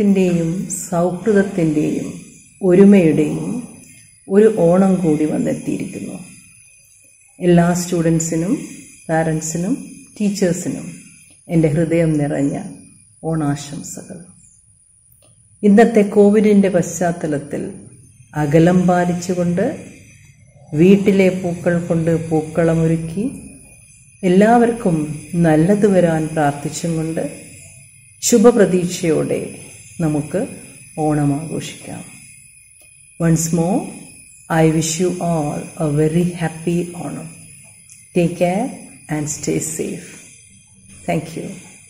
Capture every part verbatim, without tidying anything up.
സ്നേഹത്തിൻ്റെയും സൗഹൃദത്തിൻ്റെയും ഒരുമയുടെയും ഒരു ഓണം കൂടി വന്നെത്തിയിരിക്കുന്നു. എല്ലാ സ്റ്റുഡൻസിനും, പാരൻസിനും, ടീച്ചേഴ്സിനും എൻ്റെ ഹൃദയം നിറഞ്ഞ ഓണാശംസകൾ. ഇന്നത്തെ കോവിഡിൻ്റെ പശ്ചാത്തലത്തിൽ അകലം പാലിച്ചുകൊണ്ട് വീട്ടിലെ പൂക്കൾ കൊണ്ട് പൂക്കളമൊരുക്കി എല്ലാവർക്കും നല്ലത് വരാൻ പ്രാർത്ഥിച്ചും കൊണ്ട് ശുഭപ്രതീക്ഷയോടെ നമുക്ക് ഓണം ആഘോഷിക്കാം. Once more, I wish you all a very happy Onam. Take care and stay safe. Thank you.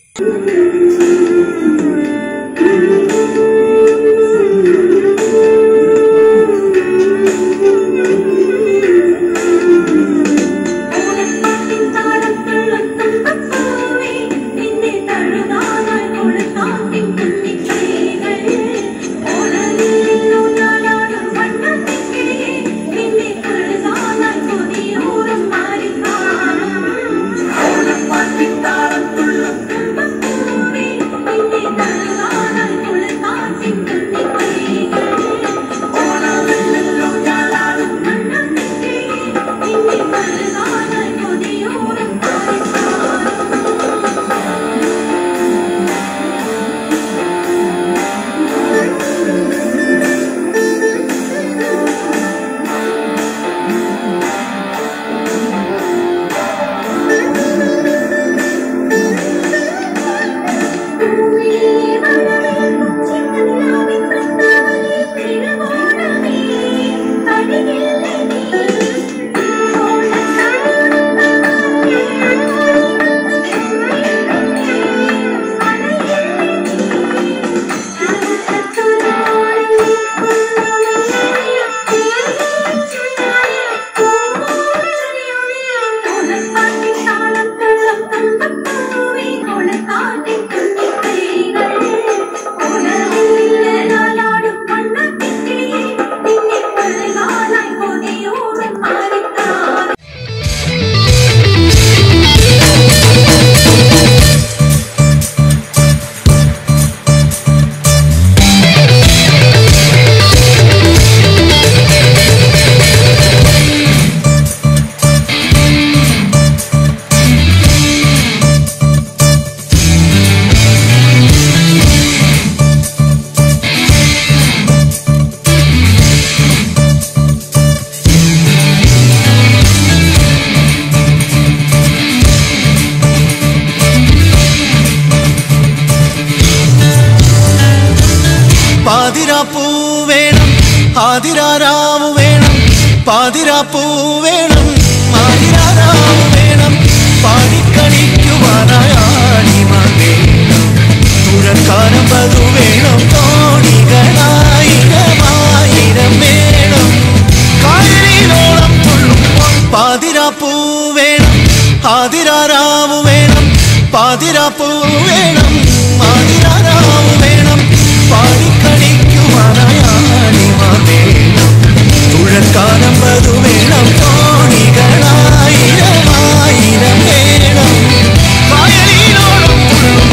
പാതിരാപ്പൂ വേണം, ആതിരാരാവ് വേണം, പാതിരാപ്പൂ വേണം, ആതിരാരാവ് വേണം, പാടിക്കളിക്കുവാനായാടിമാർ വേണം, തുഴക്കാനമ്പതു വേണം, തോണികളായിരമായിരം വേണം, കായലിലോളം തുള്ളും. പാതിരാപ്പൂ വേണം, ആതിരാരാവ് വേണം, പാതിരാപ്പൂ വേണം, ആതിരാരാവ് വേണം, പാടിക്കളിക്കുവാനായാടിമാർ വേണം, തുഴക്കാനമ്പതു വേണം, തോണികളായിരമായിരം വേണം, കായലിലോളം തുള്ളും.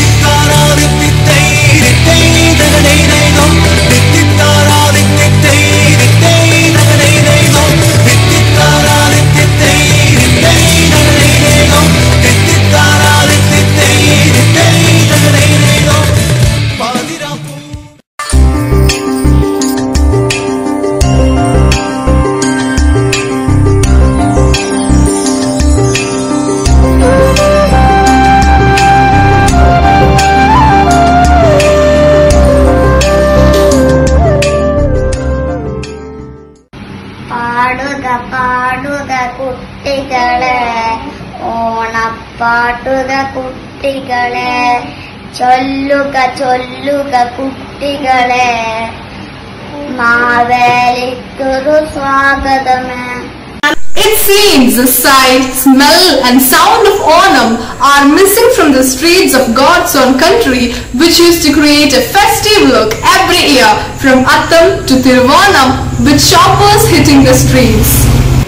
പാടുക കുട്ടികളെ, ചൊല്ലുക ചൊല്ലുക കുട്ടികളെ, മാവേലിക്കൊരു സ്വാഗതമേ. It seems the sight, smell and sound of Onam are missing from the streets of God's own country, which used to create a festive look every year from Attam to Thiruvanam, with shoppers hitting the streets.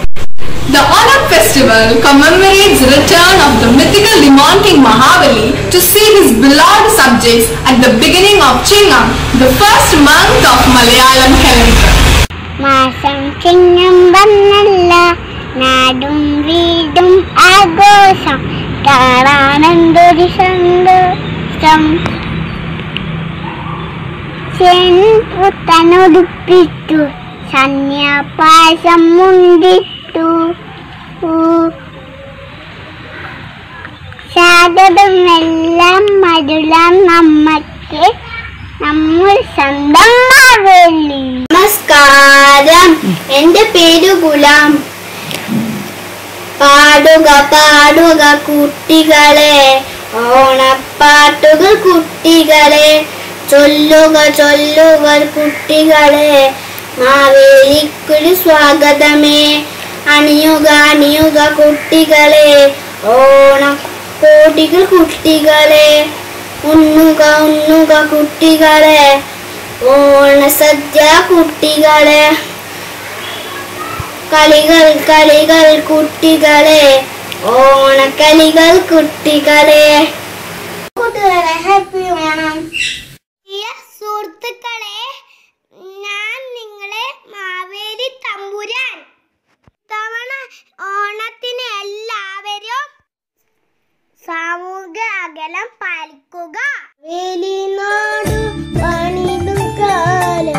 The Onam festival commemorates the return of the mythical demon king Mahabali to see his beloved subjects at the beginning of Chingam, the first month of Malayalam calendar. മാസം ചിങ്ങം വന്നല്ല, നാടും വീടും ആഘോഷം, കാണാനെന്തൊരു സന്തോഷം. ചെൻപുത്തനുടുപ്പിട്ടു, സന്യാപായസം മുണ്ടിട്ടു, സ്വാഗതമെല്ലാം മരുളാം നമ്മക്ക് നമ്മൾ സ്വന്തം മാവേലി. നമസ്കാരം, എന്റെ പേര് ഗുലാം. പാടുക പാടുക കുട്ടികളെ, ഓണപ്പാട്ടുകൾ കുട്ടികളെ, ചൊല്ലുക ചൊല്ലുക കുട്ടികളെ, മാവേലിക്കൊരു സ്വാഗതമേ. അണിയുക അണിയുക കുട്ടികളെ, ഓണക്കോടികൾ കുട്ടികളെ, ഉണ്ണുക ഉണ്ണുക കുട്ടികളെ, ഓണസദ്യ കുട്ടികളെ, കളികൾ കളികൾ കുട്ടികളെ, ഓണക്കളികൾ കുട്ടികളെ. കൂട്ടുകാരെ, ഹാപ്പി ഓണം. പ്രിയ സുഹൃത്തുക്കളെ, ഞാൻ നിങ്ങളെ മാവേലി തമ്പുരാൻ. തവണ ഓണത്തിന് എല്ലാവരും സാമൂഹിക അകലം പാലിക്കുക. വേലി നാടു പണിതു കാലം,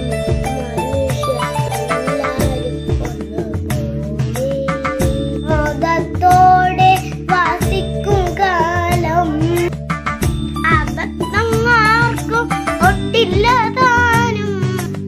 മോദത്തോടെ വാസിക്കും കാലം, അബദ്ധങ്ങാർക്കും ഒട്ടില്ലതാനും,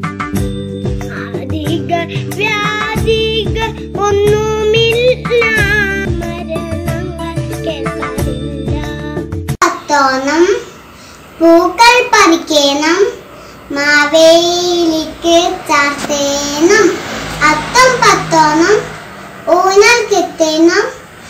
ആദികൾ വ്യാധികൾ ഒന്നുമില്ല, മരണങ്ങൾ കേൾക്കാറില്ല. പത്തോണം പൂക്കൾ പറിക്കണം, മാവേലിക്ക് ചാർത്തേണം, അത്തം പത്തോണം ഊനൽ കിട്ടണം,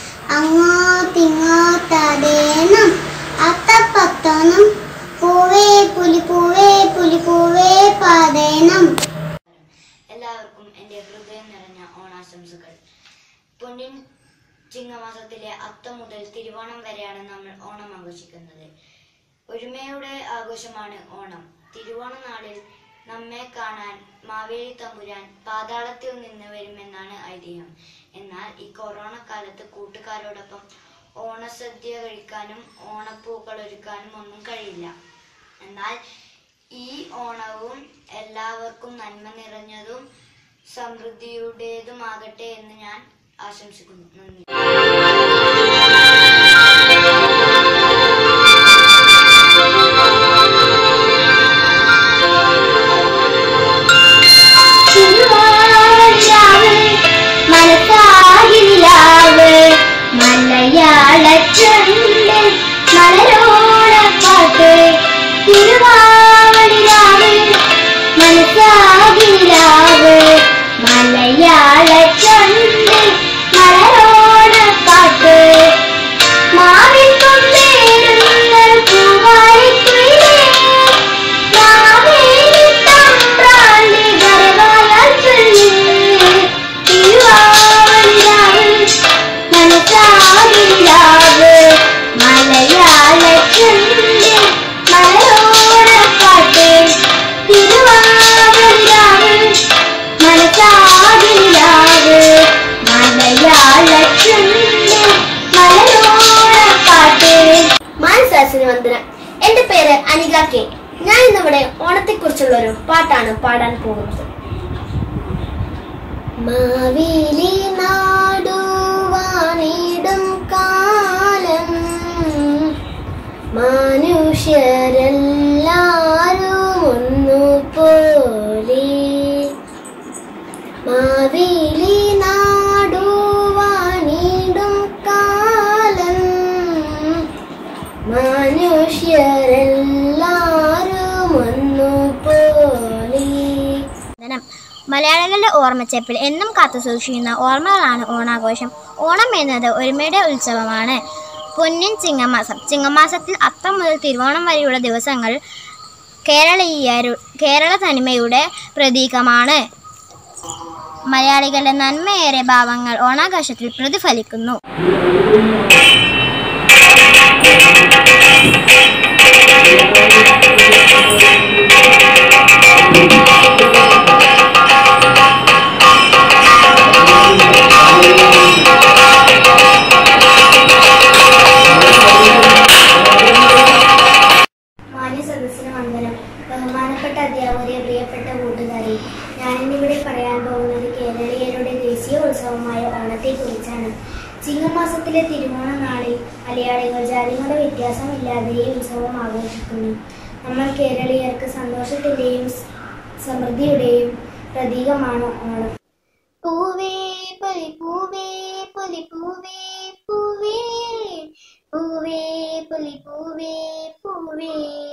അങ്ങോട്ടിങ്ങോട്ടടേണം, അത്തപ്പത്തോണം പൂവേ പുലിപ്പൂവേ പുലിപ്പൂവേ പാടേണം. എല്ലാവർക്കും എൻ്റെ ഹൃദയം നിറഞ്ഞ ഓണാശംസകൾ. പൊന്നിൻ ചിങ്ങമാസത്തിലെ അത്തം മുതൽ തിരുവോണം വരെയാണ് നമ്മൾ ഓണം ആഘോഷിക്കുന്നത്. ഒരുമയുടെ ആഘോഷമാണ് ഓണം. തിരുവോണ നാളിൽ നമ്മെ കാണാൻ മാവേലി തമ്പുരാൻ പാതാളത്തിൽ നിന്ന് വരുമെന്നാണ് ഐതിഹ്യം. എന്നാൽ ഈ കൊറോണ കാലത്ത് കൂട്ടുകാരോടൊപ്പം ഓണസദ്യ കഴിക്കാനും ഓണപ്പൂക്കൾ ഒരുക്കാനും ഒന്നും കഴിയില്ല. എന്നാൽ ഈ ഓണവും എല്ലാവർക്കും നന്മ നിറഞ്ഞതും സമൃദ്ധിയുടേതുമാകട്ടെ എന്ന് ഞാൻ ആശംസിക്കുന്നു. നന്ദി. മലയാള ചന്ദ്രൻ മലരോളപ്പാട്ട്, തിരുവാവണിരാവ് മനസാകിരാവ്, മലയാള ചന്ദ്രൻ മലരോളപ്പാട്ട്, മാവിൻ കൊമ്പേറുന്ന പൂവാരിക്കുയിലേ, മാവേലി തമ്പ്രാന്റെ വരവായാൽ ചൊല്ല്, തിരുവാവണിരാവ് മനസാകിരാവ്, മലയാള ചന്ദ്രൻ മലരോളപ്പാട്ട്, തിരുവാവണിരാവ് മനസാകിരാവ്, മലയാള ചന്ദ്രൻ മലരോളപ്പാട്ട്. മാനസാസിന് വന്ദനം. എന്റെ പേര് അനിക കെ. ഞാൻ ഇന്നിവിടെ ഓണത്തെക്കുറിച്ചുള്ള ഒരു പാട്ടാണ് പാടാൻ പോകുന്നത്. മാവേലി നാടുവാണിടും കാലം, മനുഷ്യരെല്ലാരും ഒന്നുപോലെ, മാവേലി നാടുവാണിടും കാലം, മനുഷ്യരെല്ലാരും ഒന്നുപോലെ. മലയാളികളുടെ ഓർമ്മച്ചെപ്പിൽ എന്നും കാത്തു സൂക്ഷിക്കുന്ന ഓർമ്മകളാണ് ഓണാഘോഷം. ഓണം എന്നത് ഒരുമയുടെ ഉത്സവമാണ്. പൊന്നിൻ ചിങ്ങമാസം. ചിങ്ങമാസത്തിൽ അത്തം മുതൽ തിരുവോണം വരെയുള്ള ദിവസങ്ങൾ കേരളീയരു കേരള തനിമയുടെ പ്രതീകമാണ്. മലയാളികളുടെ നന്മയേറെ ഭാവങ്ങൾ ഓണാഘോഷത്തിൽ പ്രതിഫലിക്കുന്നു. ചിങ്ങമാസത്തിലെ തിരുവോണ നാളിൽ മലയാളികൾ ജാതിമത വ്യത്യാസമില്ലാതെ ഈ ഉത്സവം ആഘോഷിക്കുന്നു. നമ്മൾ കേരളീയർക്ക് സന്തോഷത്തിന്റെയും സമൃദ്ധിയുടെയും പ്രതീകമാണ് ഓണം. പൂവേ പൊലി പൂവേ പൊലി പൂവേ പൂവേ പൂവേ പൊലി പൂവേ പൂവേ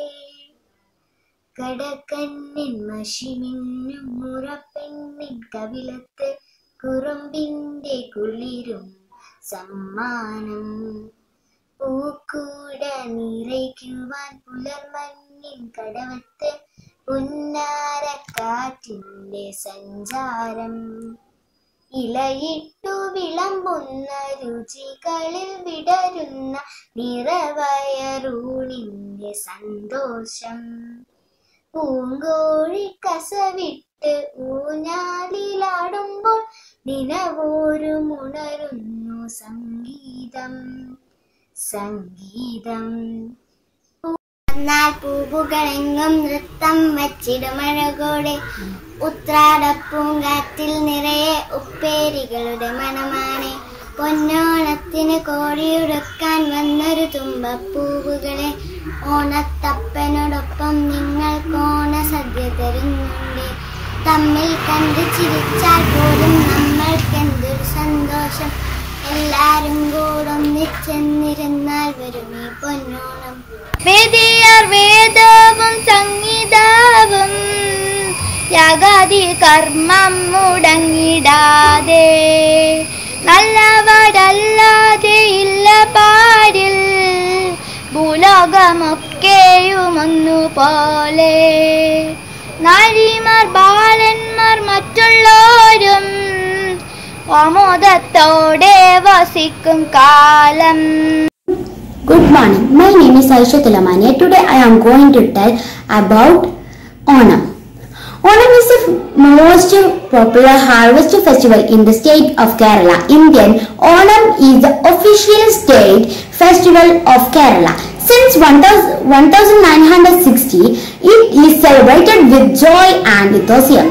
കടക്കണ്ണിൻ മഷിമിന്നും മുറപ്പെണ്ണിൻ കവിളത്ത് കുറുമ്പിന്റെ കുളിരും സമ്മാനം പൂക്കൂട നിറയ്ക്കുവാൻ പുലർമഞ്ഞിൻ കടവത്ത് പുന്നാരക്കാറ്റിന്റെ സഞ്ചാരം ഇലയിട്ടു വിളമ്പുന്ന രുചികളിൽ വിടരുന്ന നിറവയറൂണിന്റെ സന്തോഷം പൂങ്കോഴി കസവിട്ട് ഊഞ്ഞാലിലാടുമ്പോൾ നിലവോരുമുണരുന്നു സംഗീതം സംഗീതം പൂവുകളെങ്ങും നൃത്തം വച്ചിടുമഴകോടെ ഉത്രാടപ്പൂങ്കാറ്റിൽ നിറയെ ഉപ്പേരികളുടെ മണമാണ്. പൊന്നോണത്തിന് കോഴിയുടുക്കാൻ വന്നൊരു തുമ്പപ്പൂവുകളെ ഓണത്തപ്പനോടൊപ്പം നിങ്ങൾക്ക് ഓണസദ്യ തരുന്നുണ്ട്. തമ്മിൽ കണ്ട് ചിരിച്ചാൽ പോലും നമ്മൾക്കെന്തൊരു സന്തോഷം. എല്ലാരും കൂടൊന്നിച്ചെന്നിരുന്നാൽ വരും ഈ പൊന്നോണം. വേദിയാർ വേദവും സംഗീതവും യാഗാദി കർമ്മം മുടങ്ങിടാതെ നല്ലവരല്ലാതെ ഇല്ല പാരിൽ ഭൂലോകമൊക്കെയും ഒന്നുപോലെ. നാരിമാർ ബാലന്മാർ മറ്റുള്ളോരും ആമോദത്തോടെ വസിക്കും കാലം. Good morning. My name is Aisha Tulamania. Today I am going to tell about Onam. Onam is the most popular harvest festival in the state of Kerala. Indian Onam is the official state festival of Kerala. Since nineteen sixty, it is celebrated with joy and enthusiasm.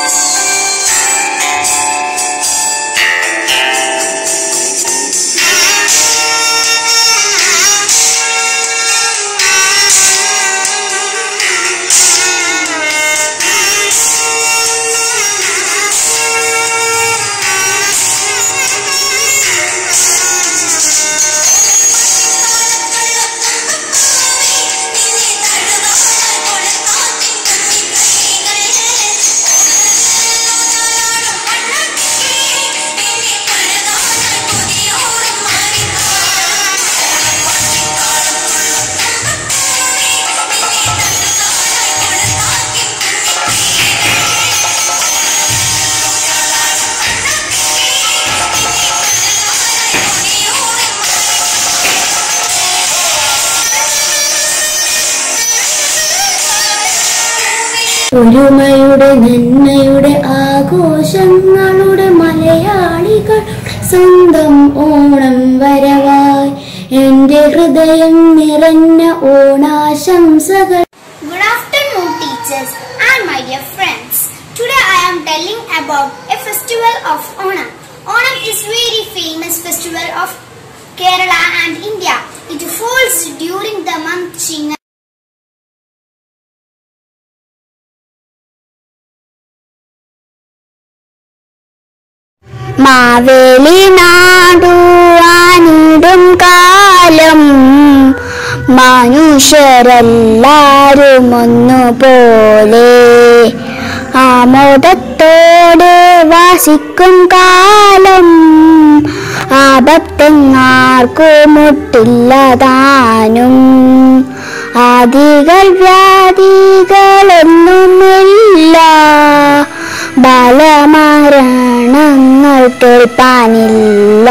ഒരുമയുടെ നന്മയുടെ ആഘോഷങ്ങളുടെ മലയാളികൾ സ്വന്തം ഓണം വരവായി എൻ്റെ ഹൃദയം നിറഞ്ഞ ഓണാശംസകൾ. Good afternoon, teachers and my dear friends. Today I am telling about a festival of Onam. Onam is very famous festival of Kerala and India. It falls during the month Chinga. Maveli നാടുവാനിടും കാലം മനുഷ്യരെല്ലാരും ഒന്നുപോലെ ആമോദത്തോടെ വാസിക്കും കാലം ആപത്തെങ്ങാർക്കും മുട്ടില്ലതാനും ആദികൾ വ്യാധികളൊന്നുമില്ല ബാലമരണങ്ങൾ കേൾപ്പാനില്ല.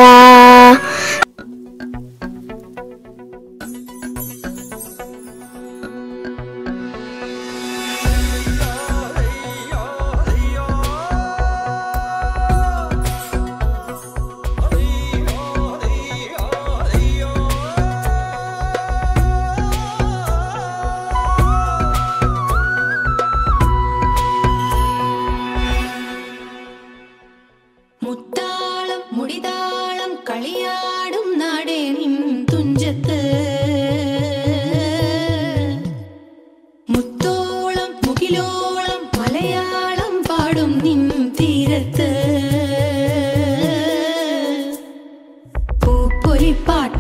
മുത്താളം മുടിതാളം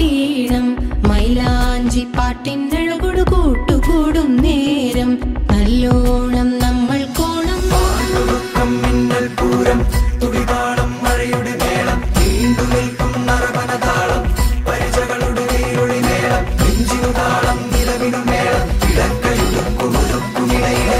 പാട്ടീണം മൈലാഞ്ചി പാട്ടിനഴകൊടു കൂട്ടുകൂടും നേരം നല്ലോണം നമ്മൾ കോണം മിന്നൽ പൂരം തുടിതാളം മഴയുടെ മേളം നീണ്ടു നിൽക്കും നരവനതാളം പരിചകളുടെ നീരൊളി മേളം നെഞ്ചിനു താളം നിലവിനു മേളം ഇടക്കയുടുക്കുമുടുക്കുമിടയിലെ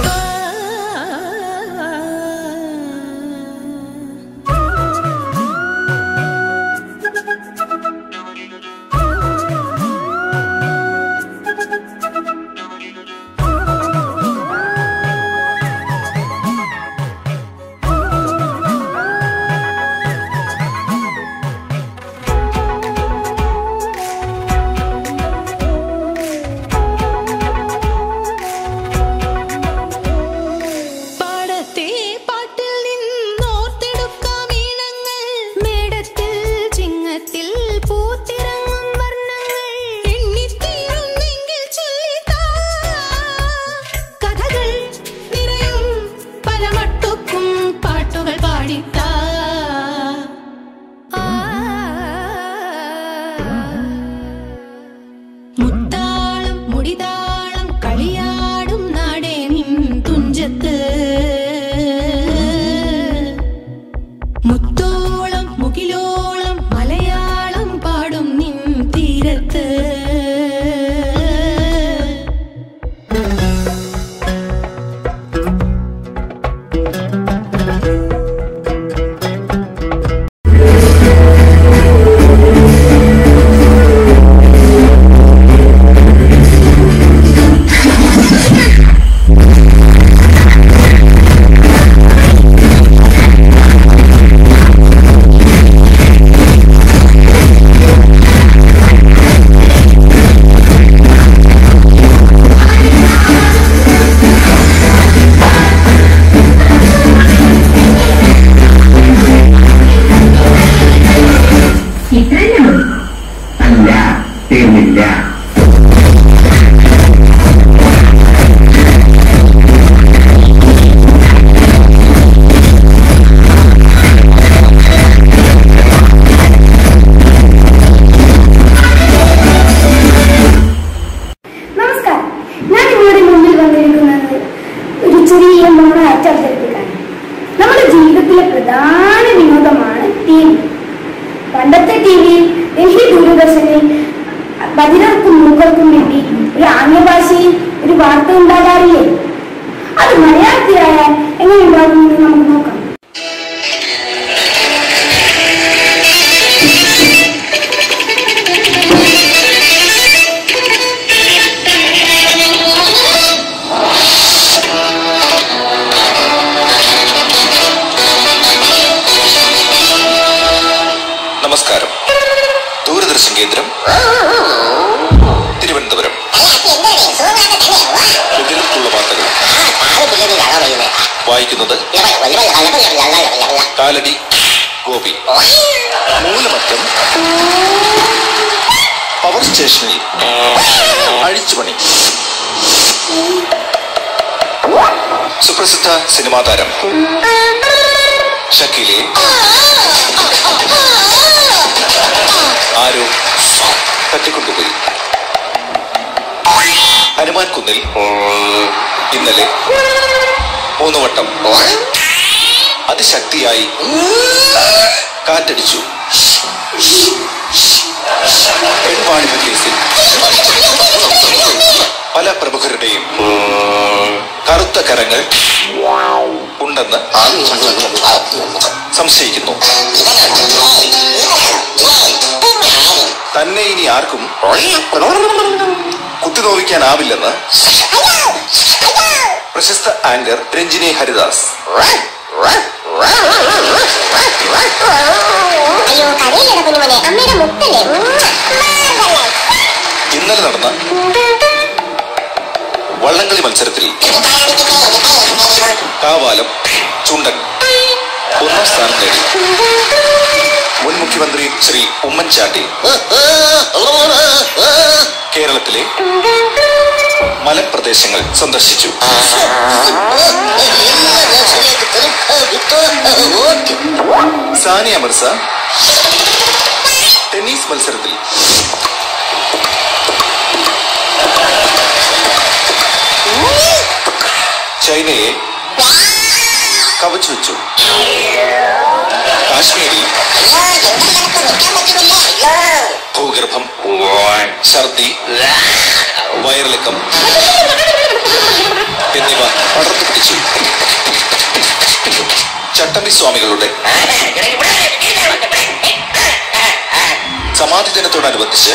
മുത്താളം മുടിതാളം കളിയാടും നാടേ നിൻ തുഞ്ചത്ത് മുത്തോളം മുകിലോളം മലയാളം പാടും നിൻ തീരത്ത് നമ്മുടെ ജീവിതത്തിലെ പ്രധാന വിനോദമാണ് ടി വി. പണ്ടത്തെ ടി വിയിൽ ഡൽഹി ദൂരദർശനിൽ ബധിരർക്കും മൂക്കർക്കും വേണ്ടി ഒരു ആംഗ്യഭാഷയിൽ ഒരു വാർത്ത ഉണ്ടാകാറില്ലേ? അത് മലയാളത്തിലായാൽ എങ്ങനെ ഉണ്ടാകുമെന്ന് നമുക്ക് നോക്കാം. നമസ്കാരം. ദൂരദർശൻ കേന്ദ്രം തിരുവനന്തപുരം. ഇതിലുള്ള വാർത്തകൾ വായിക്കുന്നത് കാലടി ഗോപി. മൂലമറ്റം പവർ സ്റ്റേഷനിൽ അഴിച്ചുപണി. സുപ്രസിദ്ധ സിനിമാ താരം ഷക്കീലെ ആരോ തട്ടിക്കൊണ്ടുപോയി. ഹനുമാൻ കുന്നിൽ ഇന്നലെ മൂന്ന് വട്ടം അതിശക്തിയായി കാറ്റടിച്ചു. പെൺവാണിഭ കേസിൽ പല പ്രമുഖരുടെയും കറുത്ത കരങ്ങൾ ഉണ്ടെന്ന് സംശയിക്കുന്നു. തന്നെ ഇനി ആർക്കും കുത്തിനോവിക്കാനാവില്ലെന്ന് പ്രശസ്ത ആങ്കർ രഞ്ജിനി ഹരിദാസ്. ഇന്നലെ നടന്ന വള്ളംകളി മത്സരത്തിൽ കാവാലം ചുണ്ടൻ ഒന്നാം സ്ഥാനം നേടി. മുൻ മുഖ്യമന്ത്രി ശ്രീ ഉമ്മൻചാണ്ടി കേരളത്തിലെ മലപ്രദേശങ്ങൾ സന്ദർശിച്ചു. സാനിയ മിർസ ടെന്നീസ് മത്സരത്തിൽ ചൈനയെ കവച്ചു വെച്ചു. കാശ്മീരിൽ ഭൂഗർഭം, ഛർദി, വയറിളക്കം എന്നിവ പടർന്നു പിടിച്ചു. ചട്ടമ്പി സ്വാമികളുടെ സമാധി ദിനത്തോടനുബന്ധിച്ച്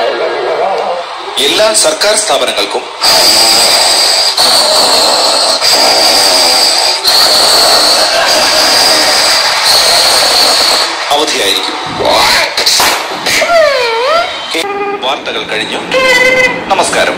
എല്ലാ സർക്കാർ സ്ഥാപനങ്ങൾക്കും അവധിയായിരിക്കും. വാർത്തകൾ കഴിഞ്ഞു. നമസ്കാരം.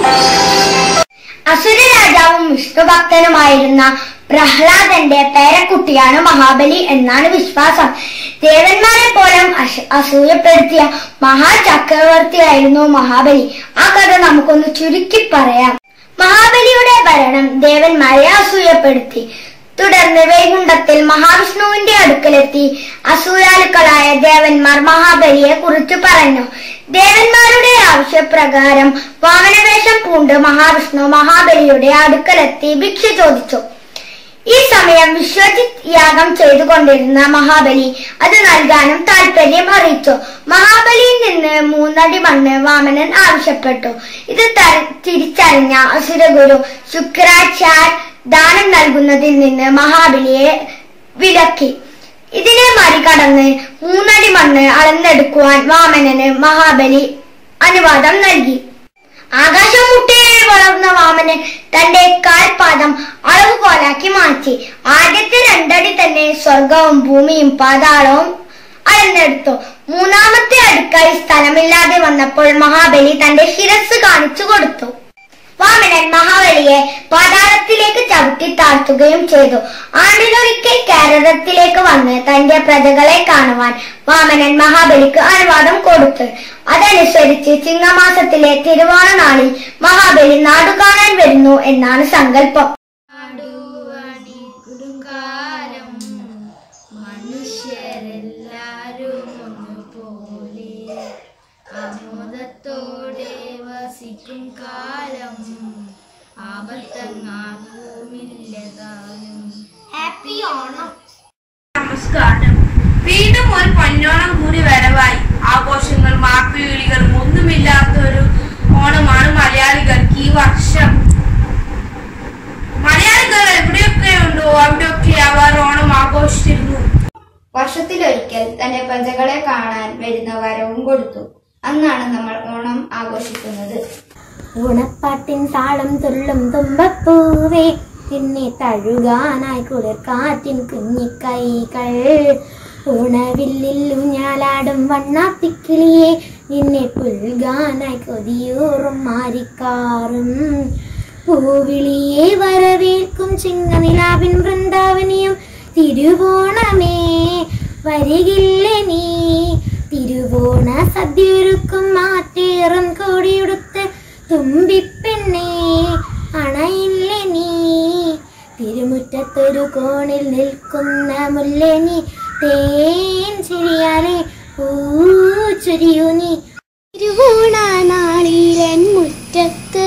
അസുര രാജാവും വിഷ്ണുഭക്തനുമായിരുന്ന പ്രഹ്ലാദന്റെ പേരക്കുട്ടിയാണ് മഹാബലി എന്നാണ് വിശ്വാസം. ദേവന്മാരെ പോലും അസൂയപ്പെടുത്തിയ മഹാചക്രവർത്തിയായിരുന്നു മഹാബലി. ആ കഥ നമുക്കൊന്ന് ചുരുക്കി പറയാം. മഹാബലിയുടെ ഭരണം ദേവന്മാരെ അസൂയപ്പെടുത്തി. തുടർന്ന് വൈകുണ്ഠത്തിൽ മഹാവിഷ്ണുവിന്റെ അടുക്കലെത്തി അസൂയാലുക്കളായ ദേവന്മാർ മഹാബലിയെ കുറിച്ച് പറഞ്ഞു. ദേവന്മാരുടെ ആവശ്യപ്രകാരം വാമനവേഷം പൂണ്ട് മഹാവിഷ്ണു മഹാബലിയുടെ അടുക്കലെത്തി ഭിക്ഷ ചോദിച്ചു. ഈ സമയം വിശ്വജിത് യാഗം ചെയ്തുകൊണ്ടിരുന്ന മഹാബലി അത് നൽകാനും താല്പര്യം അറിയിച്ചു. മഹാബലിയിൽ നിന്ന് മൂന്നടി മണ്ണ് വാമനൻ ആവശ്യപ്പെട്ടു. ഇത് തിരിച്ചറിഞ്ഞ അസുരഗുരു ശുക്രാചാര്യ ദാനം നൽകുന്നതിൽ നിന്ന് മഹാബലിയെ വിലക്കി. ഇതിനെ മറികടന്ന് മൂന്നടി മണ്ണ് അളന്നെടുക്കുവാൻ വാമനന് മഹാബലി അനുവാദം നൽകി. ആകാശം മുട്ടയെ വളർന്ന വാമനൻ തന്റെ കാൽപാദം അളവുകോലാക്കി മാറ്റി. ആദ്യത്തെ രണ്ടടി തന്നെ സ്വർഗവും ഭൂമിയും പാതാളവും അളന്നെടുത്തു. മൂന്നാമത്തെ അടുക്കായി സ്ഥലമില്ലാതെ വന്നപ്പോൾ മഹാബലി തന്റെ ശിരസ് കാണിച്ചു കൊടുത്തു. വാമനൻ മഹാബലിയെ പാതാളത്തിലേക്ക് ചവിട്ടി താഴ്ത്തുകയും ചെയ്തു. ആണ്ടിലൊരിക്കൽ കേരളത്തിലേക്ക് വന്ന് തന്റെ പ്രജകളെ കാണുവാൻ വാമനൻ മഹാബലിക്ക് അനുവാദം കൊടുത്തു. അതനുസരിച്ച് ചിങ്ങമാസത്തിലെ തിരുവോണ നാളിൽ മഹാബലി നാടു കാണാൻ വരുന്നു എന്നാണ് സങ്കല്പം. മനുഷ്യരെല്ലാരും ഒന്നുപോലെ ആമോദത്തോടെ വസിക്കും കാലം, ആപത്തങ്ങാക്കുമില്ലതാനും. ഹാപ്പി ഓണം. നമസ്കാരം. വീണ്ടും ഒരു പൊന്നോണം കൂടി വരവായി. ആഘോഷങ്ങൾ മാപ്പിവിളികളും ഒന്നുമില്ലാത്തൊരു ഓണമാണ് മലയാളികൾക്ക് ഈ വർഷം. മലയാളികൾ എവിടെയൊക്കെ ഉണ്ടോ അവിടെയൊക്കെ അവർ ഓണം ആഘോഷിച്ചിരുന്നു. വർഷത്തിലൊരിക്കൽ തന്റെ പ്രജകളെ കാണാൻ വരുന്ന വരവും കൊടുത്തു. അന്നാണ് നമ്മൾ ഓണം ആഘോഷിക്കുന്നത്. ഓണപ്പാട്ടിൻ താളം തുള്ളും തുമ്പപ്പൂവേ, പിന്നെ തഴുകാനായി കുളിർ കാറ്റിൻ കുഞ്ഞിക്കൈകൾ. ഓണവില്ലില്ലൂഞ്ഞാലാടും വണ്ണാത്തിക്കിളിയെ, നിന്നെ പുൽകാനായി കൊതിയൂറും മാരിക്കാറും. പൂവിളിയെ വരവേൽക്കും ചിങ്ങനിലാവിൻ വൃന്ദാവനിയും. തിരുവോണമേ വരികില്ലേ നീ, തിരുവോണ സദ്യൊരുക്കും മാറ്റേറും കോടിയുടുത്ത് തുമ്പിപ്പെണ്ണേ അണയില്ലേ നീ. തിരുമുറ്റത്തൊരു കോണിൽ നിൽക്കുന്ന മുല്ലനി, തേൻ ചിരിയാലെ പൂച്ചൊരിയൂ നീ. തിരുവോണ നാളിലൻ മുറ്റത്ത്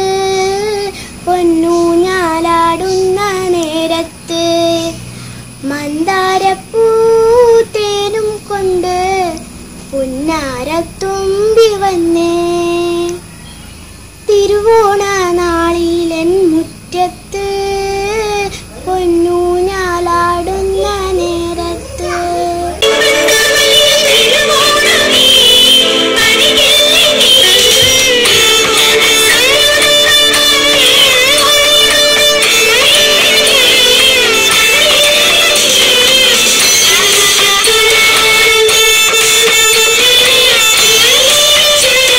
പൊന്നൂഞ്ഞാലാടുന്ന നേരത്ത്, മന്ദാരപ്പൂത്തേനും കൊണ്ട് പുന്നാരത്തുമ്പി വന്നേ. തിരുവോണ നാളിലൻ മുറ്റത്ത് പൊന്നൂഞ്ഞാലാടുന്ന നേരത്ത്. Thank you.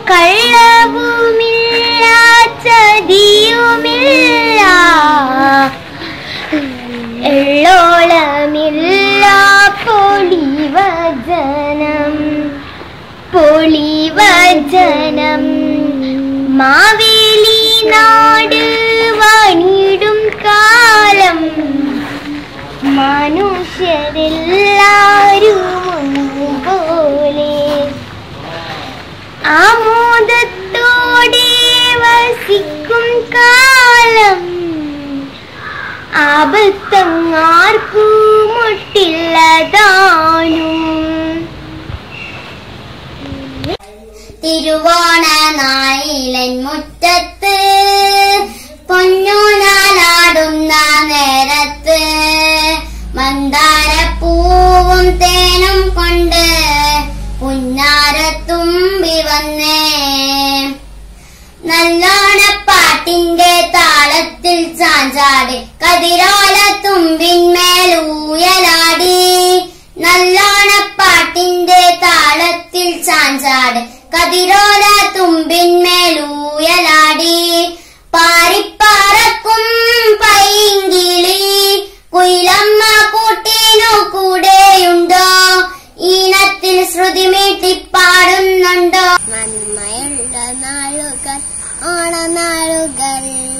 കള്ളവുമില്ല ചതിയുമില്ല എള്ളോളമില്ല പൊളിവചനം പൊളിവചനം മാവേലി നാട് വാണിടും കാലം മനുഷ്യരെല്ലാരും ഒന്നുപോലെ ആമോദത്തോടെ വസിക്കും കാലം ആപത്തങ്ങാർക്കും മുട്ടില്ലതാനും തിരുവോണ നായിലൻ മുറ്റത്ത് പൊന്നൂനാലാടുന്ന നേരത്ത് മന്ദാരപ്പൂവും തേനും കൊണ്ട് പുന്നാരത്തുമ്പി വന്നേ നല്ലോണപ്പാട്ടിന്റെ താളത്തിൽ ചാഞ്ചാടി കതിരോല തുമ്പിന്മേലൂയലാടി നല്ലോണപ്പാട്ടിന്റെ താളത്തിൽ ചാഞ്ചാടി കതിരോല തുമ്പിന്മേലൂയലാടി പാറിപ്പാറക്കും പൈങ്കിളി കുയിലമ്മ കൂട്ടിനു കൂടെയുണ്ടോ ഈണത്തിൽ ശ്രുതി മീട്ടിപ്പാടുന്നുണ്ടോ നന്മയുള്ള നാളുകൾ ഓണനാളുകൾ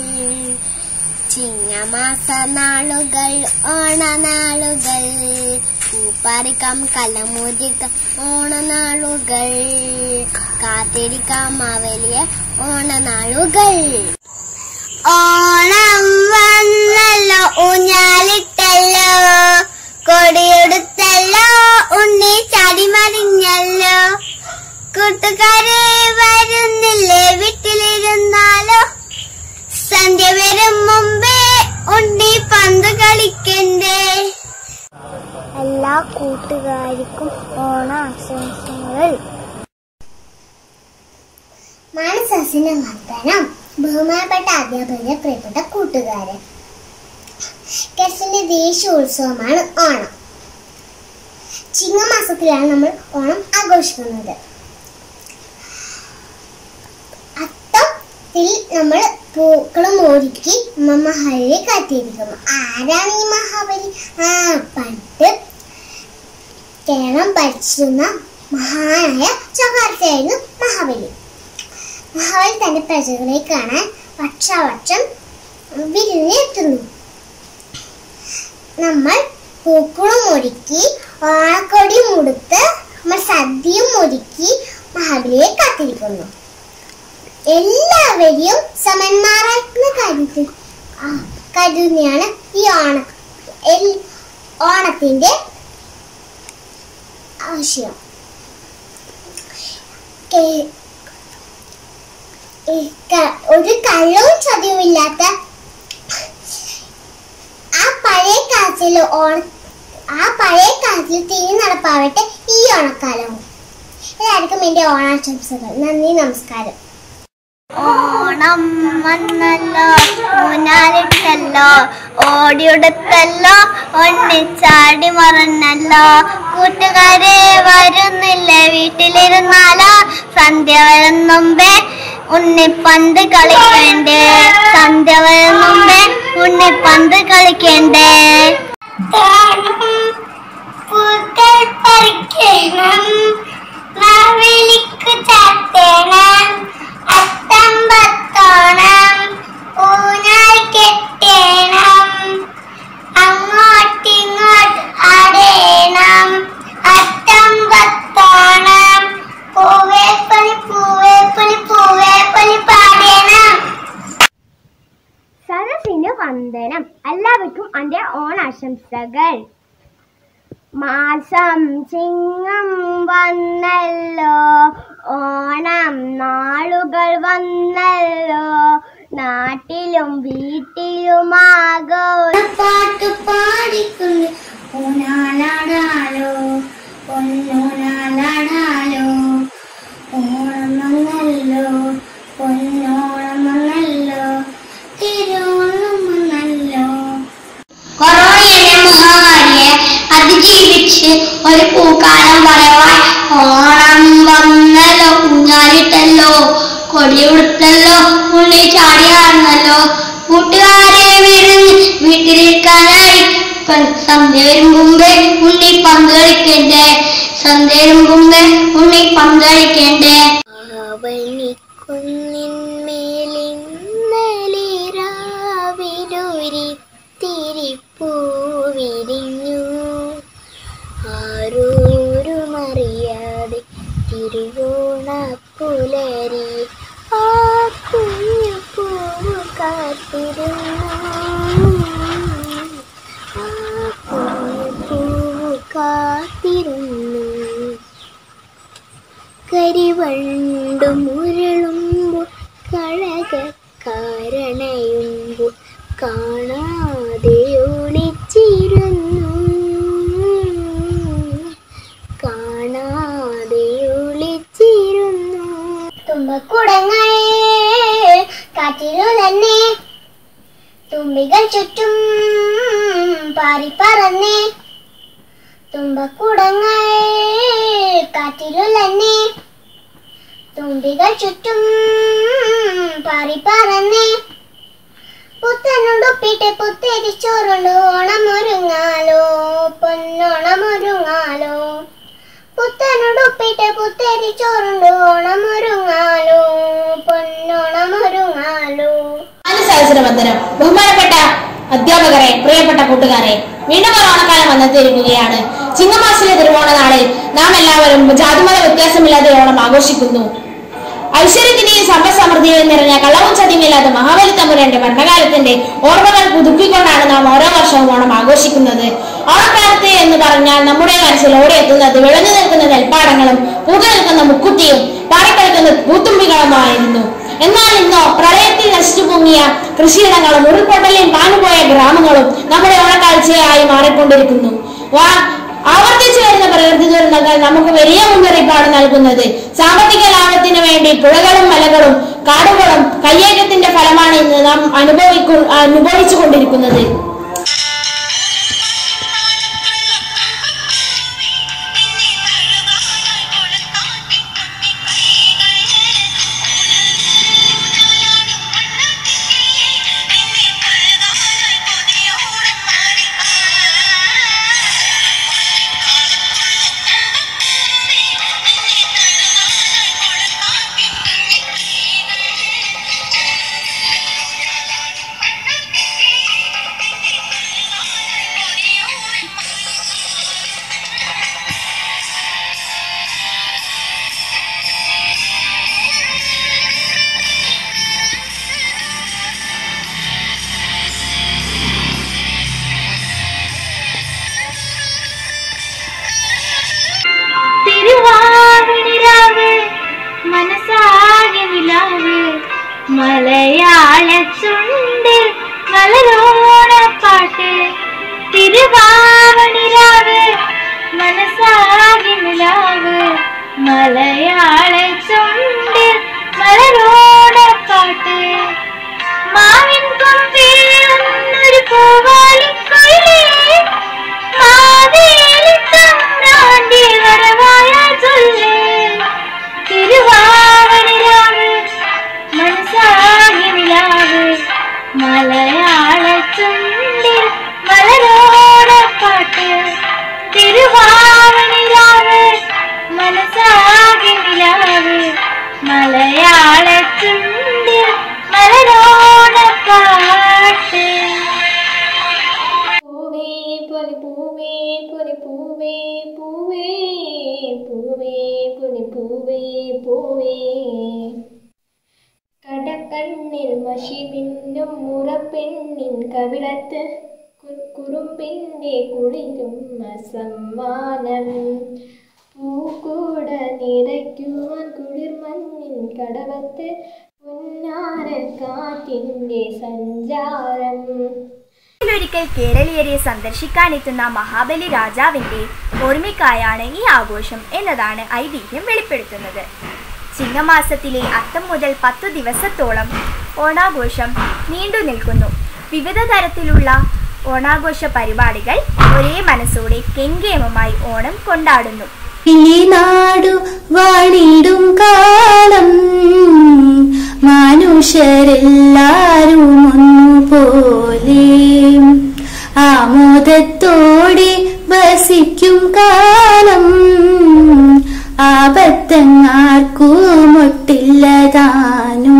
ചിങ്ങമാസ നാളുകൾ ഓണനാളുകൾ പൂപ്പറിക്കാം കലമുതിക്കാം ഓണനാളുകൾ കാത്തിരിക്കാം വലിയ ഓണനാളുകൾ ഓണം വന്നല്ലോ ഊഞ്ഞാലിട്ടല്ലോ കൊടിയെടുത്തല്ലോ ഉണ്ണി ചാടി മറിഞ്ഞല്ലോ കൂട്ടുകാരെ വരുന്നില്ലേ വീട്ടിലിരുന്നാലോ സന്ധ്യ വരും മുമ്പേ ഉണ്ണി പന്ത് കളിക്കണ്ടേ എല്ലാ കൂട്ടുകാർക്കും ഓണാശംസകൾ മനസ്സിന് വർദ്ധനം ബഹുമാനപ്പെട്ട അധ്യാപകരെ പ്രിയപ്പെട്ട കൂട്ടുകാരെ കേരളത്തിന്റെ ദേശീയോത്സവമാണ് ഓണം ചിങ്ങമാസത്തിലാണ് നമ്മൾ ഓണം ആഘോഷിക്കുന്നത് അത്തത്തിൽ നമ്മൾ പൂക്കളും ഒരുക്കി മഹാബലിയെ കാത്തിരിക്കുന്നു ആരാണ് ഈ മഹാബലി ആ പണ്ട് കേരളം ഭരിച്ചിരുന്ന മഹാനായ ചക്രവർത്തിയായിരുന്നു മഹാബലി മഹാബലി തന്റെ പ്രജകളെ കാണാൻ വർഷാവർഷം വിരുന്നെത്തുന്നു നമ്മൾ പൂക്കളും ഒരുക്കി ഓണക്കൊടിയും ഉടുത്ത് നമ്മൾ സദ്യയും ഒരുക്കി മഹാബലിയെ കാത്തിരിക്കുന്നു എല്ലാവരെയും സമന്മാരാക്കുന്ന കാര്യത്തിൽ കരുതുന്നതാണ് ഈ ഓണം ഓണത്തിന്റെ ആശയം ഒരു കള്ളവും ചതിയുമില്ലാത്ത ആ പഴയ കാലത്തിൽ ഓണ ആ പഴയ കാലത്തിൽ തിരിഞ്ഞു നടപ്പാവട്ടെ ഈ ഓണക്കാലവും എല്ലാവർക്കും എന്റെ ഓണാശംസകൾ നന്ദി നമസ്കാരം ഓണം വന്നല്ലോ ഊഞ്ഞാലിട്ടല്ലോ ഓടിയെടുത്തല്ലോ ഒന്നിച്ചാടി മറന്നല്ലോ കൂട്ടുകാരെ വരുന്നില്ലേ വീട്ടിലിരുന്നാലോ സന്ധ്യ വരും മുമ്പേ ഉണ്ണിപ്പന്ത് കളിക്കേണ്ടേ സന്ധ്യ വരും മുമ്പേ ഉണ്ണിപ്പന്ത് കളിക്കേണ്ടേ പൂക്കൾ പറിക്കണം മാവേലിക്ക് ചാത്തേണം അത്തം പത്തോണം ഊഞ്ഞാൽ കെട്ടേണം അങ്ങോട്ടിങ്ങോട്ട് ആടേണം അത്തം പത്തോണം പൂവേ പണി പൂവേ പണി പൂവേ പണി പാടേണം സദസ്സിന് വന്ദനം എല്ലാവർക്കും എൻ്റെ ഓണാശംസകൾ മാസം ചിങ്ങം വന്നല്ലോ ഓണം നാളുകൾ വന്നല്ലോ നാട്ടിലും വീട്ടിലുമാകോ പാട്ട് പാടിക്കുന്നു ഊഞ്ഞാലാടാലോ പൊന്നൂഞ്ഞാലാടാലോ ഓണം വന്നല്ലോ പൊന്നോണം വന്നല്ലോ തിരുവോണം വന്നല്ലോ കൊറോണയുടെ മഹാമാരിയെ അതിജീവിച്ച് ഒരു പൂക്കാലം പറയുവാൻ ഓണം വന്നല്ലോ ഊഞ്ഞാലിട്ടല്ലോ, കൊടിയുടുത്തല്ലോ, ഉണ്ണി ചാടിയാടുന്നല്ലോ. കൂട്ടുകാരെ വിരുന്ന് വീട്ടിലിരിക്കാനായി സന്ധ്യ വരും മുമ്പേ ഉണ്ണി പന്ത് കളിക്കണ്ടേ, സന്ധ്യ വരും മുമ്പേ ഉണ്ണി പന്ത് കളിക്കണ്ടേ. കുന്നിന്മേലിന്നലെ രാവിലൊരിത്തിരി പൂവിരിഞ്ഞു, ആരോരുമറിയാതെ തിരുവോണപ്പുലരി ആ കുഞ്ഞു പൂവ് കാത്തിരുന്നു, ആ കുഞ്ഞു പൂവ് കാത്തിരുന്നു. കരിവണ്ടു മുരളുമ്പോൾ കളകക്കാരണയുമ്പോൾ കാണാതെ ഒളിച്ചിരുന്നു, കാണാതെ ഒളിച്ചിരുന്നു. തുമ്പക്കുടങ്ങൾ കാറ്റിലു തന്നെ തുമ്പികൾ ചുറ്റും പാറിപ്പറന്നേ, തുമ്പക്കുടങ്ങൾ കാറ്റിലു തന്നെ തുമ്പികൾ ചുറ്റും പാറിപ്പറന്നേ. പുത്തനുടുപ്പിട്ട് പുത്തരിച്ചോറുണ്ട് ഓണമൊരുങ്ങാലോ, പൊന്നോണമൊരുങ്ങാലോ. പുത്തനുടുപ്പിട്ട് പുത്തരിച്ചോറുണ്ട് ഓണമൊരുങ്ങാലോ, പൊന്നോണമൊരുങ്ങാലോ. സഹസ്രവന്ദനം. ബഹുമാനപ്പെട്ട അധ്യാപകരെ, പ്രിയപ്പെട്ട കൂട്ടുകാരെ, വീണ്ടും ഒരു ഓണക്കാലം വന്നെത്തിയിരിക്കുകയാണ്. ചിങ്ങമാസത്തിലെ തിരുവോണ നാളിൽ നാം എല്ലാവരും ജാതിമത വ്യത്യാസമില്ലാതെ ഓണം ആഘോഷിക്കുന്നു. ഐശ്വര്യത്തിന്റെയും സമ്പദ്സമൃദ്ധിയും നിറഞ്ഞ കളവും ചതിയുമില്ലാത്ത മഹാബലി തമ്പുരാന്റെ ഭരണകാലത്തിന്റെ ഓർമ്മകൾ പുതുക്കിക്കൊണ്ടാണ് നാം ഓരോ വർഷവും ഓണം ആഘോഷിക്കുന്നത്. ഓണക്കാലത്ത് എന്ന് പറഞ്ഞാൽ നമ്മുടെ മനസ്സിൽ ഓടിയെത്തുന്നത് വിളഞ്ഞു നിൽക്കുന്ന നെൽപ്പാടങ്ങളും പൂത്തു നിൽക്കുന്ന മുക്കുറ്റിയും പാടിക്കളിക്കുന്ന പൂത്തുമ്പികളുമായിരുന്നു. എന്നാൽ ഇന്നോ പ്രളയത്തിൽ നശിച്ചു പൊങ്ങിയ കൃഷിയിടങ്ങളും ഉരുൾപൊട്ടലിൽ പാനുപോയ ഗ്രാമങ്ങളും നമ്മുടെ ഓണക്കാഴ്ചയായി മാറിക്കൊണ്ടിരിക്കുന്നു. ആവർത്തിച്ചു വരുന്ന പ്രകൃതി ദുരന്തങ്ങൾ നമുക്ക് വലിയ മുന്നറിയിപ്പാണ് നൽകുന്നത്. സാമ്പത്തിക ലാഭത്തിന് വേണ്ടി പുഴകളും മലകളും കാടുകളും കയ്യേറ്റത്തിന്റെ ഫലമാണ് ഇന്ന് നാം അനുഭവിക്കു അനുഭവിച്ചു കൊണ്ടിരിക്കുന്നത്. മലയാള ചുണ്ടിൽ മലരോണപ്പാട്ട് തിരുവാവണിരാവ് മനസാകി നിലാവ് മലയാള ചുണ്ടിൽ മലരോണപ്പാട്ട് മാവിൻ കൊമ്പേന്നൊരു പൂവാലിക്കൊയിലേ മാവേലി തമ്പ്രാന്റെ വരവായ ചൊല്ല് തിരുവാവണിരാവ് മനസാകി നിലാവ് മലയാള ചുണ്ടിൽ മലരോണപ്പാട്ട് തിരുവാവണിരാവ് മനസാകി നിലാവ് മലയാള ചുണ്ടിൽ മലരോണപ്പാട്ട്. പൂവേ പൊലി പൂവേ പൊലി പൂവേ പൂവേ പൂവേ പൊലി പൂവേ പൂവേ കടക്കണ്ണിൽ മഷി മിന്നും മുറപ്പെണ്ണിൻ കവിളത്ത് കുറുമ്പിൻ്റെ കുളിരും സമ്മാനം പൂക്കൂട നിറയ്ക്കുവാൻ കുളിർമഞ്ഞിൻ കടവത്ത് പൊന്നാരക്കാറ്റിൻ്റെ സഞ്ചാരം. ഒരിക്കൽ കേരളീയരെ സന്ദർശിക്കാനെത്തുന്ന മഹാബലി രാജാവിൻ്റെ ഓർമ്മയ്ക്കായാണ് ഈ ആഘോഷം എന്നതാണ് ഐതിഹ്യം വെളിപ്പെടുത്തുന്നത്. ചിങ്ങമാസത്തിലെ അത്തം മുതൽ പത്തു ദിവസത്തോളം ഓണാഘോഷം നീണ്ടു നിൽക്കുന്നു. വിവിധ തരത്തിലുള്ള ഓണാഘോഷ പരിപാടികൾ ഒരേ മനസ്സോടെ കെങ്കേമമായി ഓണം കൊണ്ടാടുന്നു. കിളിനാടു വാണിടും കാലം മനുഷ്യരെല്ലാരും ഒന്നുപോലെ ആമോദത്തോടെ വസിക്കും കാലം ആപത്തങ്ങാർക്കുമൊട്ടില്ലതാനും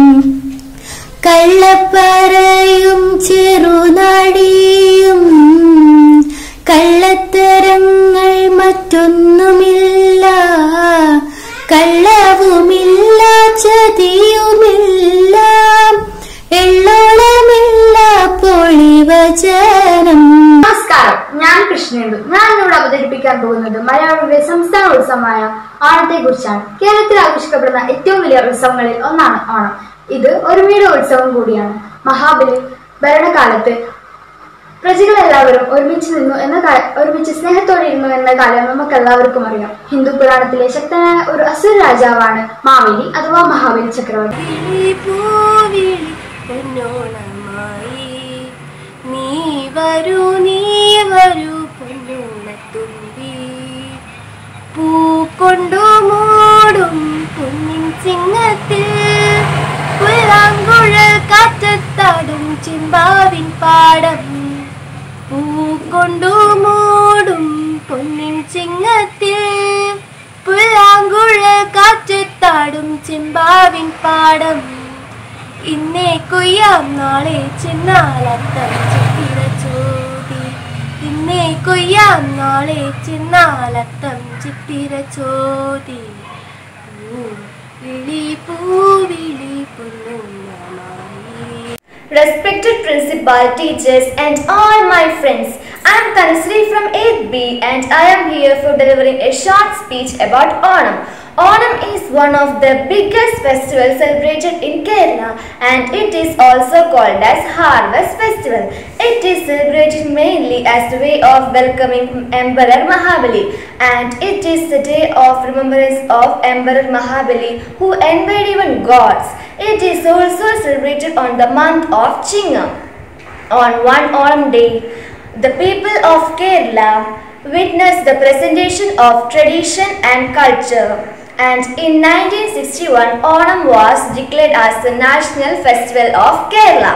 കള്ളപ്പറയും ചെറുനാടിയും കള്ളത്തരങ്ങൾ മറ്റൊന്നുമില്ല കള്ളവുമില്ല ചതിയുമില്ല എള്ളോളമില്ല പൊളിവചനം. നമസ്കാരം, ഞാൻ കൃഷ്ണേന്ദു. ഞാൻ ഇവിടെ അവതരിപ്പിക്കാൻ പോകുന്നത് മലയാളിയുടെ സംസ്ഥാന ഉത്സവമായ ഓണത്തെ കുറിച്ചാണ്. കേരളത്തിൽ ആഘോഷിക്കപ്പെടുന്ന ഏറ്റവും വലിയ ഉത്സവങ്ങളിൽ ഒന്നാണ് ഓണം. ഇത് ഒരുമയുടെ ഉത്സവം കൂടിയാണ്. മഹാബലി ഭരണകാലത്ത് പ്രജകളെല്ലാവരും ഒരുമിച്ച് നിന്നു എന്ന ഒരുമിച്ച് സ്നേഹത്തോടെ ഇരുന്നു എന്ന കാര്യം നമുക്ക് എല്ലാവർക്കും അറിയാം. ഹിന്ദു പുരാണത്തിലെ ശക്തനായ ഒരു അസുര രാജാവാണ് മാവേലി അഥവാ മഹാബലി ചക്രവർത്തി. നീ വരൂ നീ വരൂ പൊന്നോണത്തുമ്പി പൂക്കൊണ്ടു മൂടും പൊന്നിൻ ചിങ്ങത്തിൽ പുല്ലാങ്കുഴൽ കാറ്റത്താടും ചിമ്പാവിൻ പാടം പൂക്കൊണ്ടു മൂടും പൊന്നിൻ ചിങ്ങത്തിൽ പുല്ലാങ്കുഴൽ കാറ്റത്താടും ചിമ്പാവിൻ പാടം ഇന്നേ കൊയ്യാം നാളെ ചെന്നാലത്തം ചിത്തിര ചോതി ഇന്നേ കൊയ്യാം നാളെ ചെന്നാലത്തം ചിത്തിര ചോതി വിളി പൂവിളി പൊന്നുമായി. Respected principal, teachers and all my friends, I am Tanusri from eighth B and I am here for delivering a short speech about Onam. Onam is one of the biggest festivals celebrated in Kerala and it is also called as Harvest Festival. It is celebrated mainly as the way of welcoming Emperor Mahabali and it is the day of remembrance of Emperor Mahabali who envied even gods. It is also celebrated on the month of Chingam. On one Onam day, the people of Kerala witnessed the presentation of tradition and culture. And in nineteen sixty-one, Onam was declared as the national festival of Kerala.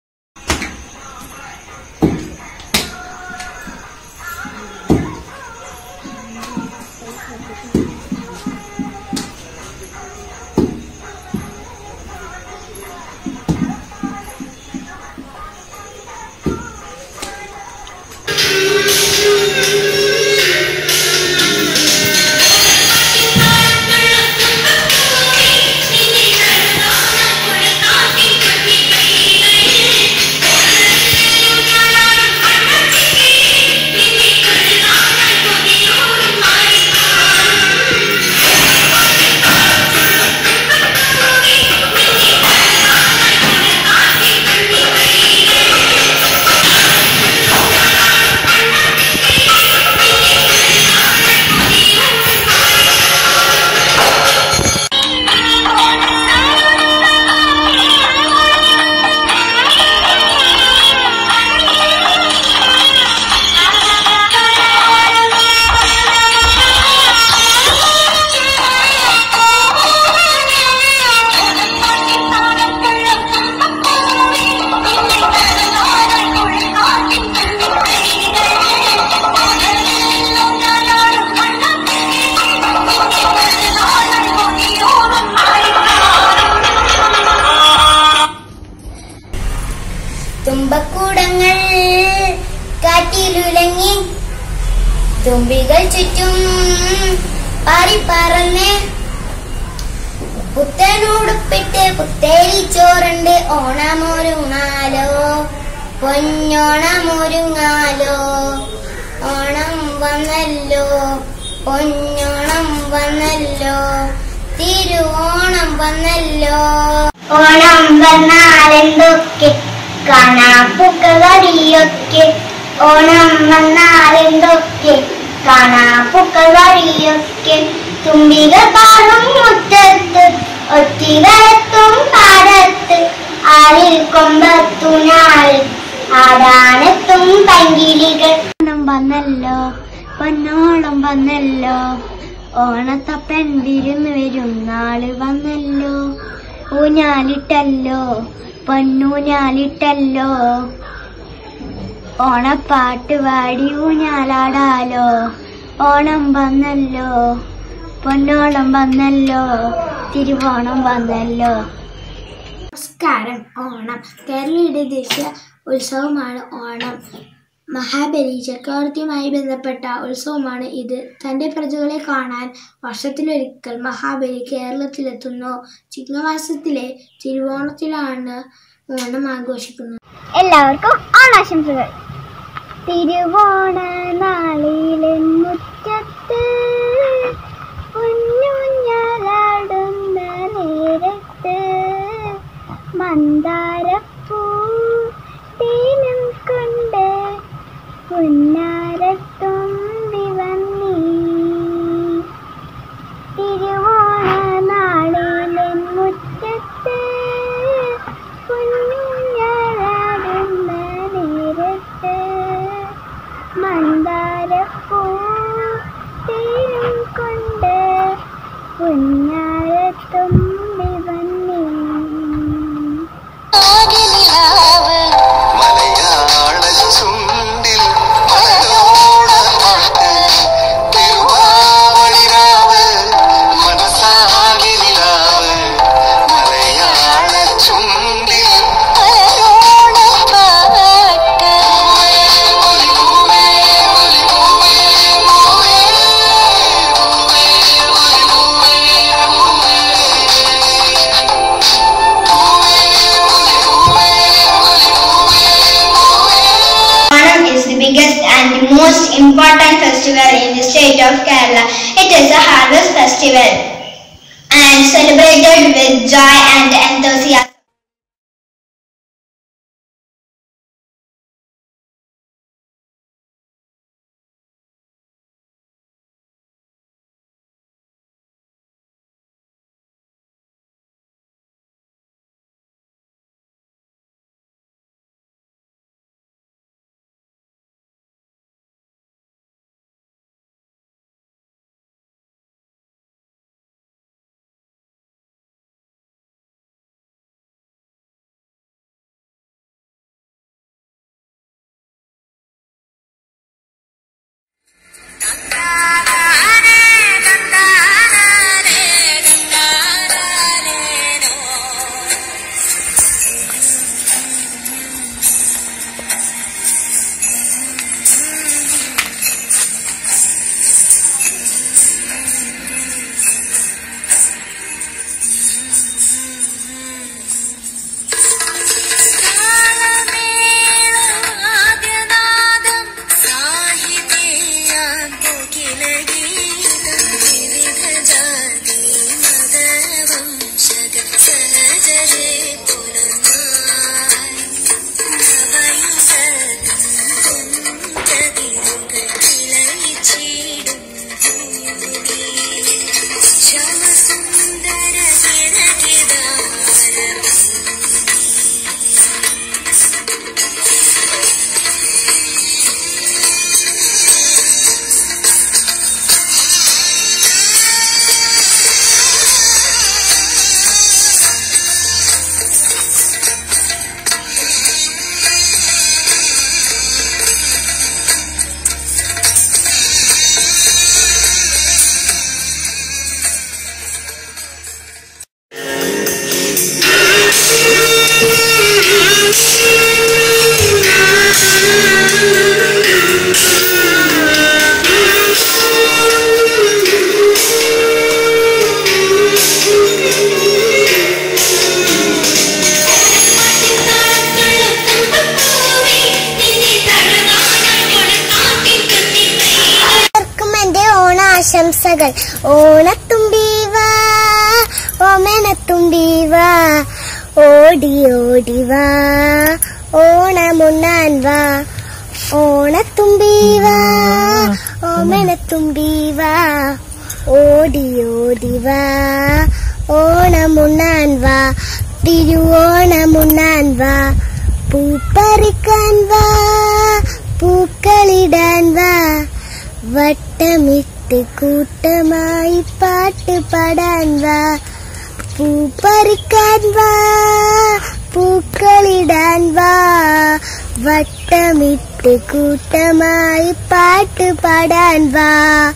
തുമ്പക്കൂടങ്ങൾ കാറ്റിലുലങ്ങി തുമ്പികൾ ചുറ്റും പാറിപ്പറന്ന് പുത്തനുടുപ്പിട്ട് Puteri ചോറുണ്ട് ഓണമൊരുങ്ങാലോ പൊന്നോണമൊരുങ്ങാലോ ഓണം വന്നല്ലോ പൊന്നോണം വന്നല്ലോ തിരുവോണം വന്നല്ലോ. ഓണം വന്നാലെന്തൊക്കെ കാണാപ്പൂക്കളിയൊക്കെ ഓണം വന്നാലെന്തൊക്കെ കാണാപ്പൂക്കളിയൊക്കെ തുമ്പികൾ പാടും മുറ്റത്ത് ഒത്തിവരത്തും പാടത്ത് ആലിൽ കൊമ്പത്തുനാൾ ആടാനെത്തും പങ്കിളികൾ. ഓണം വന്നല്ലോ പൊന്നോളം വന്നല്ലോ, ഓണത്തപ്പൻ വിരുന്ന് വരും നാള് വന്നല്ലോ. ഊഞ്ഞാലിട്ടല്ലോ, പൊന്നൂഞ്ഞാലിട്ടല്ലോ, ഓണപ്പാട്ട് പാടി ഊഞ്ഞാലാടാലോ. ഓണം വന്നല്ലോ, പൊന്നോളം വന്നല്ലോ, തിരുവോണം വന്നല്ലോ. നമസ്കാരം. ഓണം കേരളീയരുടെ ദേശീയ ഉത്സവമാണ് ഓണം. മഹാബലി ചക്രവർത്തിയുമായി ബന്ധപ്പെട്ട ഉത്സവമാണ് ഇത്. തൻ്റെ പ്രജകളെ കാണാൻ വർഷത്തിലൊരിക്കൽ മഹാബലി കേരളത്തിലെത്തുന്നു. ചിങ്ങമാസത്തിലെ തിരുവോണത്തിലാണ് ഓണം ആഘോഷിക്കുന്നത്. എല്ലാവർക്കും ഓണാശംസകൾ. തിരുവോണ നാളിലെ മുറ്റത്ത് കുഞ്ഞുഞ്ഞാലാടുന്ന നേരത്ത് മന്ദാരപ്പൂ തേനും കൊണ്ട് പുന്നാരത്തുമ്പി വന്നീ. തിരുവോണ നാളിലെ മുറ്റത്ത് കുഞ്ഞുഞ്ഞാലാടുന്ന നേരത്ത് മന്ദാരപ്പൂ തേനും കൊണ്ട് പുന്നാരത്തുമ്പി വന്നീ. Most important festival in the state of Kerala. It is a harvest festival and celebrated with joy and enthusiasm. ആശംസകൾ. ഓണത്തുമ്പീവാ ഓമനത്തുമ്പീവാ ഓടി ഓടിവാ ഓണമുണ്ണാൻ വാ. ഓണത്തുമ്പീവാ ഓമനത്തുമ്പീവാ ഓടി ഓടിവാ ഓണമുണ്ണാൻ വാ. തിരുവോണമുണ്ണാൻ വാ. പൂപ്പറിക്കാൻ വാ പൂക്കളിടാൻ വാ. വട്ടമിട്ട് കൂട്ടമായി പാട്ട് പാടാൻ വാ, പൂ പറിക്കാൻ വാ, പൂക്കളിടാൻ വാ. വട്ടമിട്ട് കൂട്ടമായി പാട്ട് പാടാൻ വാ.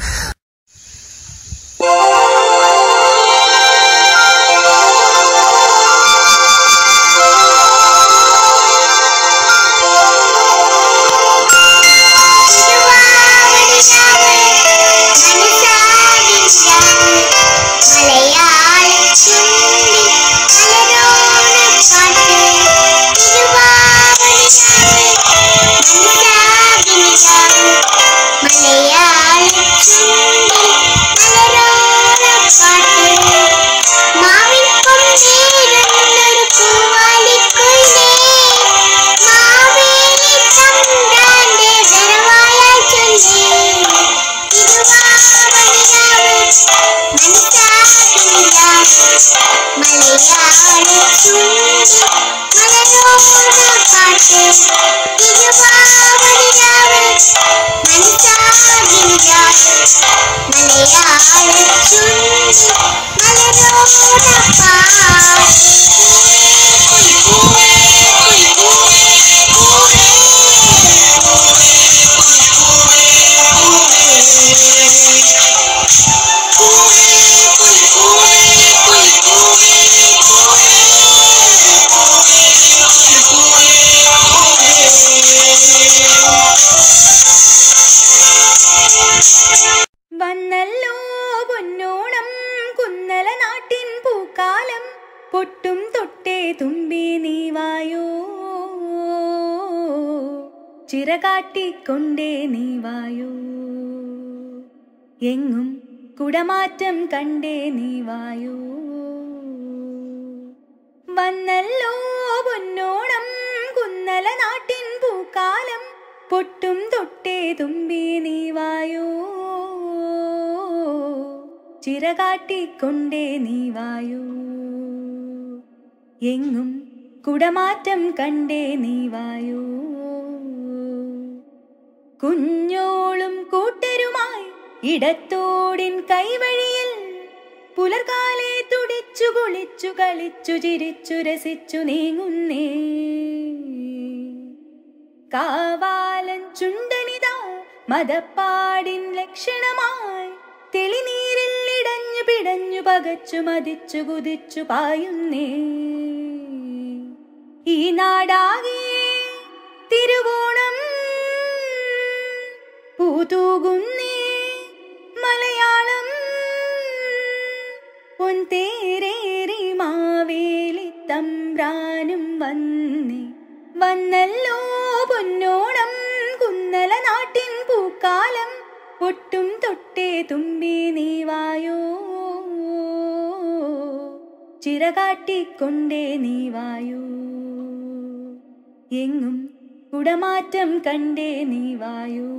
വന്നല്ലോ പൊന്നോണം കുന്നല നാട്ടിൻ പൂക്കാലം, പൊട്ടും തൊട്ടേ തുമ്പി നീ വായോ, ചിറകാട്ടിക്കൊണ്ടേ നീ വായോ, എങ്ങും കുടമാറ്റം കണ്ടേ നീ വായോ. വന്നല്ലോ പൊന്നോണം കുന്നല നാട്ടിൻ പൂക്കാലം, പൊട്ടും തൊട്ടേ തുമ്പി നീ വായോ, ചിറകാട്ടിക്കൊണ്ടേ നീ വായോ, എങ്ങും കുടമാറ്റം കണ്ടേ നീ വായോ. കുഞ്ഞോളും കൂട്ടരുമായി ഇടത്തോടിൻ കൈവഴിയിൽ പുലർകാലെ തുടിച്ചു കുളിച്ചു കളിച്ചു ചിരിച്ചു രസിച്ചു നീങ്ങുന്നേ. കാവാലൻ ചുണ്ടനിതാ മദപ്പാടിൻ ലക്ഷണമായി തെളിനീരിൽ ഇടഞ്ഞു പിടഞ്ഞു പകച്ചു മതിച്ചു കുതിച്ചു പായുന്നേ. ഈ നാടാകെ തിരുവോണം പൂതൂകുന്നേ, മലയാളം പൊൻതേരേറി മാവേലി തമ്പ്രാനും വന്നേ. വന്നല്ലോ പൊന്നോണം കുന്നല നാട്ടിൻ പൂക്കാലം, പൊട്ടും തൊട്ടേ തുമ്പി നീ വായോ, ചിറകാട്ടിക്കൊണ്ടേ നീ വായോ, എങ്ങും കുടമാറ്റം കണ്ടേ നീ വായോ.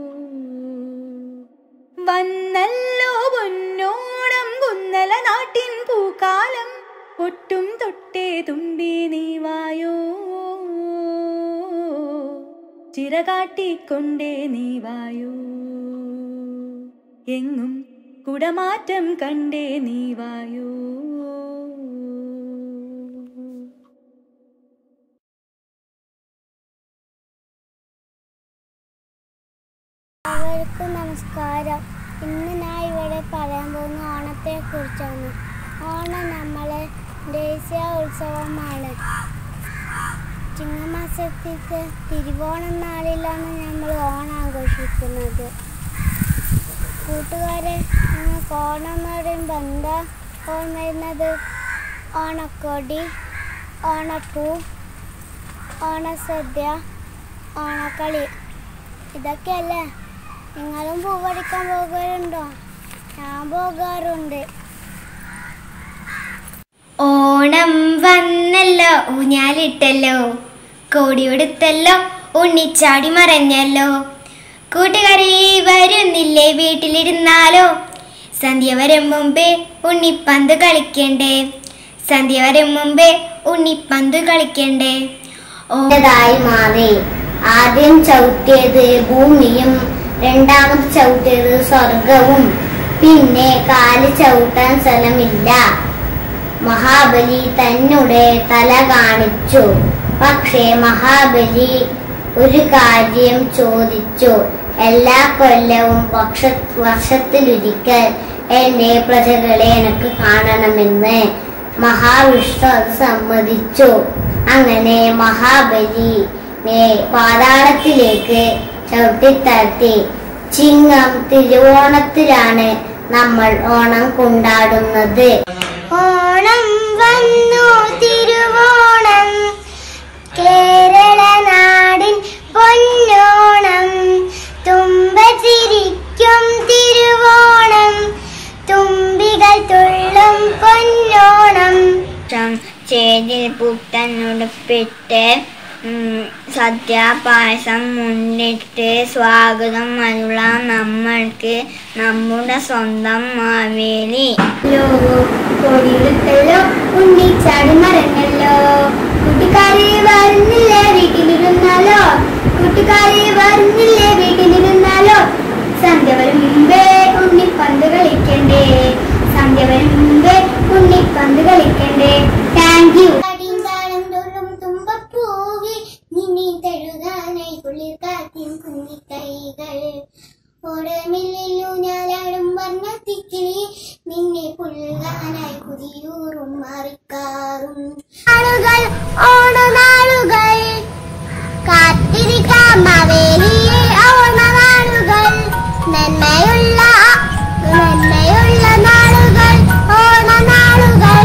വന്നല്ലോ പൊന്നോണം കുന്നല നാട്ടിൻ പൂക്കാലം, പൊട്ടും തൊട്ടേ തുമ്പി നീ വായോ, ചിറകാട്ടിക്കൊണ്ടേ നീ വായോ, എങ്ങും കുടമാറ്റം കണ്ടേ നീ വായോ. എല്ലാവർക്കും നമസ്കാരം. ഇന്ന് ഞാൻ ഇവിടെ പറയാൻ പോകുന്ന ഓണത്തെ കുറിച്ചാണ്. ഓണം നമ്മളെ ദേശീയ ഉത്സവമാണ്. ചിങ്ങമാസത്തിലെ തിരുവോണം നാളിലാണ് നമ്മൾ ഓണം ആഘോഷിക്കുന്നത്. കൂട്ടുകാരെ, നിങ്ങൾക്ക് ഓണം എന്ന് പറയുമ്പോൾ എന്താ ഓർമ്മ വരുന്നത്? ഓണക്കോടി, ഓണപ്പൂ, ഓണസദ്യ, ഓണക്കളി, ഇതൊക്കെയല്ലേ? നിങ്ങളും പൂ പറിക്കാൻ പോകാറുണ്ടോ? ഞാൻ പോകാറുണ്ട്. ഓണം വന്നല്ലോ, ഊഞ്ഞാലിട്ടല്ലോ, കോടിയെടുത്തല്ലോ, ഉണ്ണിച്ചാടി മറഞ്ഞല്ലോ. കൂട്ടുകാരി വരുന്നില്ലേ വീട്ടിലിരുന്നാലോ? സന്ധ്യ വരും മുമ്പേ ഉണ്ണിപ്പന്ത് കളിക്കണ്ടേ, സന്ധ്യ വരും മുമ്പേ ഉണ്ണിപ്പന്ത് കളിക്കണ്ടേ. ഓണതായി മാറി. ആദ്യം ചവിട്ടിയത് ഭൂമിയും രണ്ടാമത് ചവിട്ടിയത് സ്വർഗവും. പിന്നെ കാല് ചവിട്ടാൻ സ്ഥലമില്ല. മഹാബലി തന്നെ തല കാണിച്ചു. പക്ഷേ മഹാബലി ഒരു കാര്യം ചോദിച്ചു. എല്ലാ കൊല്ലവും വർഷ വർഷത്തിലൊരിക്കൽ എന്റെ പ്രജകളെ എനിക്ക് കാണണമെന്ന്. മഹാവിഷ്ണു അത് സമ്മതിച്ചു. അങ്ങനെ മഹാബലിനെ പാതാളത്തിലേക്ക് ചവിട്ടിത്താഴ്ത്തി. ചിങ്ങം തിരുവോണത്തിലാണ് നമ്മൾ ഓണം കൊണ്ടാടുന്നത്. ഓണം വന്നു തിരുവോണം, കേരള നാടിൻ പൊന്നോണം. തുമ്പ ചിരിക്കും തിരുവോണം, തുമ്പികൾ തുള്ളും പൊന്നോണം. ചേരിൽ പുത്തനുടുപ്പിട്ട് സദ്യ പായസം മുണ്ടിട്ട് സ്വാഗതം അരുളാം നമ്മൾക്ക് നമ്മുടെ സ്വന്തം മാവേലി. കൊടിയെടുത്തല്ലോ ഉണ്ണിച്ചാടി മറന്നല്ലോ, കൂട്ടുകാരെ വരുന്നില്ലേ വീട്ടിലിരുന്നാലോ, കൂട്ടുകാരെ വരുന്നില്ലേ വീട്ടിലിരുന്നാലോ. സന്ധ്യ വരും മുമ്പേ ഉണ്ണിപ്പന്ത് കളിക്കണ്ടേ, സന്ധ്യ വരും മുമ്പേ ഉണ്ണിപ്പന്ത് കളിക്കണ്ടേ. Thank you. തുമ്പപ്പൂവി നിന്നെ തഴുകാനായി കുളിർ കാറ്റിൻ കുഞ്ഞിക്കൈകൾ, ഓടമില്ലു ഞാലാടും വർണ്ണത്തിക്കിളി നിന്നെ പുൽകാനായി കുതിയൂറും മാറിക്കാറും. നാളുകൾ ഓണനാളുകൾ കാത്തിരിക്കാം മാവേലിയെ, ഓണനാളുകൾ നന്മയുള്ള നന്മയുള്ള നാളുകൾ ഓണനാളുകൾ.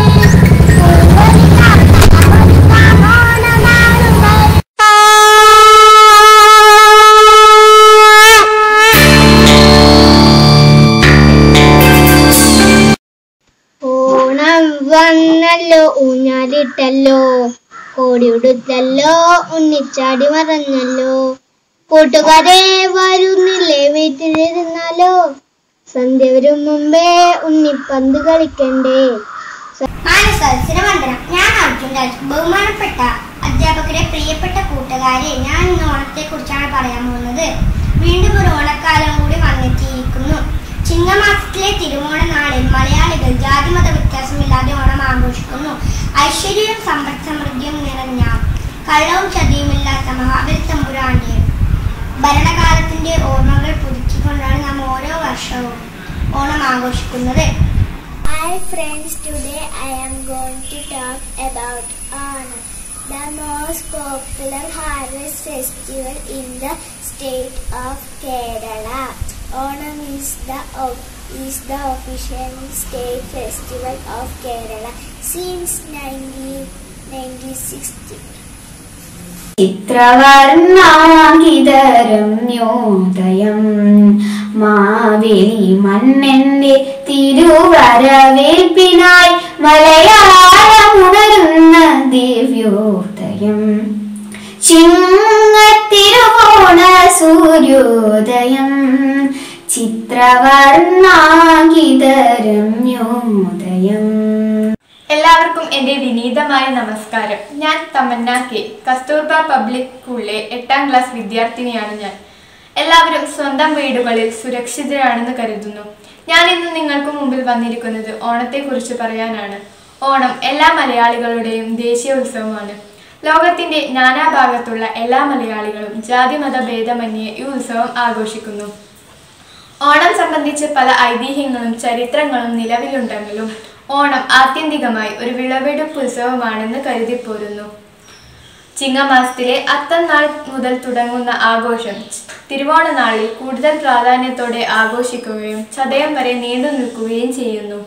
ഓണം വന്നല്ലോ ഊഞ്ഞാലിട്ടല്ലോ, കോടിയുടുത്തല്ലോ ഉണ്ണിച്ചാടി മറഞ്ഞല്ലോ, കൂട്ടുകാരെ വരുന്നില്ലേ വീട്ടിലിരുന്നാലോ, സന്ധ്യ വരും മുമ്പേ ഉണ്ണിപ്പന്ത് കളിക്കണ്ടേ. വന്ദനം. ഞാൻ അർജുൻ രാജ്. ബഹുമാനപ്പെട്ട അധ്യാപകരെ, പ്രിയപ്പെട്ട കൂട്ടുകാരെ, ഞാൻ ഇന്ന് ഓണത്തെ കുറിച്ചാണ് പറയാൻ പോകുന്നത്. വീണ്ടും ഒരു ഓണക്കാലം കൂടി വന്നെത്തിയിരിക്കുന്നു. ചിങ്ങമാസത്തിലെ തിരുവോണ നാളിൽ മലയാളികൾ ജാതിമത വ്യത്യാസമില്ലാതെ ഓണം ആഘോഷിക്കുന്നു. ഐശ്വര്യവും സമ്പദ് സമൃദ്ധിയും നിറഞ്ഞ കള്ളവും ചതിയുമില്ലാത്ത മഹാബലി തമ്പുരാന്റെ ഭരണകാലത്തിന്റെ ഓർമ്മകൾ പുതുക്കിക്കൊണ്ടാണ് നാം ഓരോ വർഷവും ഓണം ആഘോഷിക്കുന്നത്. Hi friends, today I am going to talk about Onam, the most popular harvest festival in the state of Kerala. Onam is the is the official state festival of Kerala since nineteen sixty. ചിത്രവർണ്ണാങ്കിതരമ്യോദയം Maveli മന്നന്റെ തിരുവരവേൽപ്പിനായി മലയാളമുണരുന്ന ദിവ്യോദയം. ചിങ്ങത്തിരുവോണ സൂര്യോദയം ചിത്രവർണ്ണാങ്കിതരമ്യോദയം. എല്ലാവർക്കും എൻ്റെ വിനീതമായ നമസ്കാരം. ഞാൻ Tamannaah K, Kasturba public സ്കൂളിലെ എട്ടാം class വിദ്യാർത്ഥിനിയാണ് ഞാൻ. എല്ലാവരും സ്വന്തം വീടുകളിൽ സുരക്ഷിതരാണെന്ന് കരുതുന്നു. ഞാൻ ഇന്ന് നിങ്ങൾക്ക് മുമ്പിൽ വന്നിരിക്കുന്നത് ഓണത്തെക്കുറിച്ച് പറയാനാണ്. ഓണം എല്ലാ മലയാളികളുടെയും ദേശീയ ഉത്സവമാണ്. ലോകത്തിൻ്റെ നാനാഭാഗത്തുള്ള എല്ലാ മലയാളികളും ജാതിമത ഭേദമന്യേ ഈ ഉത്സവം ആഘോഷിക്കുന്നു. ഓണം സംബന്ധിച്ച് പല ഐതിഹ്യങ്ങളും ചരിത്രങ്ങളും നിലവിലുണ്ടെങ്കിലും ഓണം ആത്യന്തികമായി ഒരു വിളവെടുപ്പ് ഉത്സവമാണെന്ന് കരുതിപ്പോരുന്നു. ചിങ്ങമാസത്തിലെ അത്തം നാൾ മുതൽ തുടങ്ങുന്ന ആഘോഷം തിരുവോണ നാളിൽ കൂടുതൽ പ്രാധാന്യത്തോടെ ആഘോഷിക്കുകയും ചതയം വരെ നീണ്ടു നിൽക്കുകയും ചെയ്യുന്നു.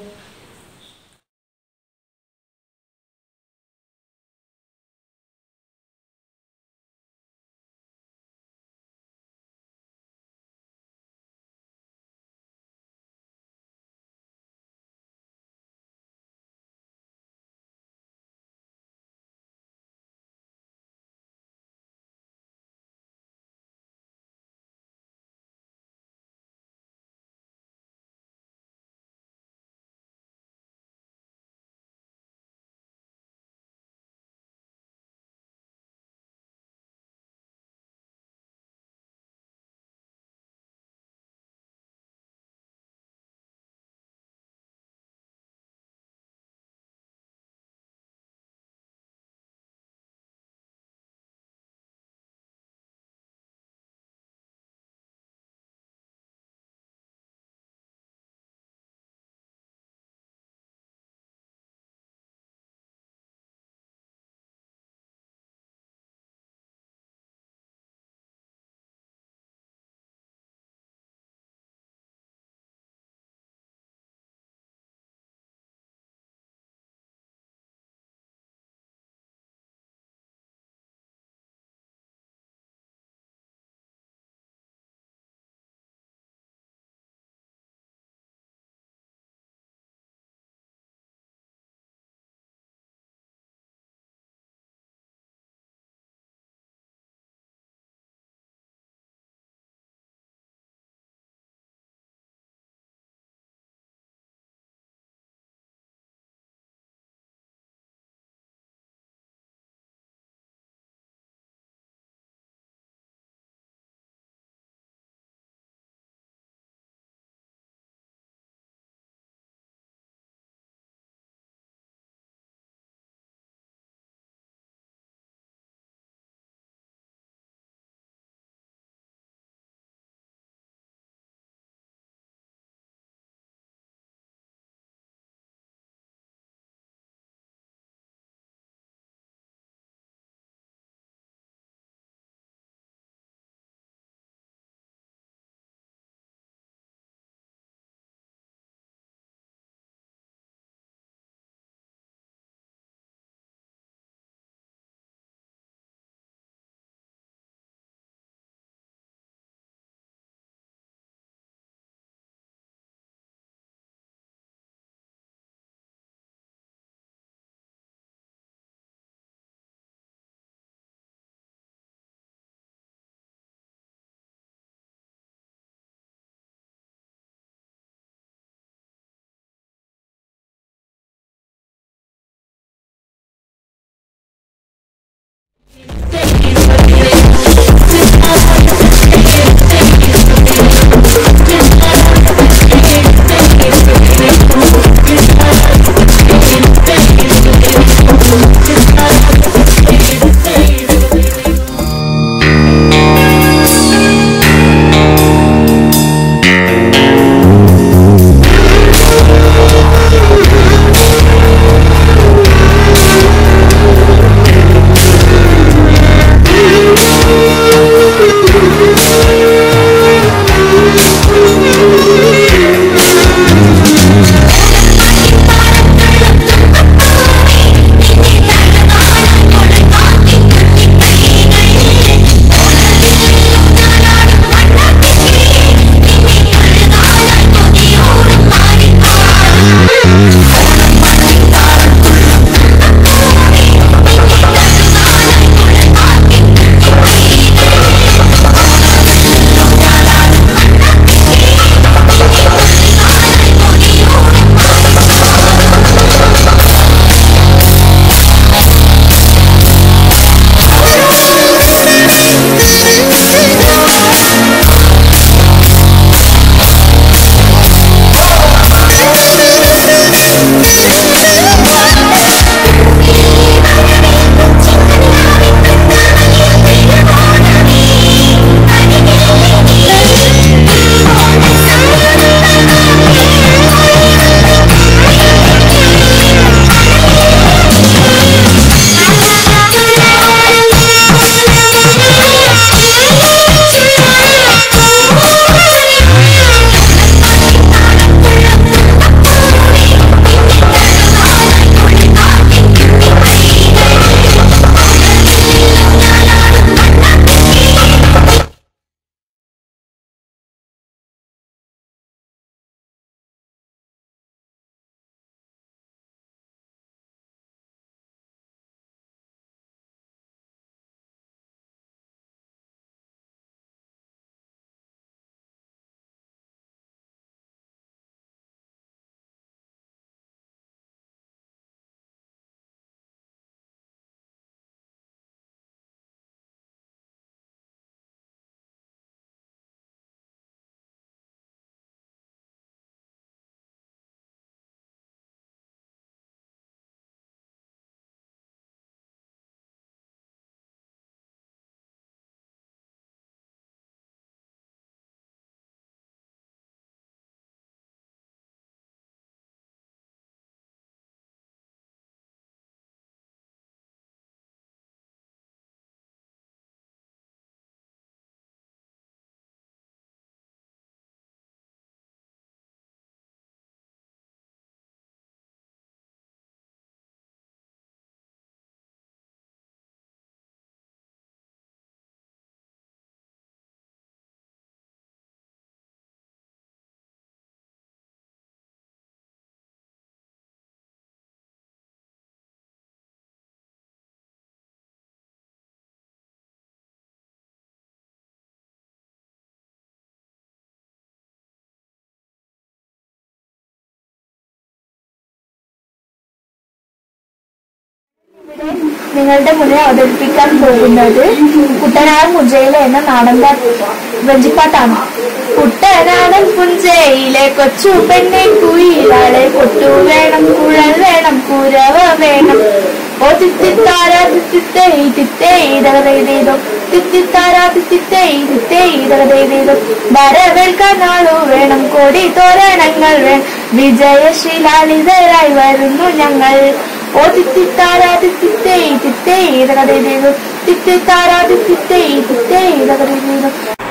നിങ്ങളുടെ മുന്നിൽ അവതരിപ്പിക്കാൻ പോകുന്നത് കുട്ടനാടൻ പുഞ്ചയിലെ എന്ന നാടൻ വഞ്ചിപ്പാട്ടാണ്. കുട്ടനാടൻ പുഞ്ചയിലെ കൊച്ചു പെണ്ണെ കുയിലാളെ കൊട്ടു വേണം, കുഴൽ വേണം, കുരവ വേണം. ഓ തിത്തിത്താരാ തിത്തിത്തേ തിത്തേ ഇതകതേതോ തിത്തിത്താരാ തിത്തിത്തേ തിത്തേ ഇതകതേതോ. വരവേൽക്കാൻ ആളു വേണം, കൊടി തോരണങ്ങൾ വേണം, വിജയശീലാളിതരായി വരുന്നു ഞങ്ങൾ. ഓ തിത്തിത്താരാ തിത്തിത്തേ തിത്തേ ഇതകതേതോ തിത്തിത്താരാ തിത്തിത്തേ തിത്തേ ഇതകതേതോ.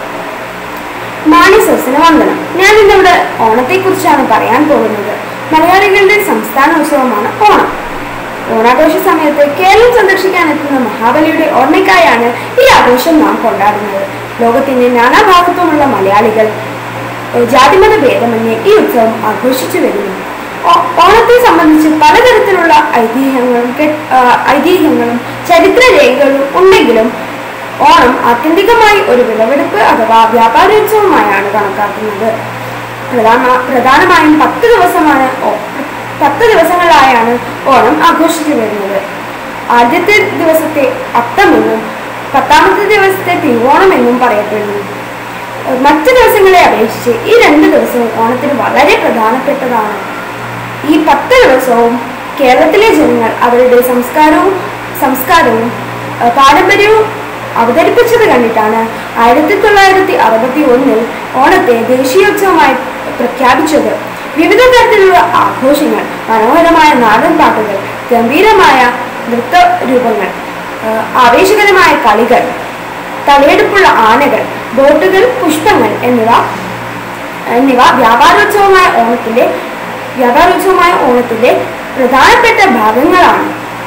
മാനസോസന വന്ദനം. ഞാൻ ഇന്നിവിടെ ഓണത്തെ കുറിച്ചാണ് പറയാൻ പോകുന്നത്. മലയാളികളുടെ സംസ്ഥാന ഉത്സവമാണ് ഓണം. ഓണാഘോഷ സമയത്ത് കേരളം സന്ദർശിക്കാൻ എത്തുന്ന മഹാബലിയുടെ ഓർമ്മയ്ക്കായാണ് ഈ ആഘോഷം നാം കൊണ്ടാടുന്നത്. ലോകത്തിന്റെ നാനാഭാഗത്തുമുള്ള മലയാളികൾ ജാതിമത ഭേദമന്യേ ഈ ഉത്സവം ആഘോഷിച്ചു വരുന്നു. ഓണത്തെ സംബന്ധിച്ച് പലതരത്തിലുള്ള ഐതിഹ്യങ്ങളും ഐതിഹ്യങ്ങളും ചരിത്രരേഖകളും ഉണ്ടെങ്കിലും ഓണം ആത്യന്തികമായി ഒരു വിളവെടുപ്പ് അഥവാ വ്യാപാരോത്സവമായാണ് കണക്കാക്കുന്നത്. പ്രധാന പ്രധാനമായും പത്ത് ദിവസമാണ് പത്ത് ദിവസങ്ങളായാണ് ഓണം ആഘോഷിച്ചു വരുന്നത്. ആദ്യത്തെ ദിവസത്തെ അത്തമെന്നും പത്താമത്തെ ദിവസത്തെ തിരുവോണം എന്നും പറയപ്പെടുന്നു. മറ്റു ദിവസങ്ങളെ അപേക്ഷിച്ച് ഈ രണ്ട് ദിവസവും ഓണത്തിന് വളരെ പ്രധാനപ്പെട്ടതാണ്. ഈ പത്ത് ദിവസവും കേരളത്തിലെ ജനങ്ങൾ അവരുടെ സംസ്കാരവും സംസ്കാരവും പാരമ്പര്യവും അവതരിപ്പിച്ചത് കണ്ടിട്ടാണ് ആയിരത്തി തൊള്ളായിരത്തി അറുപത്തി ഒന്നിൽ ഓണത്തെ ദേശീയോത്സവമായി പ്രഖ്യാപിച്ചത്. വിവിധ തരത്തിലുള്ള ആഘോഷങ്ങൾ, മനോഹരമായ നാടൻ പാട്ടുകൾ, ഗംഭീരമായ നൃത്ത രൂപങ്ങൾ, ആവേശകരമായ കളികൾ, തലയെടുപ്പുള്ള ആനകൾ, ബോട്ടുകൾ, പുഷ്പങ്ങൾ എന്നിവ എന്നിവ വ്യാപാരോത്സവമായ ഓണത്തിന്റെ വ്യാപാരോത്സവമായ ഓണത്തിന്റെ പ്രധാനപ്പെട്ട ഭാഗങ്ങളാണ്.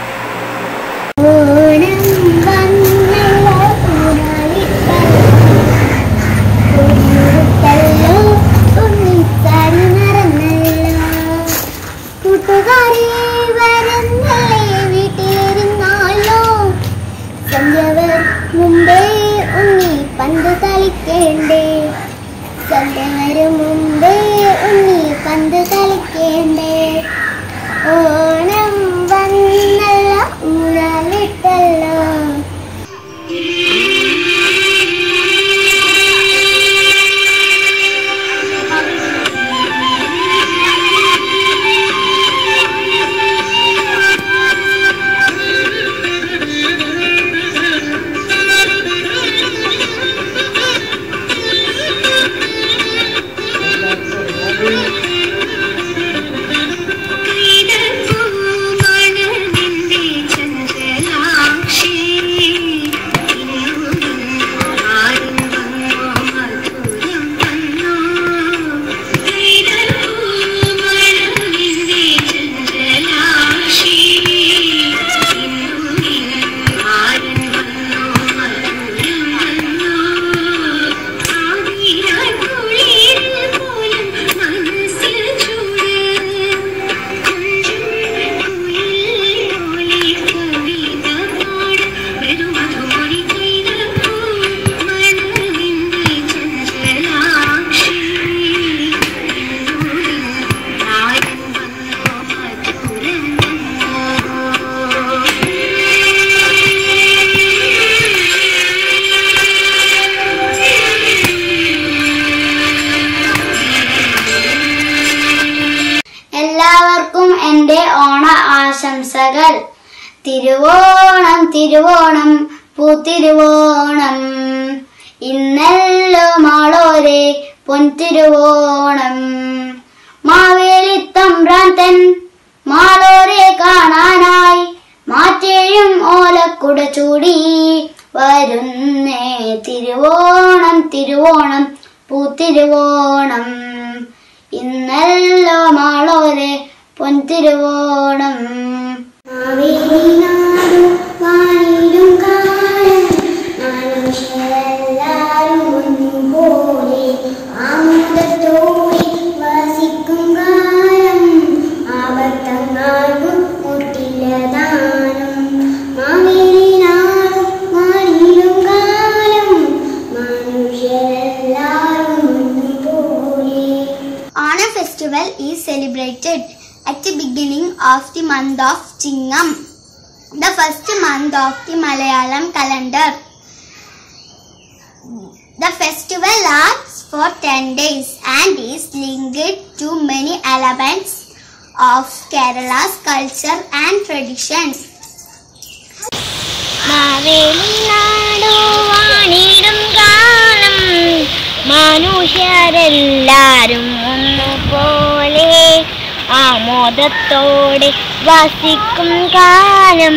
കൂട്ടുകാരെ വരുന്നല്ലേ വീട്ടിലിരുന്നാലോ, സന്ധ്യവർ മുമ്പേ ഉണ്ണി പന്ത് കളിക്കേണ്ടേ, സന്ധ്യവര് മുമ്പേ ഉണ്ണി പന്ത് കളിക്കേണ്ടേ. ഓണം വന്നല്ല ഊഴലിട്ടല്ലോ. എല്ലാവർക്കും എൻ്റെ ഓണ ആശംസകൾ. തിരുവോണം തിരുവോണം പൂത്തിരുവോണം, ഇന്നല്ലോ മാളോരെ പൊൻതിരുവോണം. മാവേലിത്തമ്പ്രാൻ തൻ മാളോരെ കാണാനായി മാറ്റേഴും ഓലക്കുട ചൂടി വരുന്നേ. തിരുവോണം തിരുവോണം പൂത്തിരുവോണം, ഇന്നല്ലോ മാളോരെ പൊൻതിരുവോണം. മാവേലിനാടും വാനിലും കാലം മനുഷ്യരെല്ലാരും ഒന്നുപോലെ ആമുദത്തോടെ വസിക്കും കാലം ആപത്തങ്ങാർക്കും മുട്ടില്ലതാനും. മാവേലിനാടും വാനിലും കാലം മനുഷ്യരെല്ലാരും ഒന്നുപോലെ. Onam festival is celebrated at the beginning of the month of Chingam. the first month of the Malayalam calendar. The festival lasts for ten days and is linked to many elements of Kerala's culture and traditions. മാവേലിനാടുവാണിടും കാലം മനുഷ്യരെല്ലാരും ഒന്നുപോലെ ആമോദത്തോടെ വസിക്കും കാലം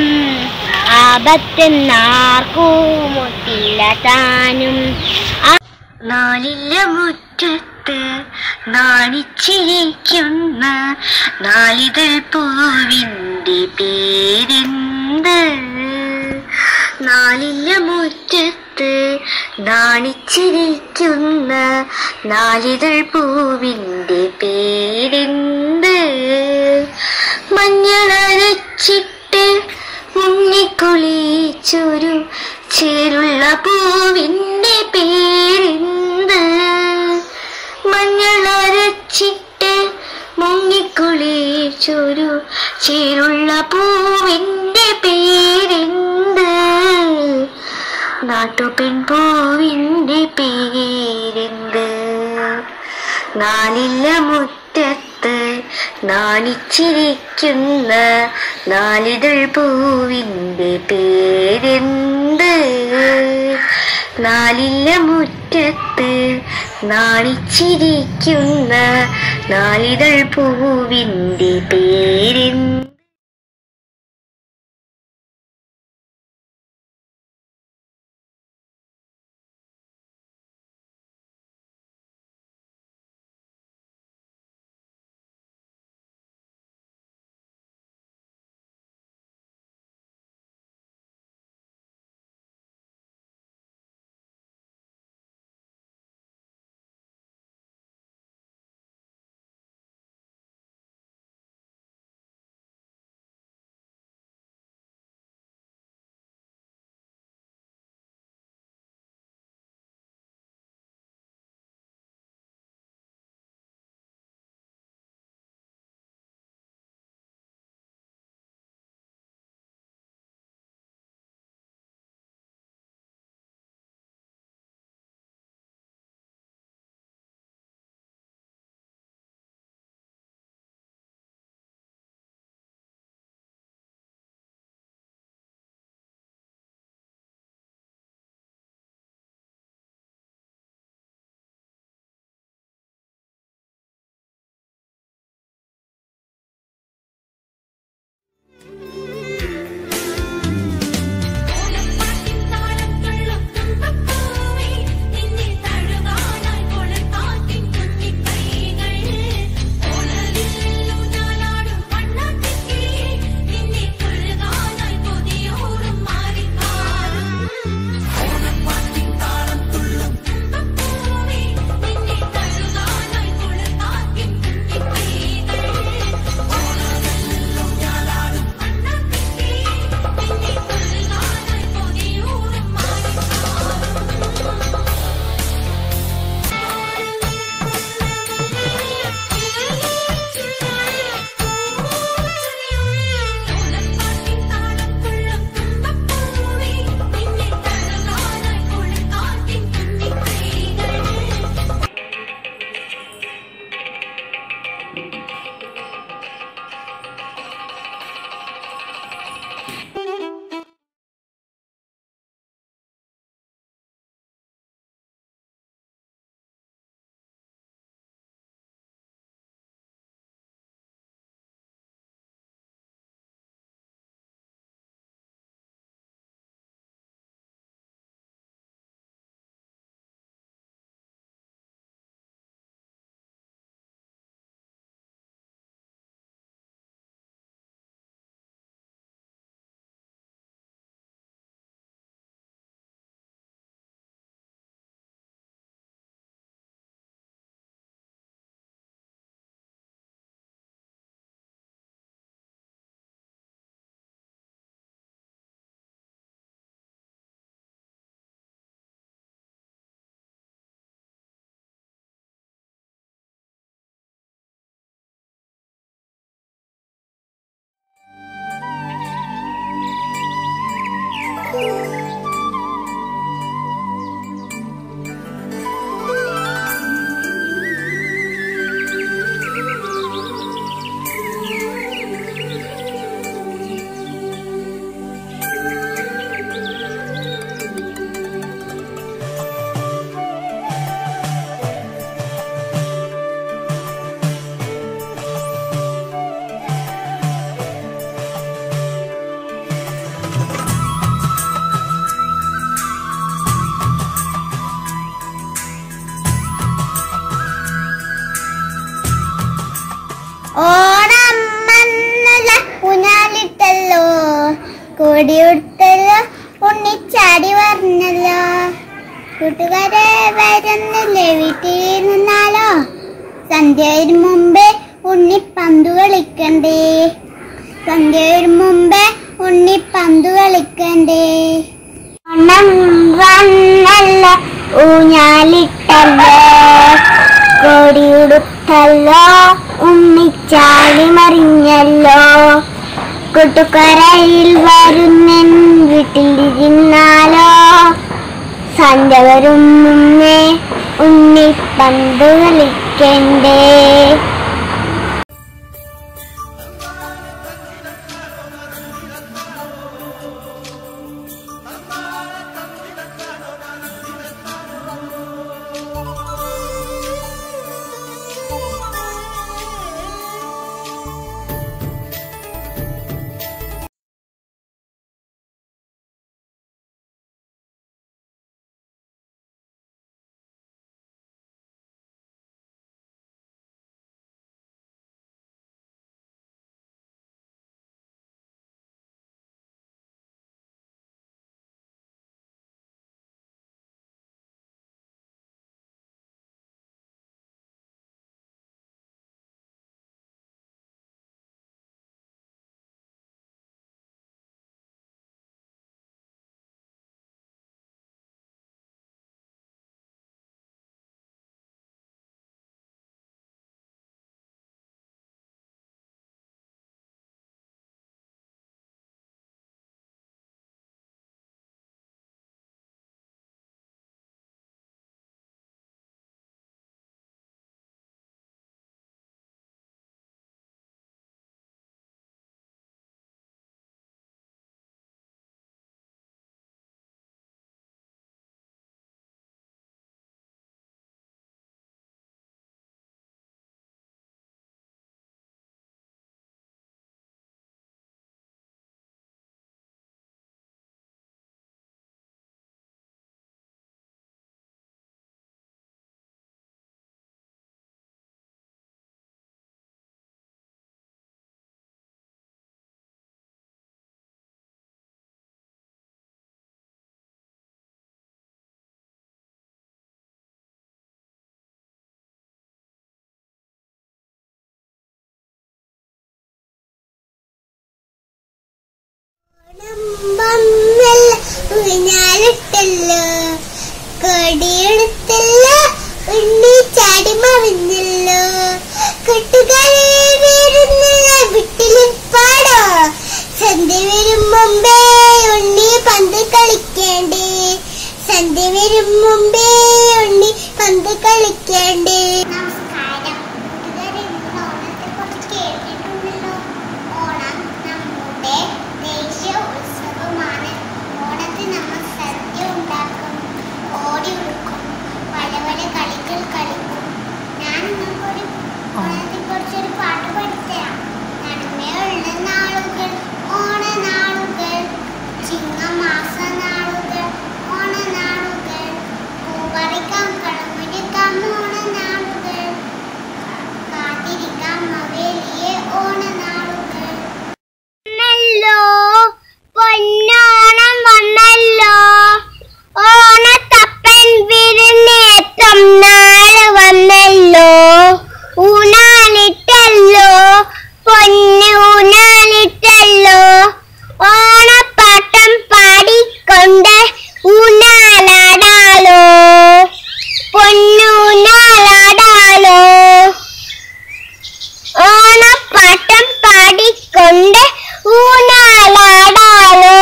ആപത്തെന്നാർക്കുമൊത്തില്ല താനും. നാലില്ല മുറ്റത്ത് നാണിച്ചിരിക്കുന്ന നാലിതൾ പൂവിൻ്റെ പേരെന്ത്? നാലില്ല മുറ്റത്ത് നാണിച്ചിരിക്കുന്ന നാലിതൾ പൂവിൻ്റെ പേരെന്ത്? മഞ്ഞളരച്ചിട്ട് മുങ്ങിക്കുളിച്ചൊരു ചേരുള്ള പൂവിൻ്റെ പേരെന്ത്? മഞ്ഞളരച്ചിട്ട് മുങ്ങിക്കുളിച്ചൊരു ചേരുള്ള പൂവിൻ്റെ പേരെന്ത്? നാട്ടുപെൺപൂവിൻ്റെ പേരെന്ത്? നാലില്ല മുറ്റത്ത് നാണിച്ചിരിക്കുന്ന നാലിതൾ പൂവിൻ്റെ പേരെന്ത്? നാലില്ല മുറ്റത്ത് നാണിച്ചിരിക്കുന്ന നാലിതൾ പൂവിൻ്റെ പേരെന്ത്? കൊടിയുടുത്തല്ലോ ഉണ്ണിച്ചാടി പറഞ്ഞല്ലോ. കൂട്ടുകാരെ വരുന്നില്ലേ വീട്ടിൽ നിന്നാലോ? സന്ധ്യ വരും മുമ്പേ ഉണ്ണി പന്തു കളിക്കണ്ടേ, സന്ധ്യ വരും മുമ്പേ ഉണ്ണി പന്തു കളിക്കണ്ടേ. ഓണം വന്നല്ലോ ഊഞ്ഞാലിട്ടല്ലോ, കൊടിയുടുത്തല്ലോ ഉണ്ണിച്ചാടി മറിഞ്ഞല്ലോ. കൂട്ടുകാരയിൽ വരുന്നെൻ വീട്ടിലിരുന്നാലോ, സന്ധ്യ വരും മുന്നേ ഉണ്ണി പന്ത് കളിക്കണ്ടേ. ഊഞ്ഞാലിട്ടല്ലോ കൊടിയെടുത്തല്ലോ ഉണ്ണിച്ചാടി മറിഞ്ഞല്ലോ. കൂട്ടുകാരെ വരുന്നില്ല വീട്ടിലിപ്പാടോ, സന്ധ്യ വരും മുമ്പേ ഉണ്ണി പന്ത് കളിക്കേണ്ടേ, സന്ധ്യ വരും മുമ്പേ ഉണ്ണി പന്ത് കളിക്കേണ്ടേ. നമസ്കാരം കൂട്ടുകാരെ, ഓണത്തെ കുറിച്ച് കേട്ടിട്ടുണ്ടല്ലോ. ഓണം നമ്മുടെ ദേശീയ ഉത്സവമാണ്. ഓണത്തിന് നമ്മൾ സദ്യ ഉണ്ടാക്കും, ഓടി ഉടുക്കും, പല പല കളികൾ കളിക്കും. ഞാൻ നിങ്ങൾക്കൊരു ഓണത്തെ കുറിച്ചൊരു പാട്ട് പഠിത്തരാം. നന്മയുള്ള നാളുകൾ ഓണനാളുകൾ, ചിങ്ങമാസ നാളുകൾ ഓണനാളുകൾ, പൂവറിക്കാം കളമൊരുക്കാം ഓണനാളുകൾ, കാത്തിരിക്കാം വലിയ ഓണനാളുകൾ. വന്നല്ലോ പൊന്നോണം വന്നല്ലോ, ഓണത്തപ്പൻ വിരുന്നേറ്റം നാള് വന്നല്ലോ. ഊണാലിട്ടല്ലോ പൊന്ന് ഊണാലിട്ടല്ലോ, ഓണപ്പാട്ടം പാടിക്കൊണ്ട് ഊണാലാടാലോ, പൊന്നൂണാലാടാലോ. ഓണപ്പാട്ടം പാടിക്കൊണ്ട് ഊണാലാടാലോ.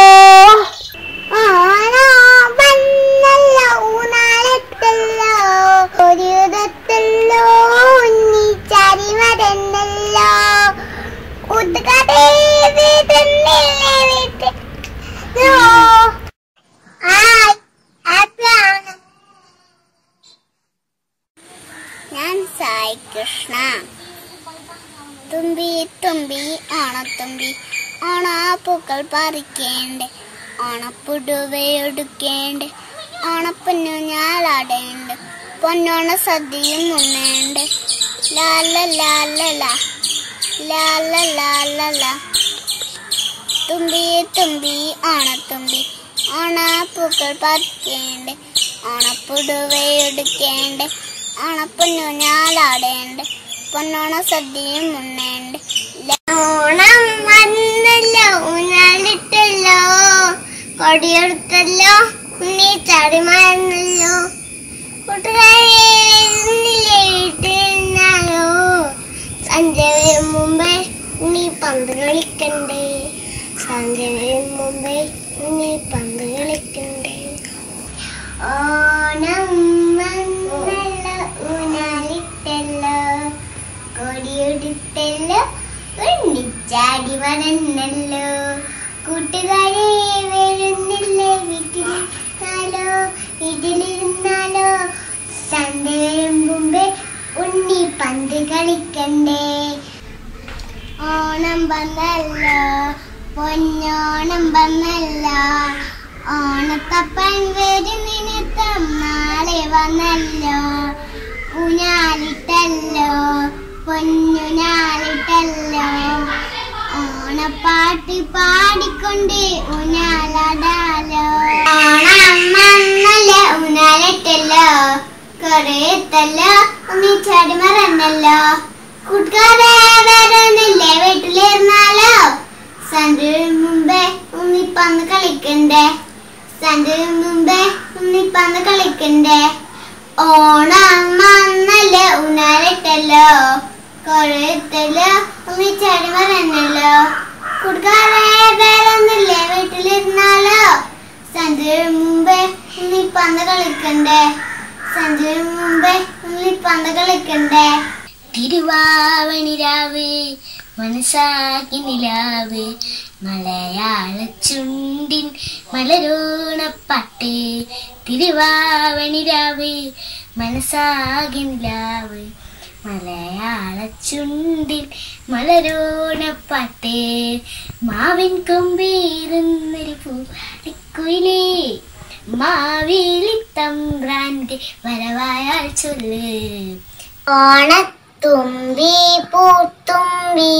ഓണോ വന്നല്ലോ ഊണാലിട്ടല്ലോ, ഒരുതത്തല്ലോ ഉണ്ണിച്ചാടി വരന്നല്ലോ. കൂട്ടുകാരെ വീട്ടില്ലേ വീട്ടിൽ ഞാൻ സായി കൃഷ്ണ. തുമ്പി തുമ്പി ഓണത്തുമ്പി ഓണാപ്പൂക്കൾ പറിക്കേണ്ടേ, ഓണപ്പുടുവയൊടുക്കേണ്ടേ, ഓണപ്പൊന്നു ഞാലാടേണ്ട, പൊന്നോണ സദ്യയും ഉണ്ണേണ്ടേ. ലാല ലാല ലാ ലാല ലാല ലാ. തുമ്പി തുമ്പി ഓണത്തുമ്പി ഓണപ്പൂക്കൾ പറിക്കേണ്ടേ ഓണപ്പുടുവയെടുക്കേണ്ടേ ഓണപ്പൊന്നൂഞ്ഞാലാടേണ്ടേ പൊന്നോണ സദ്യയും ഉണ്ണേണ്ടേ. ഓണം വന്നല്ലോ ഊഞ്ഞാലിട്ടല്ലോ കൊടിയെടുത്തല്ലോ ഉണ്ണി ചാടി മറന്നല്ലോ കൂട്ടുകാരില്ലോ സന്ധ്യ വരും മുമ്പേ ഉണ്ണി പന്ത് കളിക്കണ്ടേ സന്ധ്യ വരും മുമ്പേ ഉണ്ണി പന്ത് കളിക്കണ്ടേ. ഓണം വന്നല്ലോ ഊഞ്ഞാലിട്ടല്ലോ കൊടിയെടുത്തല്ലോ ഉണ്ണിച്ചാടി മറന്നല്ലോ കൂട്ടുകാരെ വരുന്നില്ലേ വീട്ടിലിരുന്നാലോ വീട്ടിലിരുന്നാലോ സന്ധ്യ വരും മുമ്പേ ഉണ്ണി പന്ത് കളിക്കണ്ടേ. ഓണം വന്നല്ലോ പൊന്നോണം വന്നല്ലോ ഓണത്തപ്പൻ വരുന്നിനത്തം നാളെ വന്നല്ലോ ഊഞ്ഞാലിട്ടല്ലോ പൊന്നുഞ്ഞാലിട്ടല്ലോ ഓണപ്പാട്ട് പാടിക്കൊണ്ട് ഊഞ്ഞാലാടാലോ. ഓണം വന്നല്ലോ ഊഞ്ഞാലിട്ടല്ലോ കൊറേത്തല്ലോ ഒന്നിച്ചാടി മറന്നല്ലോ കൂട്ടുകാരെ വരുന്നില്ലേ വീട്ടിലിരുന്നാലോ സന്ധ്യ മുമ്പേ ഉണ്ണിപ്പന്ന് കളിക്കണ്ടേ സന്ധ്യ മുമ്പേ ഉണ്ണിപ്പന്ന് കളിക്കണ്ടേ. ഓണം വന്നല്ലോ ഊഞ്ഞാലിട്ടല്ലോ കൊറേത്തല്ലോ ഒന്നിച്ചാടി മറന്നല്ലോ കൂട്ടുകാരെ വരുന്നില്ലേ വീട്ടിലിരുന്നാലോ സന്ധ്യ മുമ്പേ ഉണ്ണിപ്പന്ന് കളിക്കണ്ടേ സന്ധ്യ മുമ്പേ ഉണ്ണിപ്പന്ന് കളിക്കണ്ടേ. തിരുവാവണിരാവ് മനസ്സാക്കി നിലാവ് മലയാള ചുണ്ടിൻ മലരോണപ്പാട്ട് തിരുവാവണിരാവ് മനസ്സാകി നിലാവ് മലയാള ചുണ്ടിൻ മലരോണപ്പാട്ട് മാവിൻ കൊമ്പേറുന്നൊരു പൂക്കുയിലേ മാവേലി തമ്പ്രാന്റെ വരവായാൽ ചൊല്ല്. ഓണത്തുമ്പി പൂത്തുമ്പി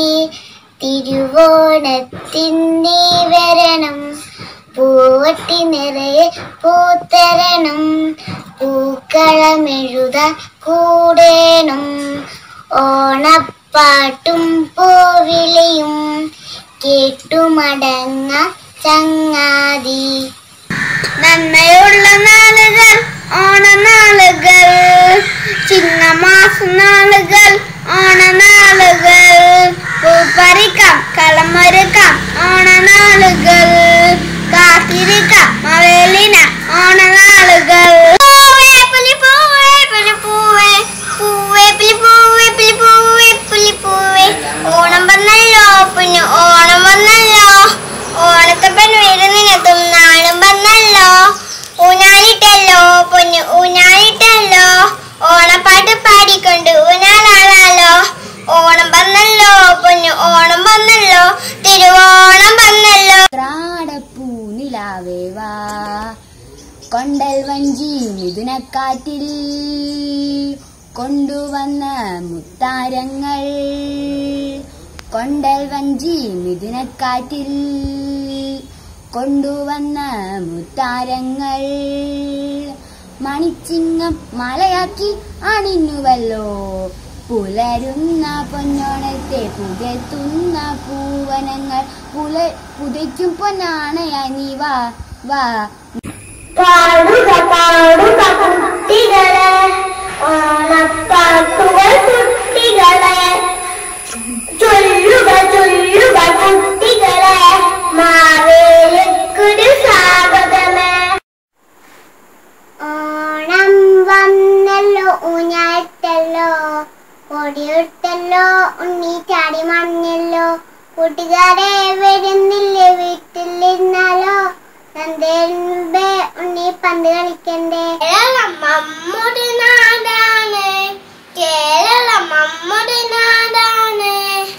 തിരുവോണത്തിൻ്റെ വരണം പൂവട്ടി നിറയെ പൂത്തരണം പൂക്കളമെഴുതാൻ കൂടേണം ഓണപ്പാട്ടും പൂവിളിയും കേട്ടുമടങ്ങ ചങ്ങാതി. നന്മയുള്ള നാളുകൾ ഓണനാളുകൾ ചിങ്ങമാസ നാളുകൾ ഓണനാളുകൾ പൂപ്പറിക്കാം കളമൊരുക്കാം ഓണനാളുകൾ കാത്തിരിക്കാം മവേലിന ഓണനാളുകൾ. പൂവേ പുലി പൂവേ പുലി പൂവേ പൂവേ പുലി പൂവേ പുലി പൂവേ പുലി പൂവേ ഓണം വന്നല്ലോ പിന്നെ ഓണം വന്നല്ലോ ഓണത്തപ്പൻ വരുന്നിനത്തും നാളും വന്നല്ലോ ഊഞ്ഞാലിട്ടല്ലോ പൊന്നു ഊഞ്ഞാലിട്ടല്ലോ ഓണപ്പാട്ട് പാടിക്കൊണ്ട് ഊഞ്ഞാലാളാലോ ഓണം വന്നല്ലോ പൊന്നു ഓണം വന്നല്ലോ തിരുവോണം വന്നല്ലോ. ത്രാടപ്പൂ നിലാവേ വാ കൊണ്ടൽ വഞ്ചി മിഥുനക്കാറ്റിൽ കൊണ്ടുവന്ന മുത്താരങ്ങൾ കൊണ്ടൽ വഞ്ചി മിഥുനക്കാറ്റിൽ കൊണ്ടുവന്ന മുത്താരങ്ങൾ മണിച്ചിങ്ങം മലയാക്കി അണിഞ്ഞുവല്ലോ പുലരുന്ന പൊന്നോണത്തെ പുകഴ്ത്തുന്ന പൂവനങ്ങൾ പുല പുതയ്ക്കും പൊന്നാണയാ നീ വാ വാ. പാടുക പാടുക കുട്ടികളെ ഓണപ്പാട്ടുകൾ കുട്ടികളെ ചൊല്ലുക ചൊല്ലുക കുട്ടികളെ മാവേലിക്കൊരു സ്വാഗതമേ. ഓണം വന്നല്ലോ ഊഞ്ഞാലിട്ടല്ലോ കൊടിയിട്ടല്ലോ ഉണ്ണി ചാടി മറിഞ്ഞല്ലോ കൂട്ടുകാരെ വരുന്നില്ലേ വീട്ടിലിരുന്നാലോ സന്ധ്യേ ഉണ്ണി പന്ത് കളിക്കണ്ടേ. കേരളം നമ്മുടെ നാടാണ് കേരളം നമ്മുടെ നാടാണ്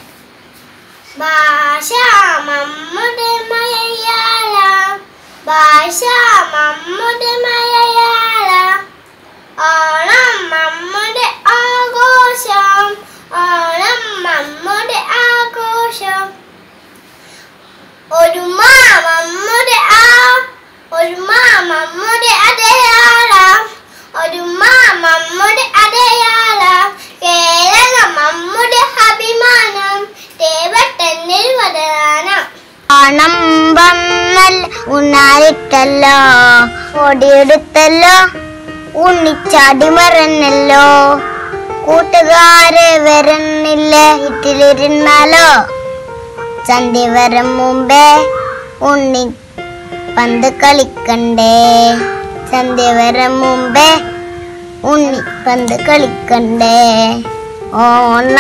ഭാഷ നമ്മുടെ മലയാളം ഭാഷ നമ്മുടെ മലയാളം ഓണം നമ്മുടെ ആഘോഷം ഓണം നമ്മുടെ ആഘോഷം ഒരു മാമമ്മുടെ ആ ഒരു മാമമ്മുടെ അടയാളം ഒരു മാമമ്മുടെ അടയാളം കേരളം നമ്മുടെ അഭിമാനം തേവട്ടെന്നിൽ വരാനം ഓണം വന്നൽ ഉണ്ണാലിട്ടല്ലോ ഓടിയെടുത്തല്ലോ ഉണ്ണിച്ചാടി മറന്നല്ലോ കൂട്ടുകാരെ വരുന്നില്ല വീട്ടിലിരുന്നാലോ സന്ധ്യ വരും മുമ്പേ ഉണ്ണി പന്ത് കളിക്കണ്ടേ സന്ധ്യ വരും മുമ്പേ ഉണ്ണി പന്ത് കളിക്കണ്ടേ ഓണ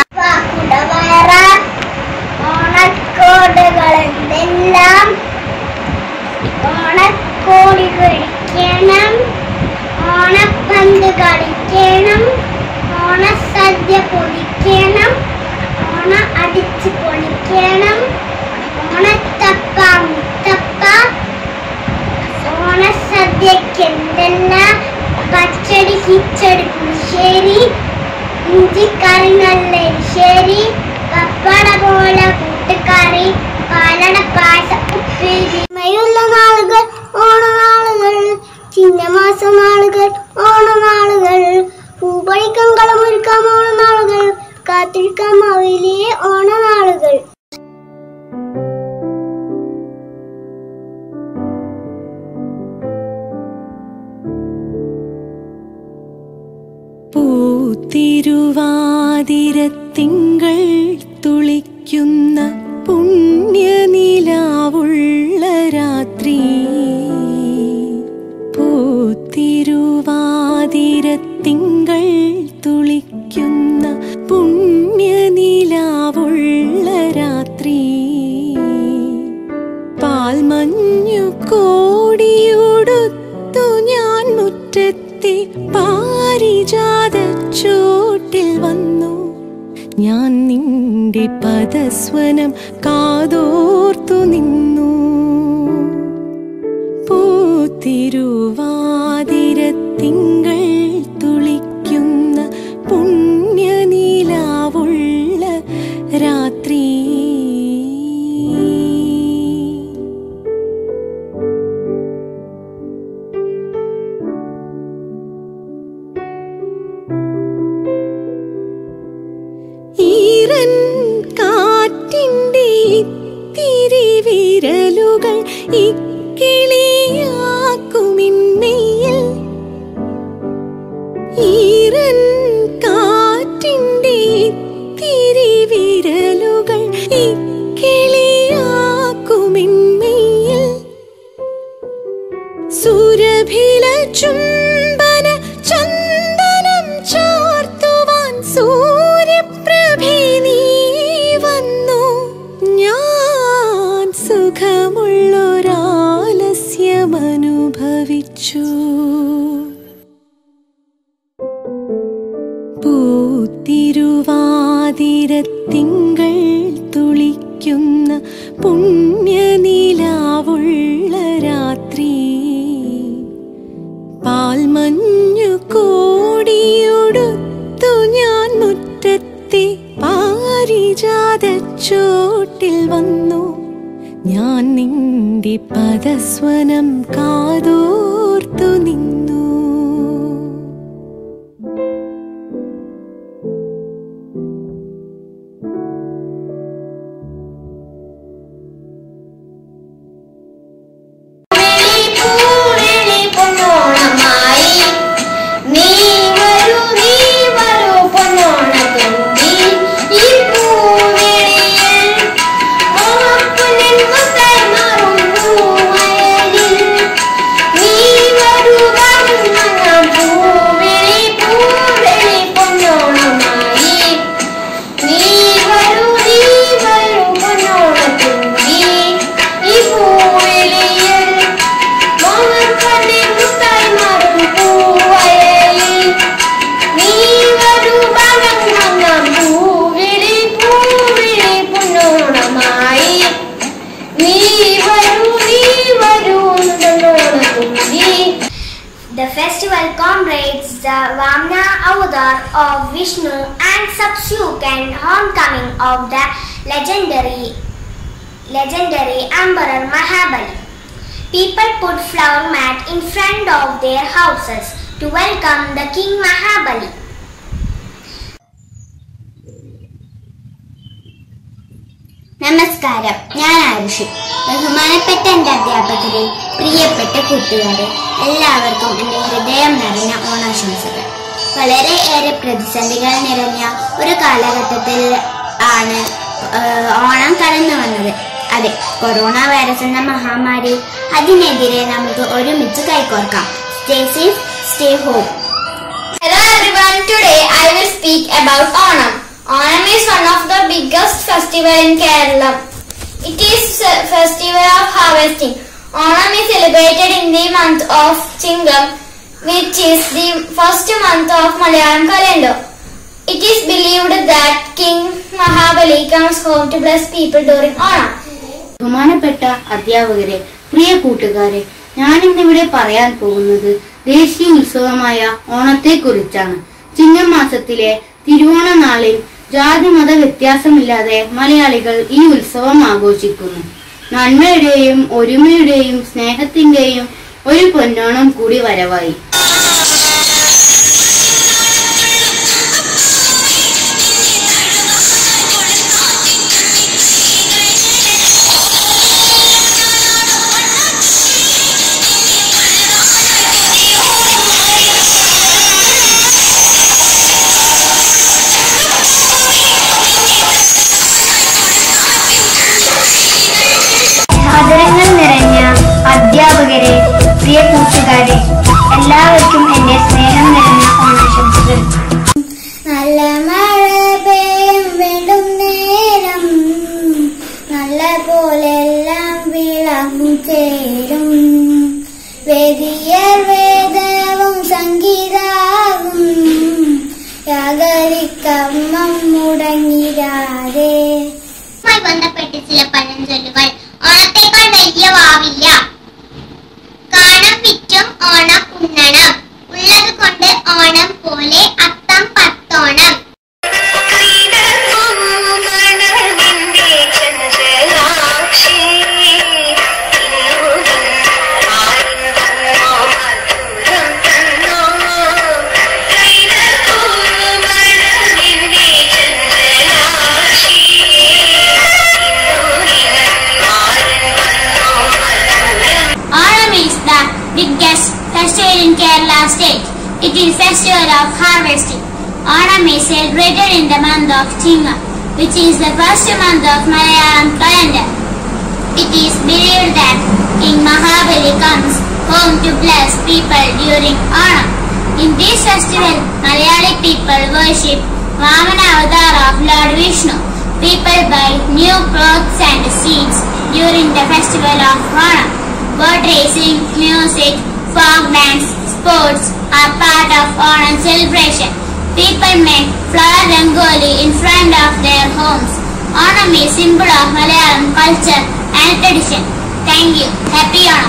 ഓണക്കോടുകളെല്ലാം ഓണക്കോടി കഴിക്കണം ഓണപ്പന്ത് കളിക്കണം ഓണസദ്യ പൊടിക്കണം ഓണ അടിച്ച് പൊളിക്കണം ഓണത്തപ്പ മുത്തപ്പ ഓണസദ്യക്ക് എന്തെല്ലാം പച്ചടി കിച്ചടി പുളിശ്ശേരി ഇഞ്ചിക്കറി നല്ല എരിശ്ശേരി പപ്പട പോലെ കൂട്ടുകറി പാലട പായസം ഉപ്പേരി മയുള്ള നാളുകൾ ഓണനാളുകൾ ചിങ്ങമാസ നാളുകൾ ഓണനാളുകൾ പൂപ്പണിക്കം കളമൊരുക്കാം ഓണനാളുകൾ കാത്തിരിക്കാം അവയിലെ ഓണനാളുകൾ പൂത്തിരുവാതിരത്തിങ്കൾ തുളിക്കുന്ന പുണ്യനിലാവുള്ള രാത്രി പൂത്തിരുവാതിരത്തിങ്കൾ തുളിക്കുന്ന പുണ്യനിലാവുള്ള രാത്രി പാൽമഞ്ഞു കോടിയുടുത്തു ഞാൻ മുറ്റത്തെ പാരിജാത ചോട്ടിൽ വന്നു ഞാൻ നിന്റെ പദസ്വനം കാതോർത്തു നിന്നു പൂത്തിരുവാതിരത്തിങ്കൾ തുളിക്കുന്ന പുണ്യനിലാവുള്ള രാത്രി ഈരൻ കാറ്റിൻ്റെ ഇത്തിരി വിരലുകൾ ഇക്കിളിയാക്കുമിന്നയിൽ ഈരൻ കാറ്റിൻ്റെ ഇത്തിരി വിരലുകൾ ഇക്കിളിയാക്കുമിന്നയിൽ സുരഭില ചുംബന ചന്ദനം ചാർത്തുവാൻ സൂര്യപ്രഭേ നീ വന്നു ഞാൻ സുഖമുള്ളൊരാലസ്യമനുഭവിച്ചു പൂത്തിരുവാതിരത്തിങ്കൾ തുളിക്കുന്ന പുണ്യനിലാവുള്ള രാത്രി പാൽമഞ്ഞു കോടിയുടുത്തു ഞാൻ മുറ്റത്തെ പാരിജാത ചോട്ടിൽ വന്നു ഞാൻ നിന്റെ പദസ്വനം കാതോർത്തു നിന്നു The festival commemorates the Vamana avatar of Vishnu and subsequent homecoming of the legendary legendary Emperor Mahabali. People put flower mat in front of their houses to welcome the King Mahabali. നമസ്കാരം, ഞാൻ ആരുഷി. ബഹുമാനപ്പെട്ട എൻ്റെ അധ്യാപകരെ, പ്രിയപ്പെട്ട കൂട്ടുകാരെ, എല്ലാവർക്കും എൻ്റെ ഹൃദയം നിറഞ്ഞ ഓണാശംസകൾ. വളരെ ഏറെ പ്രതിസന്ധികൾ നിറഞ്ഞ ഒരു കാലഘട്ടത്തിൽ ആണ് ഓണം കടന്നു വന്നത്. അതെ, കൊറോണ വൈറസ് എന്ന മഹാമാരി. അതിനെതിരെ നമുക്ക് ഒരുമിച്ച് കൈകോർക്കാം. Stay safe, stay home. Hello everyone, today I will speak about Onam. Onam is one of the biggest festival in Kerala. It is a festival of harvesting. Onam is celebrated in the month of Chingam, which is the first month of Malayalam calendar. It is believed that King Mahabali comes home to bless people during Onam. ബഹുമാനപ്പെട്ട അധ്യാപകരെ, പ്രിയ കൂട്ടുകാരെ, ഞാനിന്നിവിടെ പറയാൻ പോകുന്നത് ദേശീയ ഉത്സവമായ ഓണത്തെ കുറിച്ചാണ്. ചിങ്ങം മാസത്തിലെ തിരുവോണ നാളിൽ ജാതി മത വ്യത്യാസമില്ലാതെ മലയാളികൾ ഈ ഉത്സവം ആഘോഷിക്കുന്നു. നന്മയുടെയും ഒരുമയുടെയും സ്നേഹത്തിന്റെയും ഒരു പൊന്നോണം കൂടി വരവായി. ആദരങ്ങൾ നിറഞ്ഞ അധ്യാപകരെ, പ്രിയ കൂട്ടുകാരെ, എല്ലാവർക്കും എന്റെ സ്നേഹം നിറഞ്ഞ ഓണാശംസകൾ. നല്ല മഴ പെയ്യും വേണ്ടും നേരം, നല്ല പോലെല്ലാം വിളങ്ങും ചേരും. വേദിയർ വേദവും സംഗീതാവും, യാഗരിക്കമ്മം മുടങ്ങിരാതെ. ബന്ധപ്പെട്ട് ചില പഴഞ്ചൊല്ലുകൾ. ഓണത്തേക്കാൾ വലിയ വാവില്ല. കാണം വിറ്റും ഓണം ഉണ്ണണം. ഉള്ളത് കൊണ്ട് ഓണം പോലെ അത്തം പത്തോണം. Biggest festival in Kerala state. It is festival of harvesting. Onam is celebrated in the month of Chingam, which is the first month of Malayalam calendar. It is believed that King Mahabali comes home to bless people during Onam. In this festival, Malayali people worship Vamana avatar of Lord Vishnu. People buy new clothes and seeds during the festival of Onam. Boat racing, music, folk dance, sports are part of Onam celebration. People make flower rangoli in front of their homes. Onam is symbol of Malayalam culture and tradition. Thank you. Happy Onam.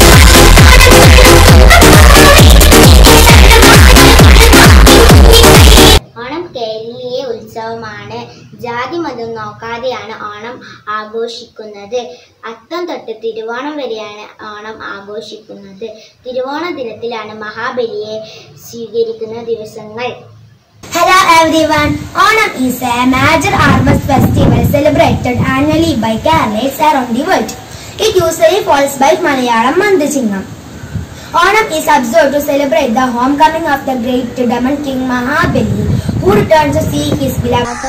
Onam കേരളീയ ഉത്സവമാണ്. ജാതി മതം നോക്കാതെയാണ് ഓണം ആഘോഷിക്കുന്നത്. അത്തം തൊട്ട് തിരുവോണം വരെയാണ് ഓണം ആഘോഷിക്കുന്നത്. തിരുവോണ ദിനത്തിലാണ് മഹാബലിയെ സ്വീകരിക്കുന്ന ദിവസങ്ങൾ. Hello everyone, Onam is a major harvest festival celebrated annually by Kerala around the world. It usually falls by Malayalam month Chingam. Onam is observed to celebrate the homecoming of the great demon King Mahabali, who returns to see his beloved.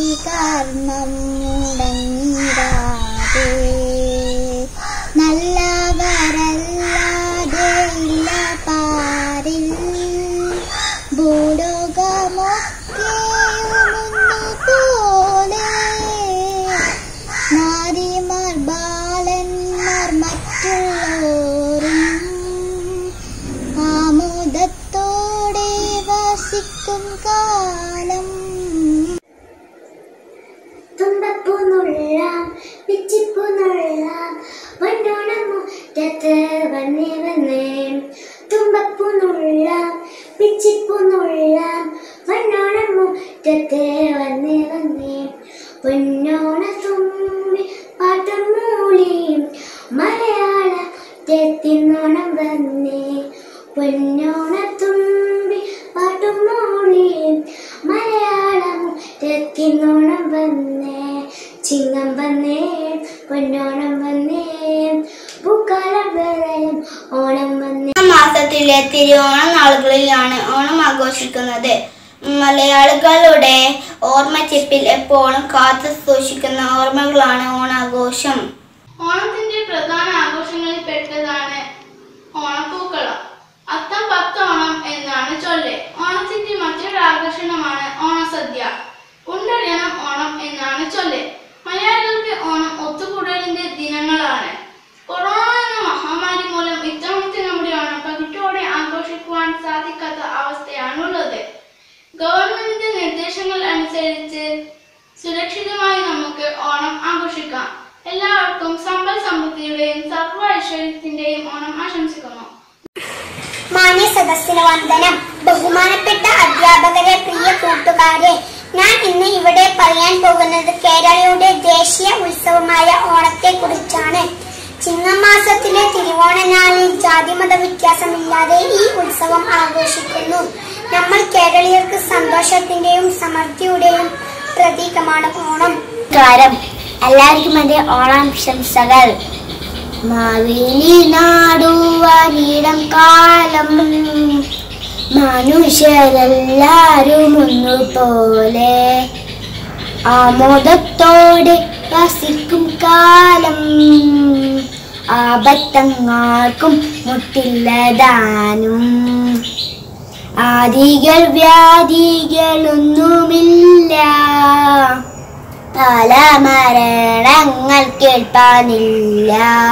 തുമ്പപ്പൂന്നുള്ളാം പിച്ചിപ്പൂന്നുള്ളാം വണ്ടോണം മുറ്റത്ത് വന്നേ വന്നേ. തുമ്പപ്പൂന്നുള്ളാം പിച്ചിപ്പൂന്നുള്ളാം വണ്ടോണം മുറ്റത്ത് വന്നേ വന്നേ. പൊന്നോണ തുമ്പി പാട്ട് പാട്ടും മൂളിയും മലയാളത്തിനോണം വന്നേ പൊന്നോണത്തുമ്പി പാട്ടും മൂളിയും മലയാളത്തിനോണം വന്നേ ചിങ്ങം വന്നേ പൊന്നോണം വന്നേ പൂക്കാലം വരെയും ഓണം വന്നേ. മാസത്തിലെ തിരുവോണ നാളുകളിലാണ് ഓണം ആഘോഷിക്കുന്നത്. മലയാളികളുടെ ഓർമ്മച്ചിപ്പിൽ എപ്പോഴും കാത്തു സൂക്ഷിക്കുന്ന ഓർമ്മകളാണ് ഓണാഘോഷം. ഓണത്തിന്റെ പ്രധാന ആഘോഷങ്ങളിൽ പെട്ടതാണ് ഓണപ്പൂക്കളം. അത്തം പത്തോണം എന്നാണ് ചൊല്ല്. ഓണത്തിന്റെ മറ്റൊരു ആകർഷണമാണ് ഓണസദ്യ. ഉണ്ടറിയണം ഓണം എന്നാണ് ചൊല്ല്. മലയാളികൾക്ക് ഓണം ഒത്തുകൂടലിന്റെ ദിനങ്ങളാണ്. കൊറോണ എന്ന മഹാമാരി മൂലം ഇത്തവണത്തെ നമ്മുടെ ഓണം പകിട്ടോടെ ആഘോഷിക്കുവാൻ സാധിക്കാത്ത അവസ്ഥയാണുള്ളത്. ഗവൺമെന്റിന്റെ നിർദ്ദേശങ്ങൾ അനുസരിച്ച് സുരക്ഷിതമായി നമുക്ക് ഓണം ആഘോഷിക്കാം. എല്ലാവർക്കും സമ്പൽ സമൃദ്ധിയുടെയും സർവ്വ ഐശ്വര്യത്തിന്റെയും ഓണം ആശംസിക്കുന്നു. മാന്യ സദസ്സിന് വന്ദനം. ബഹുമാനപ്പെട്ട അധ്യാപകരെ, പ്രിയ കൂട്ടുകാരെ, ഞാൻ ഇന്ന് ഇവിടെ പറയാൻ പോകുന്നത് കേരളയുടെ ദേശീയ ഉത്സവമായ ഓണത്തെ കുറിച്ചാണ്. ചിങ്ങമാസത്തിലെ തിരുവോണ നാളിൽ ജാതിമത വ്യത്യാസമില്ലാതെ ഈ ഉത്സവം ആഘോഷിക്കുന്നു. നമ്മൾ കേരളീയർക്ക് സന്തോഷത്തിന്റെയും സമൃദ്ധിയുടെയും പ്രതീകമാണ് ഓണം. എല്ലാവർക്കും എന്റെ ഓണാശംസകൾ. മാവേലി നാടുവാനിടം കാലം മനുഷ്യരെല്ലാരും ഒന്നുപോലെ ആമോദത്തോടെ വസിക്കും കാലം ആപത്തങ്ങാർക്കും മുട്ടില്ലതാനും ആദികൾ വ്യാധികളൊന്നുമില്ല പല മരണങ്ങൾ കേൾപ്പാനില്ല.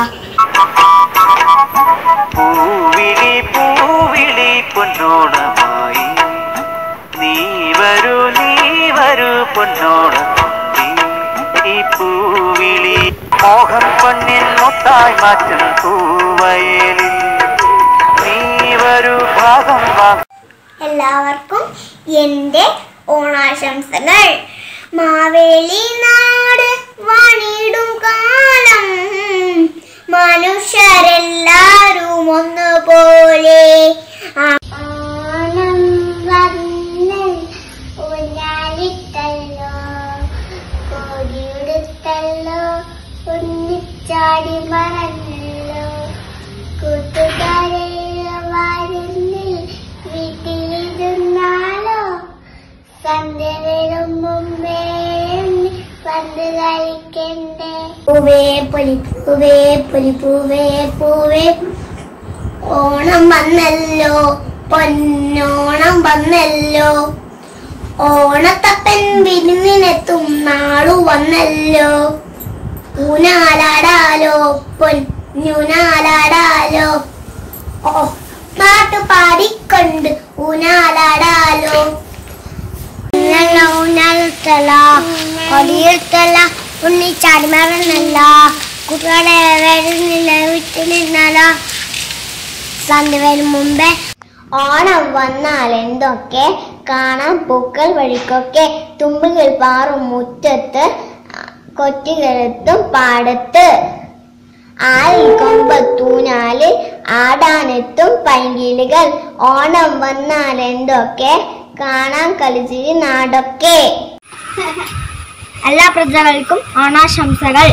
പൂവിളി പൂവിളി പൊന്നോണമായി നീ വരൂ നീ വരൂ പൊന്നോണത്തുമ്പി ഈ പൂവിളി മോഹം പൊന്നിൻ മുത്തായി മാറ്റും പൂവയലിൽ നീ വരൂ ഭാഗം വാ. എല്ലാവർക്കും എൻ്റെ ഓണാശംസകൾ. മാവേലി നാട് വാണിടും കാലം മനുഷ്യരെല്ലാരും ഒന്നുപോലെ ഓണം വന്ന് ഊഞ്ഞാലിട്ടല്ലോ കോടിയുടുത്തല്ലോ ഉണ്ണിച്ചാടി മറന്നല്ലോ കൂട്ടുകാരെ വാരുന്നിൽ വീട്ടിലിരുന്നാലോ സന്ധ്യ വരും മുമ്പേ പന്ത് കളിക്കണ്ടേ. പൂവേ പൊലി പൂവേ പൊലി പൂവേ പൂവേ ഓണം വന്നല്ലോ പൊന്നോണം വന്നല്ലോ ഓണത്തപ്പൻ വിരുന്നിനെത്തും നാളു വന്നല്ലോ ഊനാലാടാലോ പൊന്നൂനാലാടാലോ ഓ പാട്ടു പാടിക്കൊണ്ട് ഊനാലാടാലോ ഊഞ്ഞാലിട്ടല്ല കൊടിയിട്ടല്ല ഉണ്ണിച്ചാടി മറന്നല്ല കുട്ടികളെ വരുന്നില്ല വീട്ടിലിരുന്നല്ല സന്ധ്യ വരും മുമ്പേ. ഓണം വന്നാൽ എന്തൊക്കെ കാണാം പൂക്കൾ വഴിക്കൊക്കെ തുമ്പികൾ പാറും മുറ്റത്ത് കൊറ്റികളെത്തും പാടത്ത് ആലിൽ കൊമ്പത്തൂനാലിൽ ആടാനെത്തും പൈങ്കിളികൾ. ഓണം വന്നാൽ എന്തൊക്കെ കാണാൻ കളിച്ചിരി നാടൊക്കെ. എല്ലാ പ്രജകൾക്കും ഓണാശംസകൾ.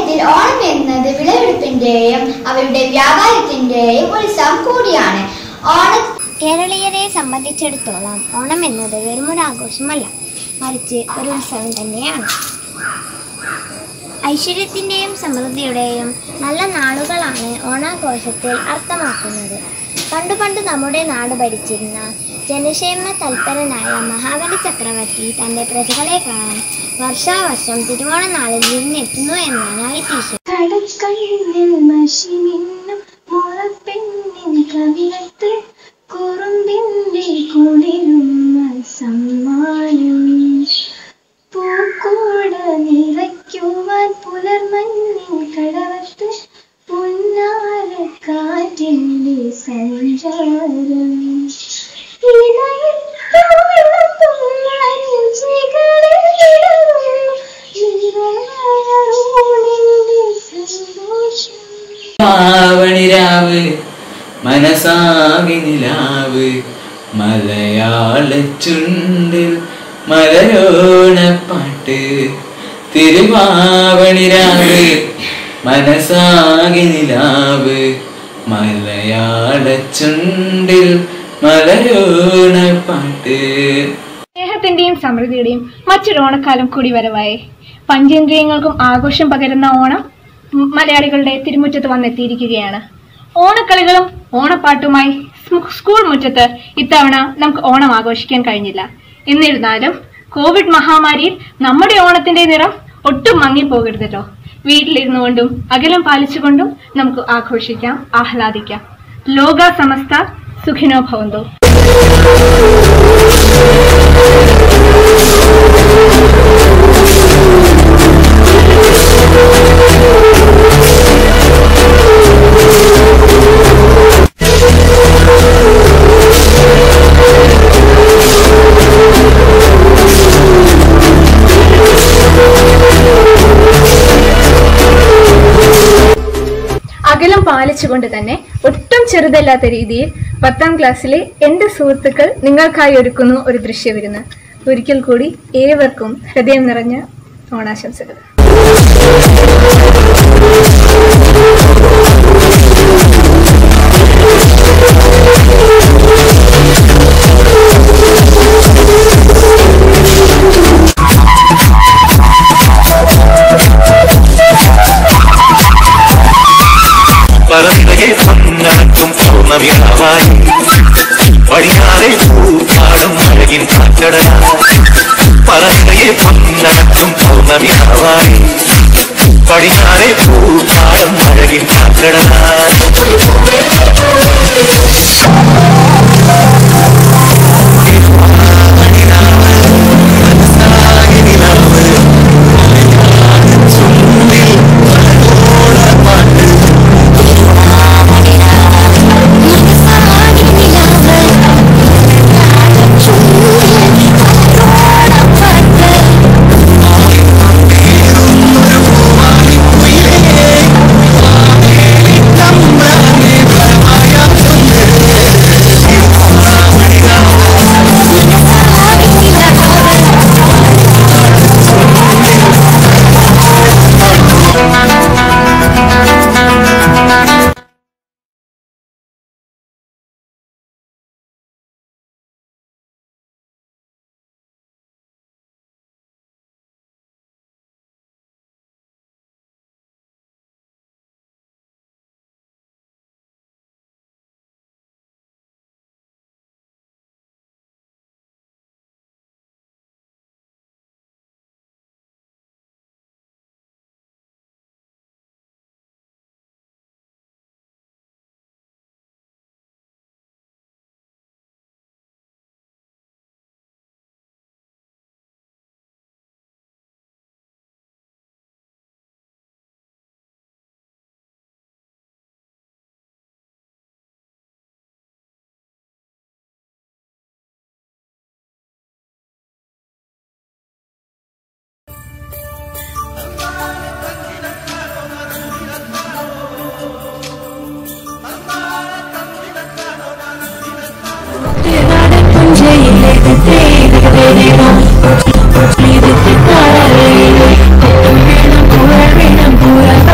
സത്യത്തിൽ ഓണം എന്നത് വിളവെടുപ്പിന്റെയും അവരുടെ വ്യാപാരത്തിന്റെയും ഉത്സവം കൂടിയാണ്. ഓണ കേരളീയരെ സംബന്ധിച്ചിടത്തോളം ഓണം എന്നത് വെറുമൊരു ആഘോഷമല്ല, മറിച്ച് ഒരു ഉത്സവം തന്നെയാണ്. ഐശ്വര്യത്തിൻ്റെയും സമൃദ്ധിയുടെയും നല്ല നാളുകളാണ് ഓണാഘോഷത്തിൽ അർത്ഥമാക്കുന്നത്. പണ്ടു പണ്ട് നമ്മുടെ നാട് ഭരിച്ചിരുന്ന ജനക്ഷേമ തൽപരനായ മഹാബലി ചക്രവർത്തി തൻ്റെ പ്രജകളെ കാണാൻ വർഷാവർഷം തിരുവോണ നാളിൽ വിരുന്നെത്തുന്നു എന്നാണ് ഐതിഹ്യം. കടക്കണ്ണിൽ മഷി മിന്നും മുളപ്പെണ്ണിൻ കവിളത്ത് കുറുമ്പിന്റെ കുളിരും സമ്മാനം പൂക്കൂട നിറയ്ക്കുവാൻ പുലർമഞ്ഞിൻ കടവത്ത് പുന്നാരക്കാറ്റിന്റെ സഞ്ചാരം ഇണയിൽ തമിഴത്തുന്ന രുചികളിൽ വിടരുന്നു നിറമലരൂണിന്റെ സന്തോഷം. പാവണിരാവ് മനസാകി നിലാവ് മലയാള ചുണ്ടിൽ മലരോണപ്പാട്ട് തിരുവാവണിരാവ് മനസാകി നിലാവ് മലയാള ചുണ്ടിൽ മലരോണപ്പാട്ട്. സ്നേഹത്തിന്റെയും സമൃദ്ധിയുടെയും മറ്റൊരു ഓണക്കാലം കൂടി വരവായി. പഞ്ചേന്ദ്രിയങ്ങൾക്കും ആഘോഷം പകരുന്ന ഓണം മലയാളികളുടെ തിരുമുറ്റത്ത് വന്നെത്തിയിരിക്കുകയാണ്. ഓണക്കളികളും ഓണപ്പാട്ടുമായി സ്കൂൾ മുറ്റത്ത് ഇത്തവണ നമുക്ക് ഓണം ആഘോഷിക്കാൻ കഴിഞ്ഞില്ല. എന്നിരുന്നാലും കോവിഡ് മഹാമാരിയിൽ നമ്മുടെ ഓണത്തിന്റെ നിറം ഒട്ടും മങ്ങിപ്പോകരുതല്ലോ. വീട്ടിലിരുന്നു കൊണ്ടും അകലം പാലിച്ചുകൊണ്ടും നമുക്ക് ആഘോഷിക്കാം, ആഹ്ലാദിക്കാം. ലോക സമസ്ത സുഖിനോ ഭവന്തു. അകലം പാലിച്ചുകൊണ്ട് തന്നെ ഒട്ടും ചെറുതല്ലാത്ത രീതിയിൽ പത്താം ക്ലാസ്സിലെ എന്റെ സുഹൃത്തുക്കൾ നിങ്ങൾക്കായി ഒരുക്കുന്നു ഒരു ദൃശ്യവിരുന്ന്. ഒരിക്കൽ കൂടി ഏവർക്കും ഹൃദയം നിറഞ്ഞ ഓണാശംസകൾ. പറന്നകെ പൊന്നാട്ടും പൗർണമിയാവായി വഴിയാറെ പൂപ്പാടം അഴകിൻ കാറ്റടനായി പറന്നകെ പൊന്നാട്ടും പൗർണമിയാവായി വഴിയാറെ പൂപ്പാടം അഴകിൻ കാറ്റടനായി Pura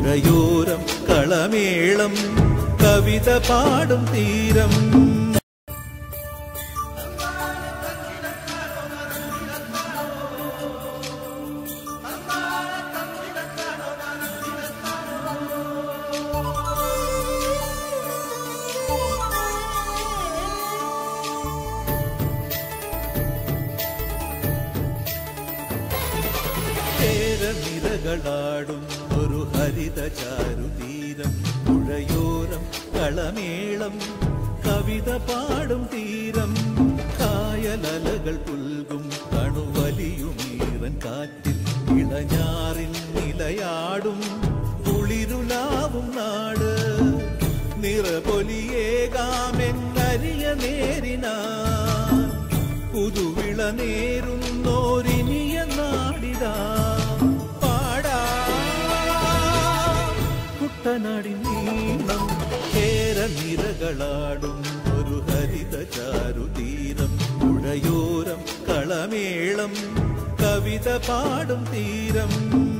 പുഴയോരം കളമേളം കവിത പാടും തീരം. നിരകളാടും ഒരു ഹരിത ചാരുതീരം, പുഴയോരം കളമേളം കവിത പാടും തീരം. കായലലകൾ പുൽകും കണുവലിയുമീറൻ കാറ്റിൽ ഇളഞ്ഞാറിൻ നിലയാടും കുളിരുലാവും നാട്. നിറപൊലിയേകാമെന്നരിയ നേരിനാ പുതുവിള നേരുന്നോരിനിയ നാടിതാ. കുട്ടനാടിൻ നീളം കേരനിരകളാടും ഒരു ഹരിത ചാരുതീരം, പുഴയോരം കളമേളം കവിത പാടും തീരം.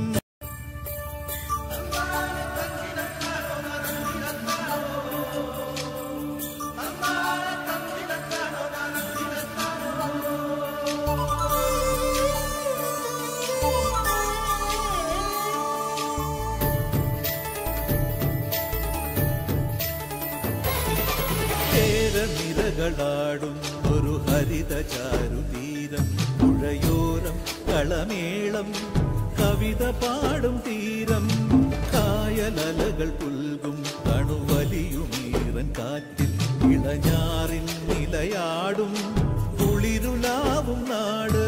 നിരകളാടും ഒരു ഹരിത ചാരുതീരം, പുഴയോരം കളമേളം കവിത പാടും തീരം. കായലലകൾ പുൽകും കണുവലിയുമീറൻ കാറ്റിൽ ഇളഞ്ഞാറിൻ നിലയാടും കുളിരുലാവും നാട്.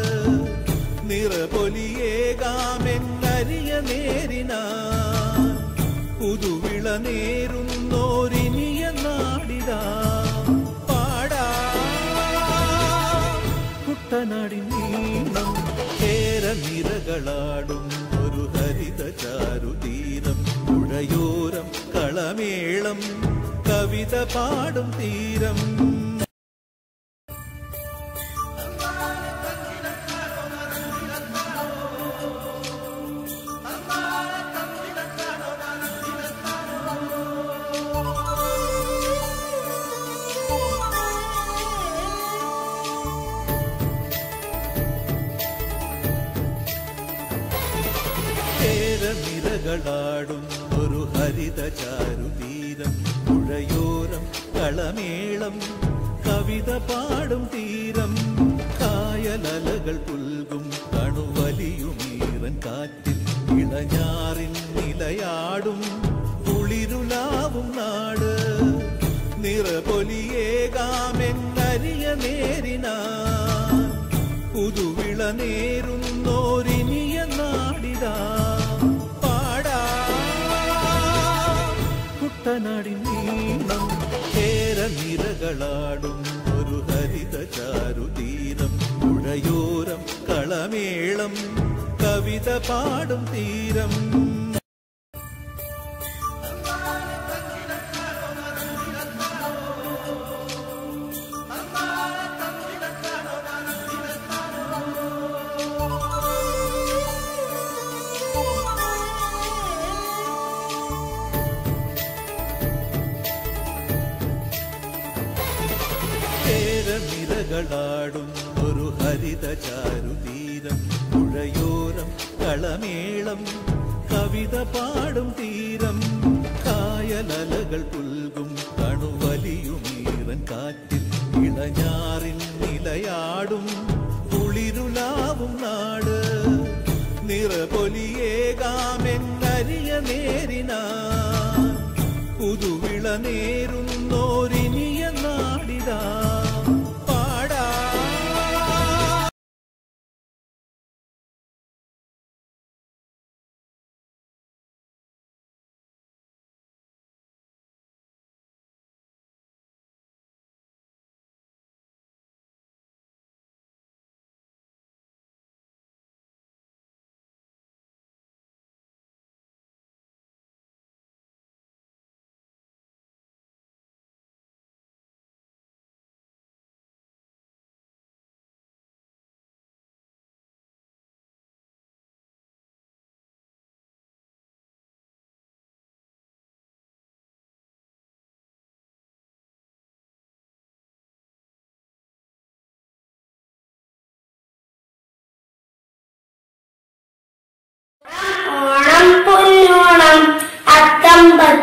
നിറപൊലിയേകാമെന്നരിയ നേരിനാ പുതുവിള നേരുന്നോരിനിയ നാടിതാ. കുട്ടനാടിൻ നീളം കേരനിരകളാടും ഒരു ഹരിത ചാരുതീരം, പുഴയോരം കളമേളം കവിത പാടും തീരം. നിരകളാടും ഒരു ഹരിത ചാരുതീരം, പുഴയോരം കളമേളം കവിത പാടും തീരം. കായലലകൾ പുൽകും കണുവലിയുമീറൻ കാറ്റിൽ ഇളഞ്ഞാറിൻ നിലയാടും കുളിരുലാവും നാട്. നിറപൊലിയേകാമെന്നരിയ നേരിനാ പുതുവിള നേരുന്നോരിനിയ നാടിതാ. കുട്ടനാടിൻ നീളം കേരനിരകളാടും ഒരു ഹരിത ചാരുതീരം, പുഴയോരം കളമേളം കവിത പാടും തീരം. നിരകളാടും ഒരു ഹരിത ചാരുതീരം, പുഴയോരം കളമേളം കവിത പാടും തീരം. കായലലകൾ പുൽകും കണുവലിയുമീറൻ കാറ്റിൽ ഇളഞ്ഞാറിൻ നിലയാടും കുളിരുലാവും നാട്. നിറപൊലിയേകാമെന്നരിയ നേരിനാ പുതുവിള നേരുന്നോരിനിയ നാടിതാ.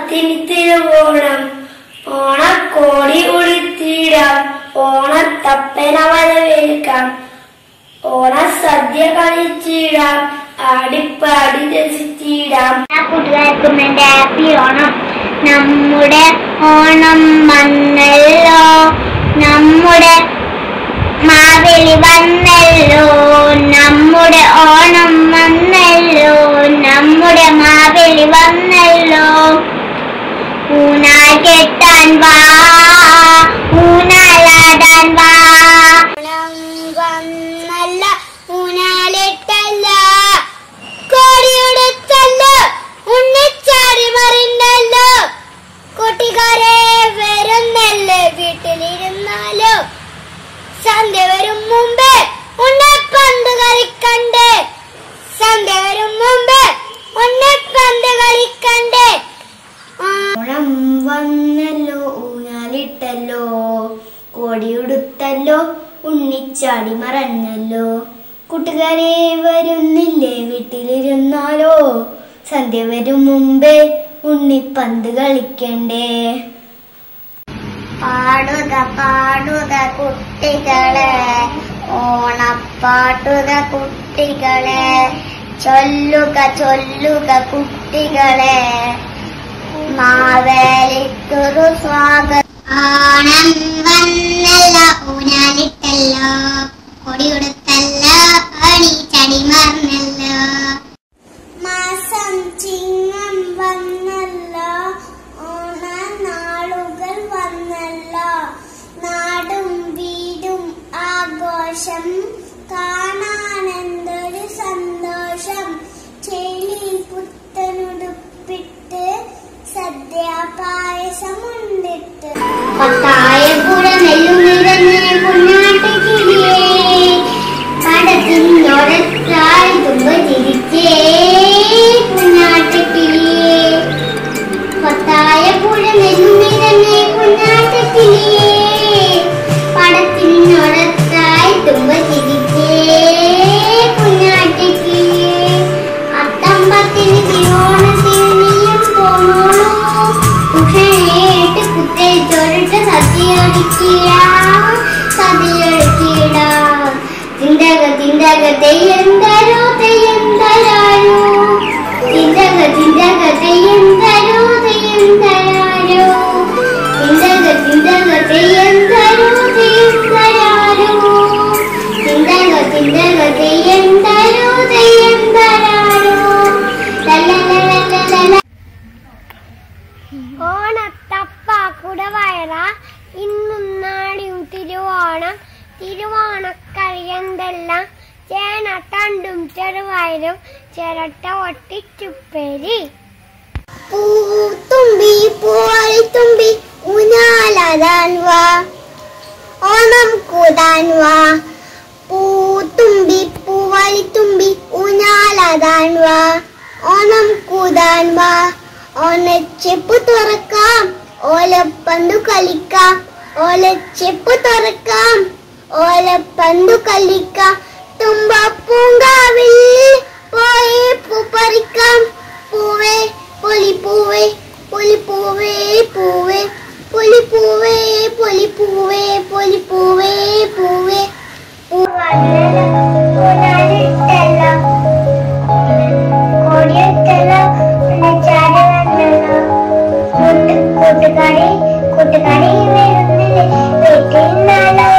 ഓണത്തിന് തിരുവോണം ഓണക്കോടി ഉടുത്തിടാം ഓണത്തപ്പന വരവേൽക്കാം ഓണസദ്യ കളിച്ചിടാം ആടിപ്പാടി രസിച്ചിടാം. കൂട്ടുകാർക്കും എന്റെ ഹാപ്പി ഓണം. നമ്മുടെ ഓണം വന്നല്ലോ, നമ്മുടെ മാവേലി വന്നല്ലോ, നമ്മുടെ ഓണം വന്നല്ലോ, നമ്മുടെ മാവേലി വന്നല്ലോ. ഊനാൽ കെട്ടാൻ വാ, ഊനാലാടാൻ വാ. ഓണം വന്നല്ല ഊനാലിട്ടല്ല കോടിയുടുത്തല്ലോ ഉണ്ണിച്ചാടി മറിഞ്ഞല്ലോ. കുട്ടിക്കാരെ വരുന്നല്ലേ വീട്ടിലിരുന്നാലോ സന്ധ്യ വരും മുമ്പേ ഉണ്ണിപ്പന്ത് കളിക്കണ്ടേ, സന്ധ്യ വരും മുമ്പേ ഉണ്ണിപ്പന്ത് കളിക്കണ്ടേ. ഓണം വന്നല്ലോ ഊഞ്ഞാലിട്ടല്ലോ കോടിയുടുത്തല്ലോ ഉണ്ണിച്ചാടി മറഞ്ഞല്ലോ. കൂട്ടുകാരെ വരുന്നില്ലേ വീട്ടിലിരുന്നാലോ സന്ധ്യ വരും മുമ്പേ ഉണ്ണിപ്പന്ത് കളിക്കണ്ടേ. പാടുക പാടുക കുട്ടികളെ ഓണപ്പാട്ടുക കുട്ടികളെ, ചൊല്ലുക ചൊല്ലുക കുട്ടികളെ മാവേലിക്കൊരു സ്വാഗതം. ഓണം വന്നല്ലോ ഊഞ്ഞാലിട്ടല്ലോ കൊടിയുടുത്തല്ലോ ഓടിച്ചടി മറന്നല്ലോ. മാസം ചിങ്ങം വന്നല്ലോ ഓണനാളുകൾ വന്നല്ലോ. നാടും വീടും ആഘോഷം കാണാനെന്തൊരു സന്തോഷം. ചെളി പുത്തനുടുപ്പിട്ട് സദ്യ പായസമുണ്ടിട്ട് പത്തായപ്പുഴ നെല്ലുനിറഞ്ഞ കുഞ്ഞാട്ടുകിളിയേ പടത്തിനോടത്തായി തുമ്പ ചിരിച്ചേ കുഞ്ഞാട്ടുകിളിയേ. പത്തായപ്പുഴ നെല്ലുനിറഞ്ഞ കുഞ്ഞാട്ടുകിളിയേ പടത്തിനോടത്തായി തുമ്പ ചിരിച്ചേ കുഞ്ഞാട്ടുകിളിയേ. അത്തമ്പത്തിന് തിരുവോണത്തിന് നീയും പോന്നോളൂ ഉഷേട്ട് കുത്തേ ചൊരിട്ട് സദ്യയൊരുക്കിയ സദ്യയൊരുക്കിയിട. ചിന്തക ചിന്തക തെയ്യന്തരോ തെയ്യന്തരാരോ ചിന്തക ചിന്തക തെയ്യന്തരോ തെയ്യന്തരാരോ ചിന്തക ചിന്തക തെയ്യന്തരോ തെയ്യന്തരാരോ ചിന്തക ചിന്തക തെയ്യന്തരോ തെയ്യന്തരാരോ. ഓണത്തപ്പ കുടവയറ ഇന്നും നാടിയും തിരുവോണം തിരുവോണക്കളിയെന്തെല്ലാം ചേന തണ്ടും ചെറുവയറും ചിരട്ട ഒട്ടിച്ചുപ്പേരി. പൂത്തുമ്പി പൂവാളിത്തുമ്പി ഊഞ്ഞാലാടാൻ വാ ഓണം കൂടാൻ വാ. പൂത്തുമ്പി പൂവാളിത്തുമ്പി ഊഞ്ഞാലാടാൻ വാ ഓണം കൂടാൻ വാ. ഓലച്ചെപ്പ് തുറക്കാം ഓലപ്പന്തു കളിക്കാം ഓലച്ചെപ്പ് തുറക്കാം ഓലപ്പന്തു കളിക്കാം. തുമ്പപ്പൂങ്കാവിൽ പോയി പൂ പറിക്കാം പൂവേ പൊലിപ്പൂവേ പൊലിപ്പൂവേ പൂവേ പൊലിപ്പൂവേ പൊലിപ്പൂവേ പൊലിപ്പൂവേ പൂവേ. കൂട്ടുകാരി കൂട്ടുകാരി വരുന്നില്ലേ വീട്ടിൽ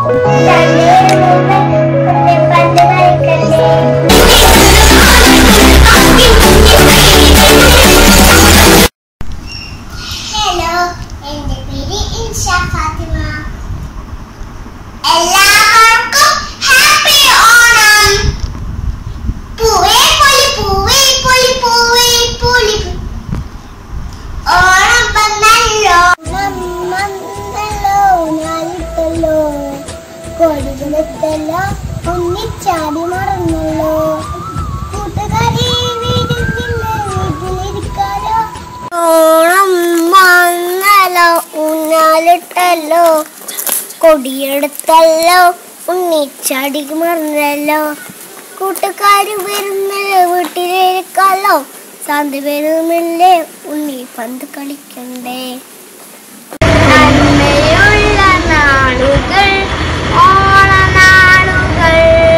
പന്ത് കളിക്കണ്ടേ. ഹലോ, എന്റെ പേര് ഇൻഷ ഫാത്തിമ. എല്ലാവർക്കും ഹാപ്പി ഓണം. പൂവേ പൊലി പൂവേ പൊലി പൂവേ പൊലി ഓണം വന്നല്ലോ വന്നല്ലോ ഞാലിട്ടല്ലോ കൊടികളെത്തല്ലോ ഉണ്ണിച്ചാടി മറന്നല്ലോ. കൂട്ടുകാരി വീട്ടിലിരിക്കാലോ ഓണം വന്നല്ലോ ഊഞ്ഞാലിട്ടല്ലോ കൊടിയെടുത്തല്ലോ ഉണ്ണിച്ചാടി മറന്നല്ലോ. കൂട്ടുകാരി വരുന്നല്ലോ വീട്ടിലിരിക്കാലോ സന്ധ്യ വരുന്നില്ലേ ഉണ്ണി പന്ത് കളിക്കണ്ടേ. നന്മയുള്ള നാളുകൾ ഓണനാളുകൾ,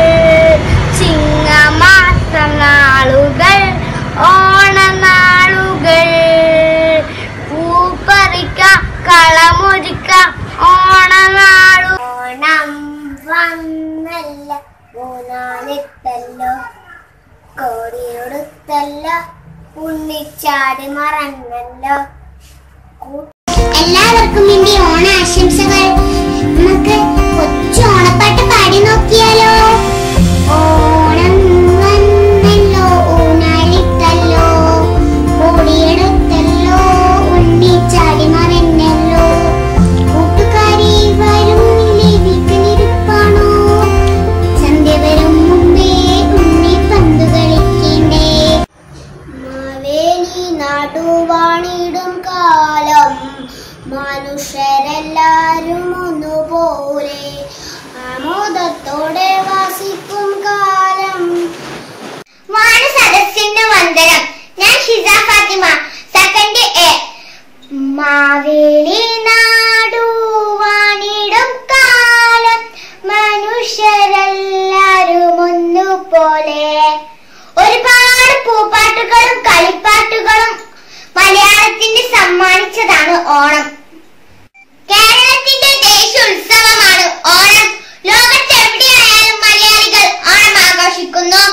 ചിങ്ങമാസ നാളുകൾ ഓണനാളുകൾ, പൂപ്പറിക്ക കളമൊരുക്ക ഓണനാളു. ഓണം വന്നല്ല മൂന്നാലിട്ടല്ലോ, കോടിയെടുത്തല്ലോ, ഉണ്ണിച്ചാടി മറന്നല്ലോ. എല്ലാവർക്കും എന്റെ ഓണ ആശംസകൾ. നമുക്ക് കൊച്ചു ഓണപ്പാട്ട് പാടി നോക്കിയാലോ? ഓണം വന്നല്ലോ ഊനാലിട്ടല്ലോ, ഓടിയെടുത്തല്ലോ, ഉണ്ണിച്ചാടി മറന്നല്ലോ. കൂട്ടുകാരി വരുന്നില്ലേ വീട്ടിലിരിപ്പാണോ? സന്ധ്യ വരും മുമ്പേ ഉണ്ണി പന്ത് കളിക്കണ്ടേ. മാവേലി നാടുവാണിടും കാലം മനുഷ്യരെല്ലാരും ഒന്നുപോലെ ആമോദത്തോടെ വാസിക്കും കാലം. സദസ്സിന്റെ വന്ദനം. ഞാൻ ഷിസ ഫാത്തിമ, സെക്കൻഡ് എ. മാവേലി നാടുവാണിടും കാലം മനുഷ്യരെല്ലാരും ഒന്നുപോലെ. ഒരുപാട് പൂപ്പാട്ടുകളും കളിപ്പാട്ടുകളും മലയാളത്തിന് സമ്മാനിച്ചതാണ് ഓണം. കേരളത്തിന്റെ ദേശീയ ഉത്സവമാണ് ഓണം. ലോകത്തെവിടെയായാലും മലയാളികൾ ഓണം ആഘോഷിക്കുന്നു.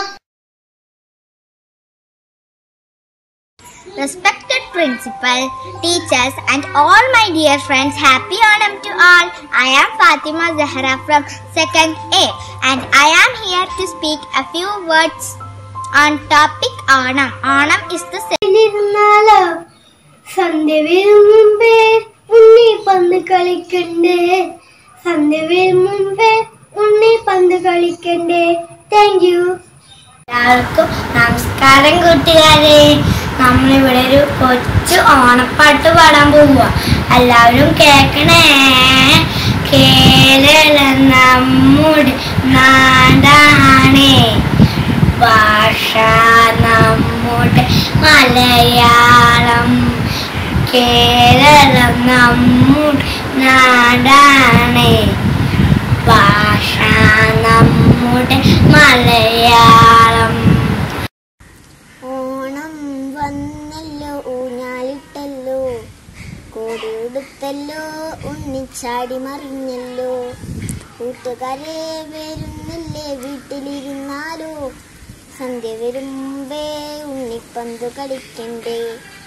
Respected principal, teachers and all my dear friends, happy Onam to all. I am Fatima Zahra from second A and I am here to speak a few words on topic Onam. Onam is the സന്ധ്യ വരും മുമ്പേ ഉണ്ണി പന്ത് കളിക്കണ്ടേ. സന്ധ്യ വരും മുമ്പേ ഉണ്ണി പന്ത് കളിക്കണ്ടേ. Thank you. എല്ലാവർക്കും നമസ്കാരം കൂട്ടുകാരെ. നമ്മളിവിടെ ഒരു കൊച്ചു ഓണപ്പാട്ട് പാടാൻ പോവുക. എല്ലാവരും കേൾക്കണേ. കേരളം നമ്മുടെ നാടാണേ, ഭാഷ നമ്മുടെ മലയാളം. കേരളം നമ്മുടെ നാടാണേ, ഭാഷ നമ്മുടെ മലയാളം. ഓണം വന്നല്ലോ ഊഞ്ഞാലിട്ടല്ലോ, കോടിയെടുത്തല്ലോ, ഉണ്ണിച്ചാടി മറിഞ്ഞല്ലോ. കൂട്ടുകാരെ വരുന്നില്ലേ വീട്ടിലിരുന്നാലോ? സന്ധ്യ വരും മുമ്പേ ഉണ്ണിപ്പന്ത് കളിക്കണ്ടേ.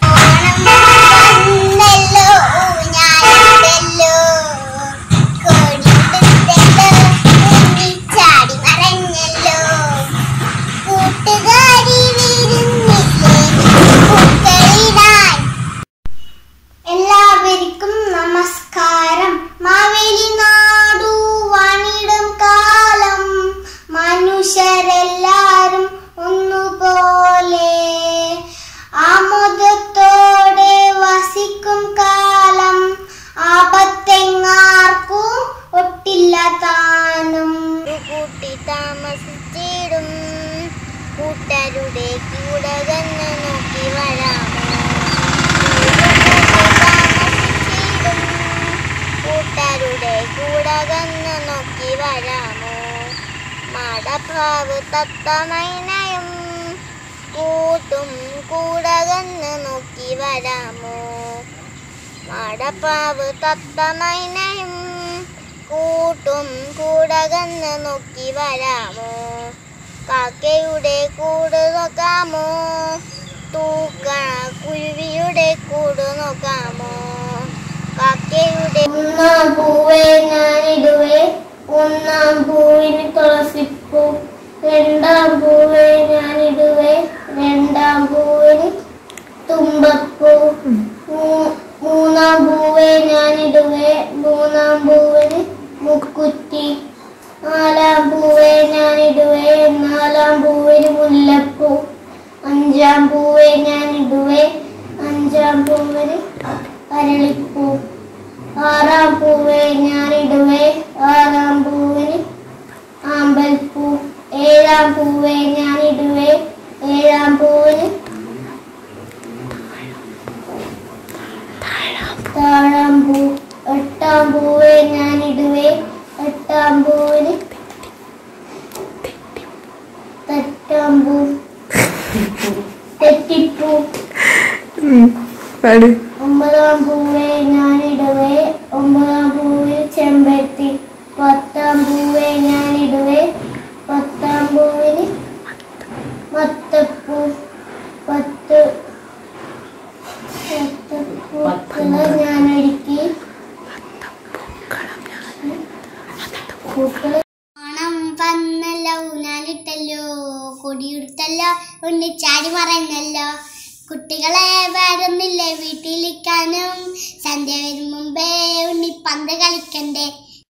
വന്നല്ലോ ഊഞ്ഞാലിട്ടല്ലോ, കോടിയെടുത്തല്ലോ, ഉണ്ണിച്ചാടി മറിഞ്ഞല്ലോ. കൂട്ടുകാരി വരുന്നില്ലേ പൂക്കളിടാൻ. എല്ലാവർക്കും നമസ്കാരം. മാവേലി നാടു വാണിടും കാലം മനുഷ്യരെല്ലാരും ഒന്നുപോലെ ആമോദത്തോടെ വസിക്കും കാലം. ആപത്തെങ്ങാർക്കും ഒട്ടില്ല താനും. കൂട്ടി താമസിച്ചിടും കൂട്ടരുടെ കൂടകന്ന് നോക്കി വരാമോ? താമസിച്ചിടും കൂട്ടരുടെ കൂടകന്ന് നോക്കി വരാമോ? മടപ്രാവ് തത്തമൈനയും കൂട്ടും കൂടകന്ന് നോക്കി വരാമോ? മടപ്രാവ് തത്തമൈനയും കൂട്ടും കൂടകന്ന് നോക്കി വരാമോ? കാക്കയുടെ കൂട് നോക്കാമോ? തൂക്കണ കുരുവിയുടെ കൂട് നോക്കാമോ? കാക്കയുടെ ഒന്നാം പൂവേ ഞാനിടുവേ, ഒന്നാം പൂവിന് തുളസിപ്പൂ. രണ്ടാം പൂവേ ഞാനിടുവേ, രണ്ടാം പൂവിന് തുമ്പപ്പൂ. മൂന്നാം പൂവേ ഞാനിടുവേ, മൂന്നാം പൂവിന് മുക്കുറ്റി. നാലാം പൂവേ ഞാനിടുവേ, നാലാം പൂവിന് മുല്ലപ്പൂ. അഞ്ചാം പൂവേ ഞാനിടുവേ, അഞ്ചാം പൂവിന് അരളിപ്പൂ. ആറാം പൂവേ ഞാനിടുവേ, ആറാം പൂവിന് ആമ്പൽപ്പൂ. ഏഴാം പൂവേ ഞാനിടുവേ, ഏഴാം പൂവിന് താഴാമ്പൂ എട്ടാം പൂവേ ഞാനിടുവേ എട്ടാം പൂവിന് തെറ്റാമ്പൂ തെറ്റിപ്പൂ ഒമ്പതാം പൂവേ ഞാനിടുവേ ഒമ്പതാം പൂവിൽ ചെമ്പരത്തി പത്താം പൂവേ ഞാനിടുവേ പത്താം പൂവിന് മത്തപ്പൂ പത്ത് പൂക്കള ഞാനൊരുക്കി പൂക്കള ഓണം വന്നല്ലോ ഊഞ്ഞാലിട്ടല്ലോ കൊടിയുടുത്തല്ലോ ഉണ്ണിച്ചാടി മറന്നല്ലോ കുട്ടികളെ വരുന്നില്ലേ വീട്ടിലിരിക്കാനും സന്ധ്യ വരും മുമ്പേ ഉണ്ണിപ്പന്ത് കളിക്കണ്ടേ.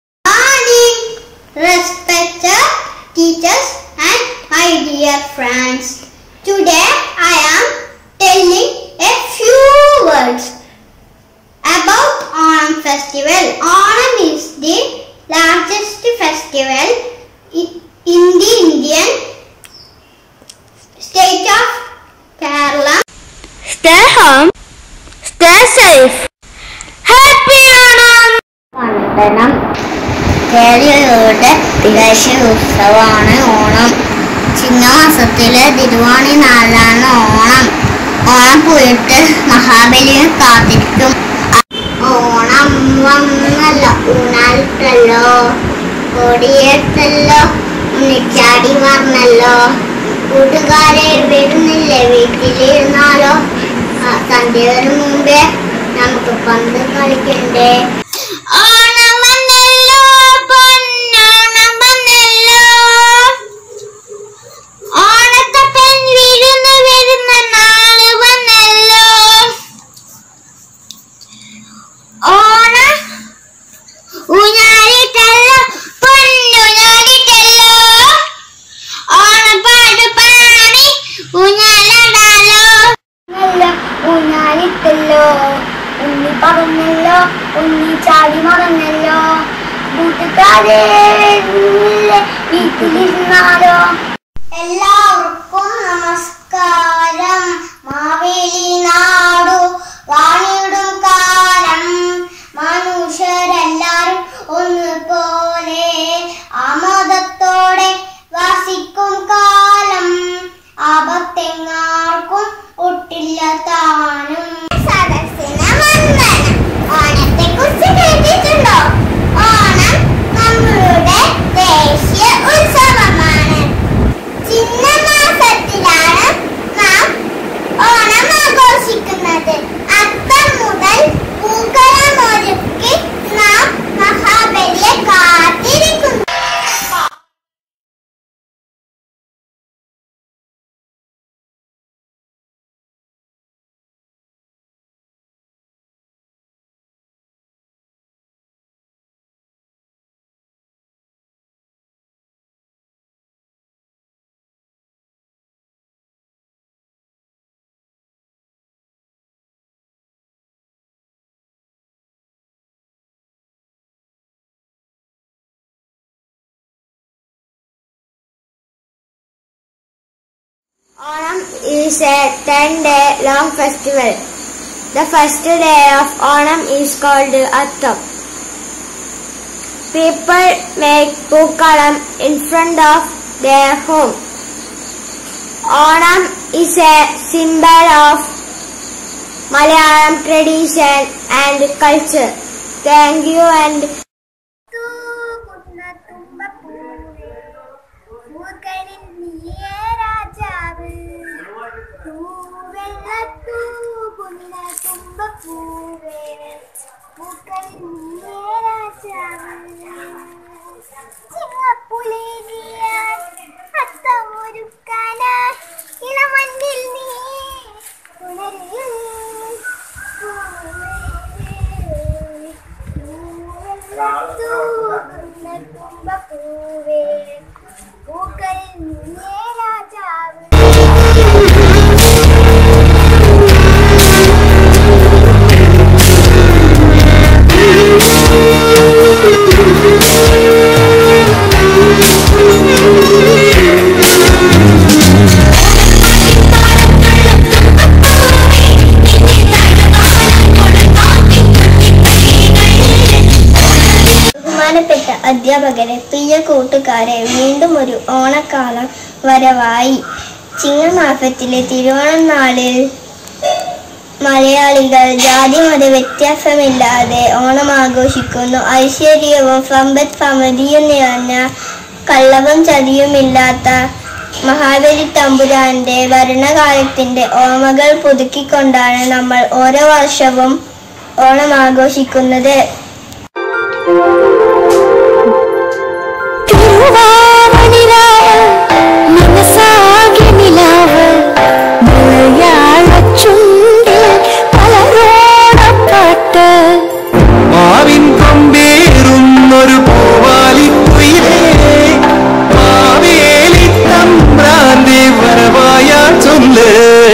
Respected teachers and my dear friends, today I am telling a few words about Onam festival. Onam is the largest festival in the Indian state of Kerala. Stay home, stay safe. Happy Onam! വന്ദനം. കേരളീയരുടെ ദേശീയ ഉത്സവമാണ് ഓണം. ചിങ്ങമാസത്തിലെ തിരുവോണി നാളിലാണ് ഓണം. ഓണം പോയിട്ട് മഹാബലിയെ കാത്തിരിക്കും. ഓണം വന്നല്ലോ ഊഞ്ഞാലിട്ടല്ലോ കൊടിയേറ്റല്ലോ ഉണ്ണിച്ചാടി മറന്നല്ലോ കൂട്ടുകാരെ വരുന്നില്ലേ വീട്ടിലിരുന്നാലോ സന്ധ്യ വരും മുമ്പേ നമുക്ക് പന്ത് കളിക്കണ്ടേ. ഓണം വന്നല്ലോ പൊന്നോണം വന്നല്ലോ ഓണത്തപ്പൻ വിരുന്ന് വരുന്ന നാള് വന്നല്ലോ ഓണ ഊഞ്ഞാലിട്ടല്ലോ പൊന്നൂഞ്ഞാലിട്ടല്ലോ ഓണപ്പാട്ട് പാടി ഊഞ്ഞാലാടാലോ. ഊഞ്ഞാലിട്ടല്ലോ ഉണ്ണി പറഞ്ഞല്ലോ ഉണ്ണി ചാടി മറന്നല്ലോ കൂട്ടുകാരെ വീട്ടിലിരുന്നാലോ. എല്ലാവർക്കും നമസ്കാരം. മാവേലി നാടു വാണിടും കാലം മനുഷ്യരെല്ലാരും ഒന്നുപോലെ ആമോദത്തോടെ വസിക്കും കാലം ആപത്തെങ്ങാർക്കും ഒട്ടില്ല താനും. സദസ്സിന് വന്ദനം. ഓണത്തെ കുറിച്ച് കേട്ടിട്ടുണ്ടോ? ഓണം നമ്മളുടെ ദേശീയ ഉത്സവമാണ്. ചിങ്ങമാസത്തിലാണ് നാം ഓണം ആഘോഷിക്കുന്നത്. അത്തം മുതൽ പൂക്കളമൊരുക്കി നാം മഹാബലിയെ കാത്തിരിക്കുന്നു. Onam is a ten-day long festival. The first day of Onam is called Attam. People make pookalam in front of their home. Onam is a symbol of Malayalam tradition and culture. Thank you and Thank you. അധ്യാപകരെ, പ്രിയ കൂട്ടുകാരെ, വീണ്ടും ഒരു ഓണക്കാലം വരവായി. ചിങ്ങമാസത്തിലെ തിരുവോണം നാളിൽ മലയാളികൾ ജാതി മത വ്യത്യാസമില്ലാതെ ഓണം ആഘോഷിക്കുന്നു. ഐശ്വര്യവും സമ്പദ് സമൃദ്ധിയും നിറഞ്ഞ കള്ളവും ചതിയുമില്ലാത്ത മഹാബലി തമ്പുരാന്റെ ഭരണകാലത്തിന്റെ ഓർമ്മകൾ പുതുക്കിക്കൊണ്ടാണ് നമ്മൾ ഓരോ വർഷവും ഓണം ആഘോഷിക്കുന്നത്. മാവിൻ കൊമ്പേറുന്നൊരു പൂവാലിക്കുയിലേ, മാവേലി തമ്പ്രാന്റെ വരവായ ചൊല്ല്.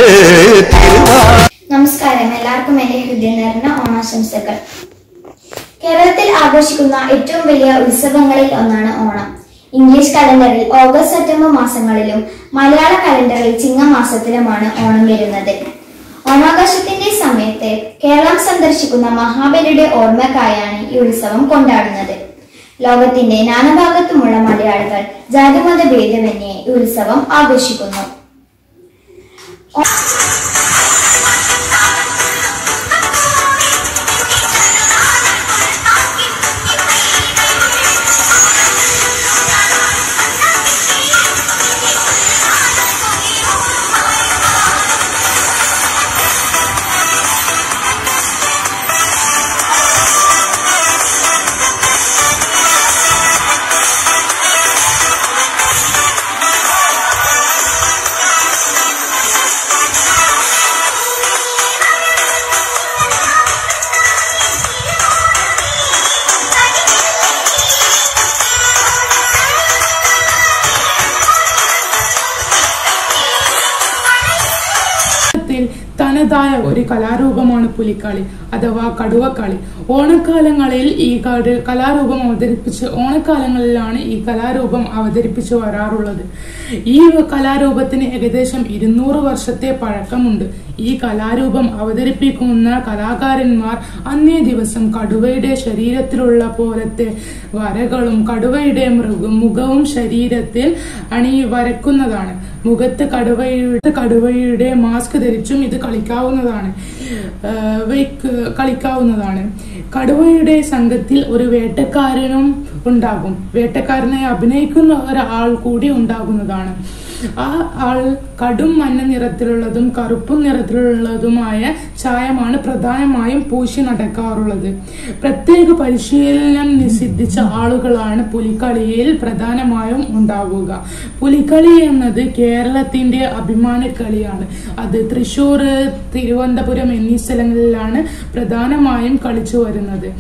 നമസ്കാരം, എല്ലാവർക്കും എന്റെ ഹൃദയം നിറഞ്ഞ ഓണാശംസകൾ. കേരളത്തിൽ ആഘോഷിക്കുന്ന ഏറ്റവും വലിയ ഉത്സവങ്ങളിൽ ഒന്നാണ് ഓണം. ഇംഗ്ലീഷ് കലണ്ടറിൽ ഓഗസ്റ്റ് സെപ്റ്റംബർ മാസങ്ങളിലും മലയാള കലണ്ടറിൽ ചിങ്ങമാസത്തിലുമാണ് ഓണം വരുന്നത്. ഓണാഘോഷത്തിന്റെ സമയത്ത് കേരളം സന്ദർശിക്കുന്ന മഹാബലിയുടെ ഓർമ്മക്കായാണ് ഈ ഉത്സവം കൊണ്ടാടുന്നത്. ലോകത്തിന്റെ നാനാഭാഗത്തുമുള്ള മലയാളികൾ ജാതിമത ഭേദമന്യേ ഈ ഉത്സവം ആഘോഷിക്കുന്നു. തനതായ ഒരു കലാരൂപമാണ് പുലിക്കളി അഥവാ കടുവക്കളി. ഓണക്കാലങ്ങളിൽ ഈ കലാരൂപം അവതരിപ്പിച്ച് ഓണക്കാലങ്ങളിലാണ് ഈ കലാരൂപം അവതരിപ്പിച്ചു വരാറുള്ളത്. ഈ കലാരൂപത്തിന് ഏകദേശം ഇരുന്നൂറ് വർഷത്തെ പഴക്കമുണ്ട്. ഈ കലാരൂപം അവതരിപ്പിക്കുന്ന കലാകാരന്മാർ അന്നേ ദിവസം കടുവയുടെ ശരീരത്തിലുള്ള പോലത്തെ വരകളും കടുവയുടെ മൃഗ മുഖവും ശരീരത്തിൽ അണി വരക്കുന്നതാണ്. മുഖത്ത് കടുവയുടെ കടുവയുടെ മാസ്ക് ധരിച്ചും ഇത് കളിക്കാവുന്നതാണ് കളിക്കാവുന്നതാണ് കടുവയുടെ സംഘത്തിൽ ഒരു വേട്ടക്കാരനും ഉണ്ടാകും. വേട്ടക്കാരനെ അഭിനയിക്കുന്ന ഒരാൾ കൂടി ഉണ്ടാകുന്നതാണ്. ആ ആൾ കടും മഞ്ഞ നിറത്തിലുള്ളതും കറുപ്പും നിറത്തിലുള്ളതുമായ ചായമാണ് പ്രധാനമായും പൂശി നടക്കാറുള്ളത്. പ്രത്യേക പരിശീലനം സിദ്ധിച്ച ആളുകളാണ് പുലിക്കളിയിൽ പ്രധാനമായും ഉണ്ടാവുക. പുലിക്കളി എന്നത് കേരളത്തിന്റെ അഭിമാന കളിയാണ്. അത് തൃശ്ശൂർ, തിരുവനന്തപുരം എന്നീ സ്ഥലങ്ങളിലാണ് പ്രധാനമായും കളിച്ചു വരുന്നത്.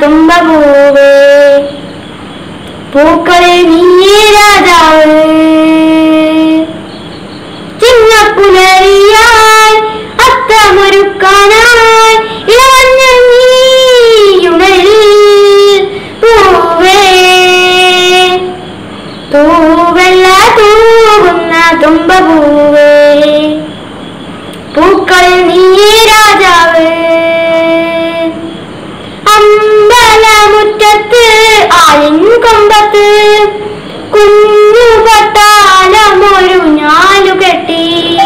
തുമ്പപൂവേ പൂക്കളിൽ നീയേ രാജാവ് ചിങ്ങപ്പുലരിയായി അത്തമൊരുക്കാനായി ഇളമഞ്ഞൾ നീയുണരിൽ പൂവേ തൂവെള്ള തൂവുന്ന തുമ്പപൂവേ പൂക്കളിൽ നീയേ രാജാവ് അമ്പലമുറ്റത്ത് ആലിൻ കൊമ്പത്ത് കുഞ്ഞു പട്ടാലമൊരു ഞാലു കെട്ടി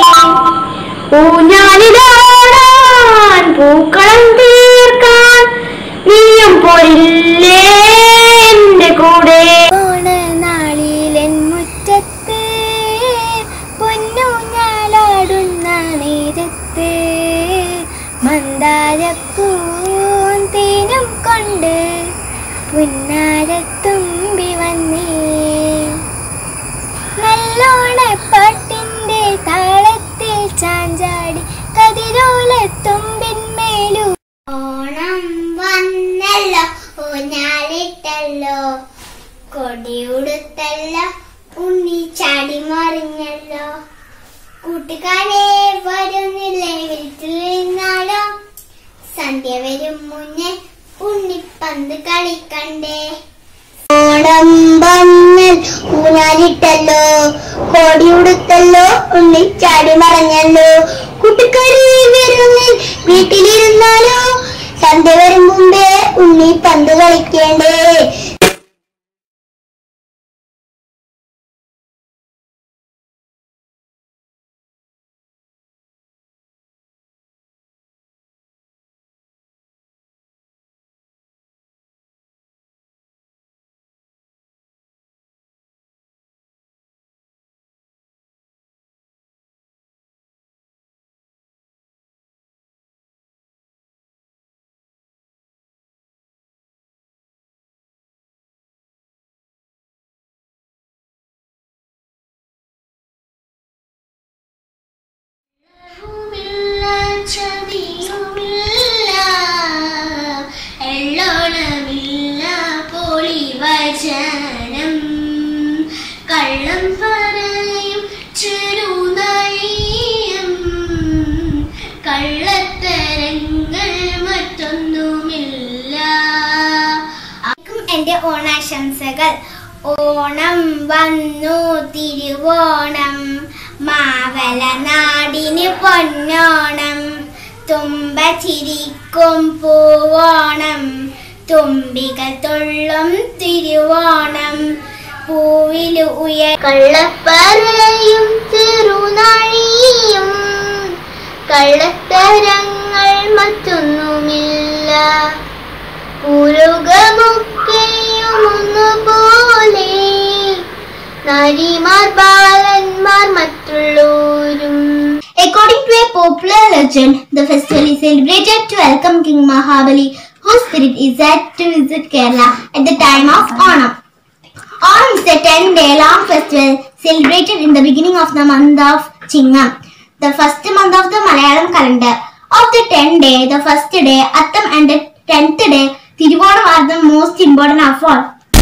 ഊഞ്ഞാലിലാടാൻ പൂക്കളം തീർക്കാൻ നീയും പോരില്ലേ എന്റെ കൂടെ. ഓണനാളിലെൻ മുറ്റത്ത് പൊന്നൂഞ്ഞാലാടുന്ന നേരത്ത് മന്ദാരപ്പൂവും തേനും കൊണ്ട് പുന്നാരത്തുമ്പി വന്നേ നല്ലോണപ്പാട്ടിന്റെ താളത്തിൽ ചാഞ്ചാടി കതിരോലത്തുമ്പിന്മേലു ഓണം വന്നല്ലോ ഊഞ്ഞാലിട്ടല്ലോ കൊടിയുടുത്തല്ലോ ഉണ്ണി ചാടി മറിഞ്ഞല്ലോ കൂട്ടുകാരെ വരുന്നില്ലേ വീട്ടിലിരുന്നാലോ സന്ധ്യ വരും മുന്നേ ഉണ്ണിപ്പന്ത് കളിക്കണ്ടേ. ഓണം വന്നൽ ഊഞ്ഞാലിട്ടല്ലോ കൊടിയുടുത്തല്ലോ ഉണ്ണി ചാടി മറിഞ്ഞല്ലോ കൂട്ടുകാരെ വരുന്നിൽ വീട്ടിലിരുന്നാലോ സന്ധ്യ വരും മുമ്പേ ഉണ്ണി പന്ത് കളിക്കേണ്ടേ. ചതിയുമില്ല എള്ളോണമില്ല പൊളിവചനം കള്ളം പറയും ചെറുനഴിയും കള്ളത്തരങ്ങൾ മറ്റൊന്നുമില്ല. എന്റെ ഓണാശംസകൾ. ഓണം വന്നു തിരുവോണം മാവല നാടിന് പൊന്നോണം തുമ്പ ചിരിക്കും പൂവോണം തുമ്പികൾ തുള്ളും തിരുവോണം പൂവിലു ഉയ കള്ളപ്പറയും ചെറുനാഴിയും കള്ളത്തരങ്ങൾ മറ്റൊന്നുമില്ല ഉരുകമൊക്കെയും ഒന്നുപോലെ നാരിമാർ ബാലന്മാർ മറ്റുള്ളവരും. According to a popular legend, the festival is celebrated to welcome King Mahabali, whose spirit is said to visit Kerala at the time of Onam. Onam is a ten-day-long festival celebrated in the beginning of the month of Chingam, the first month of the Malayalam calendar. Of the ten day, the first day, Attam, and the tenth day, Thiruvonam are the most important of all.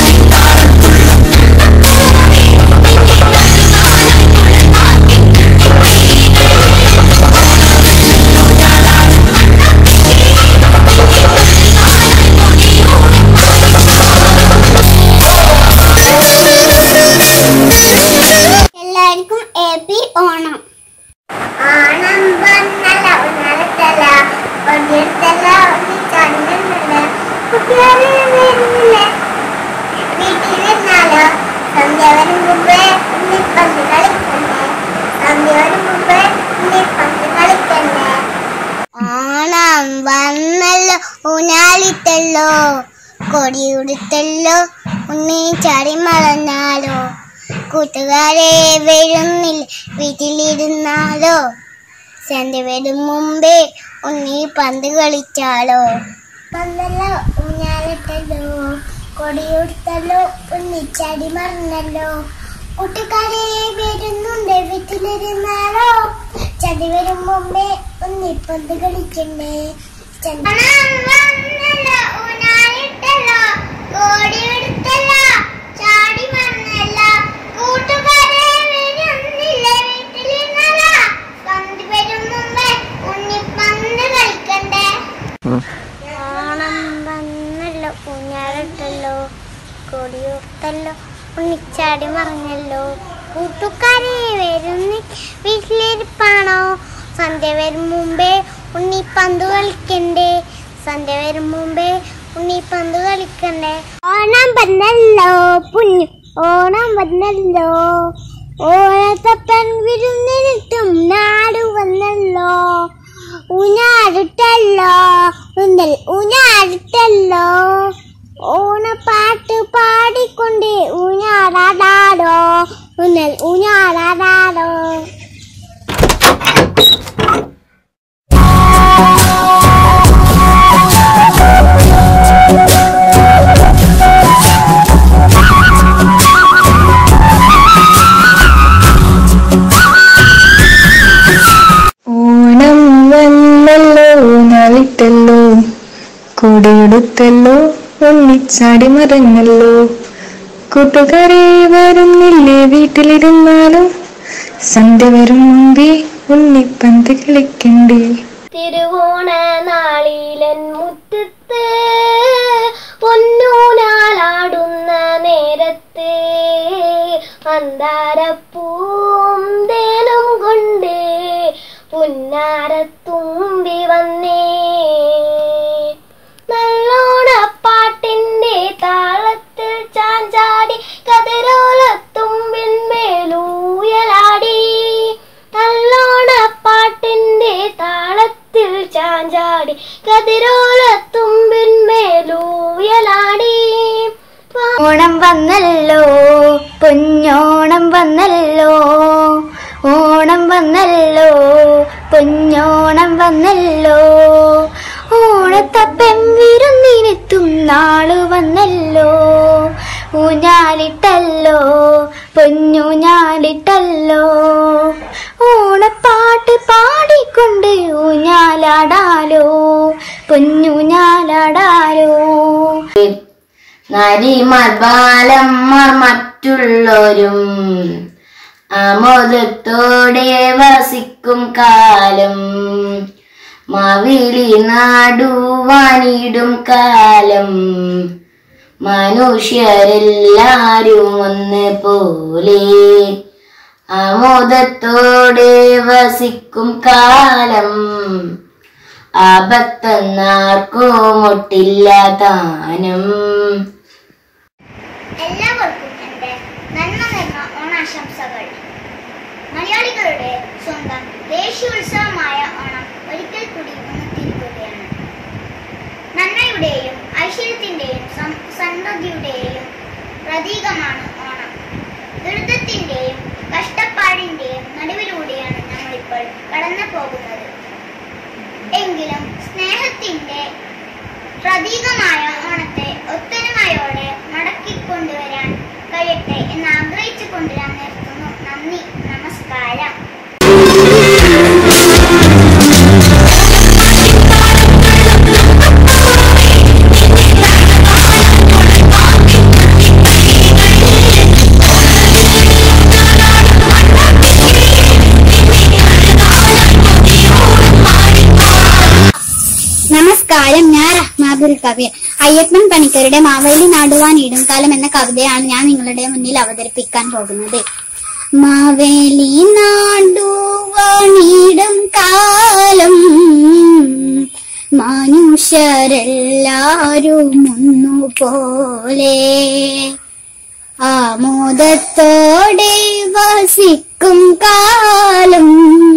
എല്ലാവർക്കും happy Onam. Onam വന്നല്ല ഊഞ്ഞാലിട്ടല്ല കൊടിയെടുത്തല്ല ചാടുന്നുണ്ട് കുട്ടികളെ വരുന്നില്ലേ വീട്ടിലിരുന്നാലോ സന്ധ്യ വരും മുമ്പേ ഉണ്ണിപ്പന്ത് കളിക്കണ്ടേ സന്ധ്യ വരും മുമ്പേ ഉണ്ണിപ്പന്ത് കളിക്കണ്ടേ. ഓണം വന്നല്ലോ ഊഞ്ഞാലിട്ടല്ലോ കൊടിയുടുത്തല്ലോ ഉണ്ണി ചാടി മറന്നാലോ കൂട്ടുകാരെ വരുന്നില്ല വീട്ടിലിരുന്നാലോ സന്ധ്യ വരും മുമ്പേ ഉണ്ണി പന്ത് കളിച്ചാലോ. വന്നല്ലോ ഊഞ്ഞാലിട്ടല്ലോ കൊടിയുടുത്തല്ലോ ഉണ്ണിച്ചാടി മറന്നല്ലോ കൂട്ടുകാരെ വരുന്നുണ്ട് വീട്ടിലിരുന്നാലോ ചടി വരും മുമ്പേ ഉണ്ണിപ്പന്ത് കളിക്കണ്ടേ. ഊഞ്ഞാലിട്ടല്ലോ ഊഞ്ഞാലിട്ടല്ലോ കൊടിയുത്തല്ലോ ഉണ്ണിച്ചാടി മറഞ്ഞല്ലോ കൂട്ടുകാരെ വരുന്നി വീട്ടിലിരിപ്പാണോ സന്ധ്യ വരും മുമ്പേ ഉണ്ണി പന്ത് കളിക്കണ്ടേ സന്ധ്യ വരും മുമ്പേ ഉണ്ണി പന്ത് കളിക്കണ്ടേ ഓണം വന്നല്ലോ പുണ്യ ഓണം വന്നല്ലോ ഓണത്തപ്പൻ വിരുന്നിനിട്ടും നാട് വന്നല്ലോ ഊഞ്ഞാലിട്ടല്ലോ ഉന്നൽ ഊഞ്ഞാലിട്ടല്ലോ ഓണപ്പാട്ട് പാടിക്കൊണ്ട് ഊഞ്ഞാലാടാടോ ഉന്നൽ ഊഞ്ഞാലാടാടോ ഓണം വന്നല്ലോ നാളിട്ടല്ലോ കൊടിയെടുത്തല്ലോ ഒന്നിച്ചാടി മറഞ്ഞല്ലോ കൂട്ടുകാരെ വരുന്നില്ലേ വീട്ടിലിരുന്നാലും സന്ധ്യ വരും മുമ്പേ ഉണ്ണിപ്പന്ത് കളിക്കണ്ടേ തിരുവോണ നാളിലൻ മുറ്റത്ത് പൊന്നൂനാലാടുന്ന നേരത്ത് മന്ദാരപ്പൂം തേനും കൊണ്ട് പുന്നാരത്തുമ്പി വന്നേ നല്ലോണപ്പാട്ടിന്റെ താളത്തിൽ ചാഞ്ചാടി കതിരോലത്തുമ്പിന്മേലൂയലാടി നല്ലോണപ്പാട്ടിന്റെ താളത്തിൽ ചാഞ്ചാടി കതിരോലത്തുമ്പിന്മേലൂയലാടി ഓണം വന്നല്ലോ പൊന്നോണം വന്നല്ലോ ഓണം വന്നല്ലോ പൊന്നോണം വന്നല്ലോ ഓണത്തപ്പൻ വിരുന്നിനെത്തും നാള് വന്നല്ലോ ഊഞ്ഞാലിട്ടല്ലോ പൊന്നൂഞ്ഞാലിട്ടല്ലോ ഓണപ്പാട്ട് പാടിക്കൊണ്ട് ഊഞ്ഞാലാടാലോ പൊന്നൂഞ്ഞാലാടാലോ നരിമാർ ബാലന്മാർ മറ്റുള്ളോരും ആമോദത്തോടെ വസിക്കും കാലം മാവിലി നാടുവാനിടും കാലം മനുഷ്യരെല്ലാരും ഒന്ന് പോലെ ആമോദത്തോടെ വസിക്കും കാലം ആപത്തെന്നാർക്കും ഒട്ടില്ല താനും. എല്ലാവർക്കും എൻ്റെ നന്മ നിറഞ്ഞ ഓണാശംസകൾ. മലയാളികളുടെ സ്വന്തം ദേശീയോത്സവമായ ഓണം ഒരിക്കൽ കൂടി വന്നെത്തിയിരിക്കുകയാണ്. നന്മയുടെയും ഐശ്വര്യത്തിന്റെയും സമൃദ്ധിയുടെയും പ്രതീകമാണ് ഓണം. ദുരിതത്തിന്റെയും കഷ്ടപ്പാടിന്റെയും നടുവിലൂടെയാണ് നമ്മളിപ്പോൾ കടന്നു പോകുന്നത്. എങ്കിലും സ്നേഹത്തിന്റെ പ്രതീകമായ ഓണത്തെ ഒത്തൊരുമയോടെ മടക്കിക്കൊണ്ടുവരാൻ കഴിയട്ടെ എന്ന് ആഗ്രഹിച്ചുകൊണ്ട് ഞാൻ നിർത്തുന്നു. നന്ദി, നമസ്കാരം. നമസ്കാരം, ഞാൻ റഹ്മാബുൽ കബീർ. അയ്യപ്പൻ പണിക്കരുടെ മാവേലി നാടുവാൻ ഇടുംകാലം എന്ന കവിതയാണ് ഞാൻ നിങ്ങളുടെ മുന്നിൽ അവതരിപ്പിക്കാൻ പോകുന്നത്. മാവേലി നാടുവാണിടും കാലം മനുഷ്യരെല്ലാരും ഒന്നുപോലെ ആമോദത്തോടെ വസിക്കും കാലം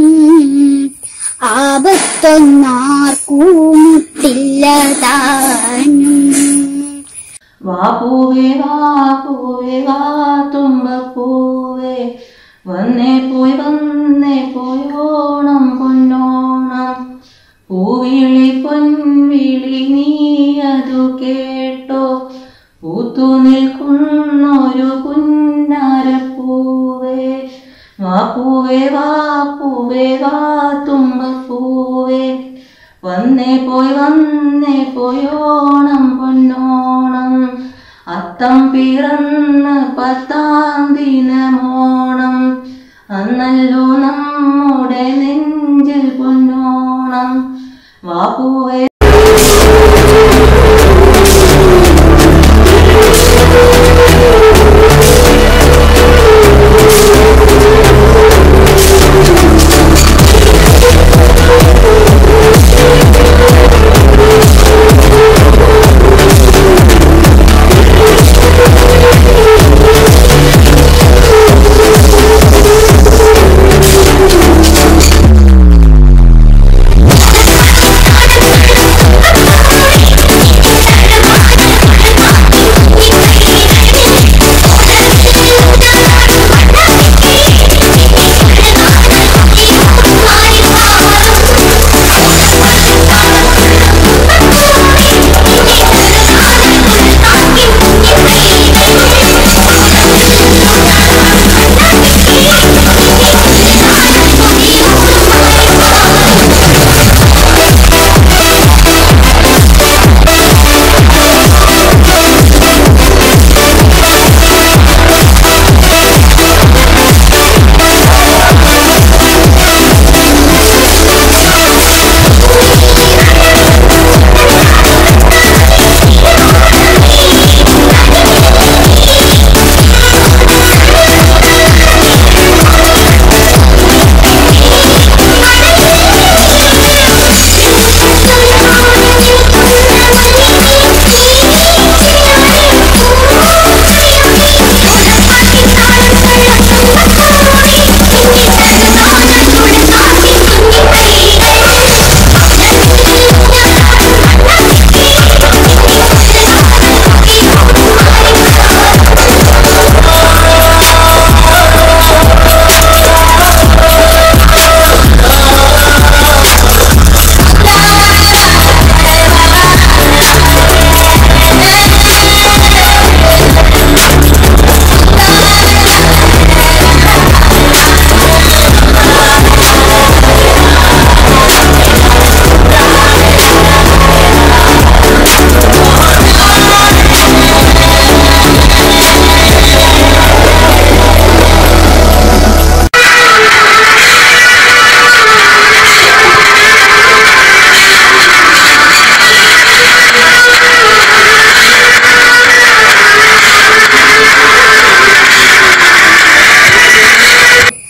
ആപത്തൊന്നാർക്കൂമുട്ടില്ല താനും. വാ പൂവേ വാ പൂവേ വാ തുമ്പപ്പൂവേ വന്നേ പോയി വന്നേ പോയോണം പൊന്നോണം പൂവിളി പൊൻവിളി നീ അതു കേട്ടോ പൂത്തു നിൽക്കുന്നൊരു പുന്നാരപ്പൂവേ വാ പൂവേ വാ പൂവേ വാ തുമ്പപ്പൂവേ വന്നേ പോയി വന്നേ പോയോണം പൊന്നോണം അത്തം പിറന്ന് പത്താം ദിനമോണം അന്നല്ലോ നമ്മുടെ നെഞ്ചിൽ പൊന്നോണം വാ പൂവേ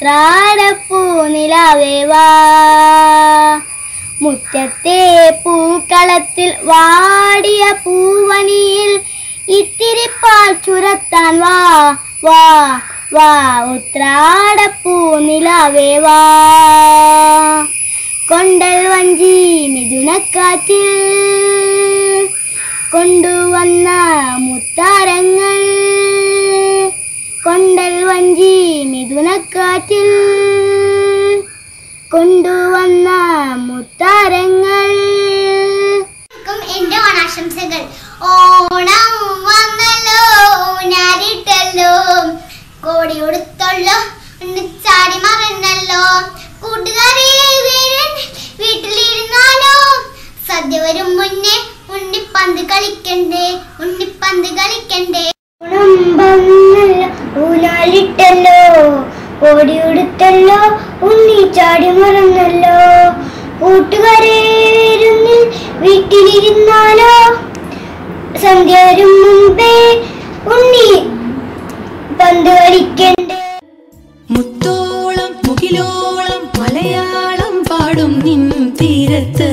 ഉത്രാടപ്പൂ നിലാവേവാ മുറ്റത്തെ പൂക്കളത്തിൽ വാടിയ പൂവനിയിൽ ഇത്തിരി പാൽ ചുരത്താൻ വാ വാ വാ ഉത്രാടപ്പൂ നിലാവേവാ കൊണ്ടൽ വഞ്ചി മിഥുനക്കാറ്റിൽ കൊണ്ടുവന്ന മുത്താരങ്ങൾ കൊണ്ടൽ വഞ്ചി മിഥുനക്കാറ്റിൽ കൊണ്ടുവന്ന മുത്താരങ്ങൾ. എന്റെ ഓണാശംസകൾ. ഓണം വന്നല്ലോ, ഞാനിട്ടല്ലോ, കോടി കൊടുത്തല്ലോ, ചാടി മറന്നല്ലോ, കൂട്ടുകാരെ വീട്ടിലിരുന്നാലോ, സദ്യ വരും മുന്നേ ഉണ്ണിപ്പന്ത് കളിക്കണ്ടേ, ഉണ്ണിപ്പന്ത് കളിക്കണ്ടേ. ഓണം വന്നല്ലോ, ഊനാലിട്ടല്ലോ, കോടി കൊടുത്തല്ലോ, ഉണ്ണി ചാടി മറന്നല്ലോ, കൂട്ടുകാരെ വരുന്നിൽ വീട്ടിലിരുന്നാലോ, സന്ധ്യ വരും മുമ്പേ ഉണ്ണി പന്ത് കളിക്കണ്ടേ. മുത്തോളം മുകിലോളം മലയാളം പാടും നിൻ തീരത്ത്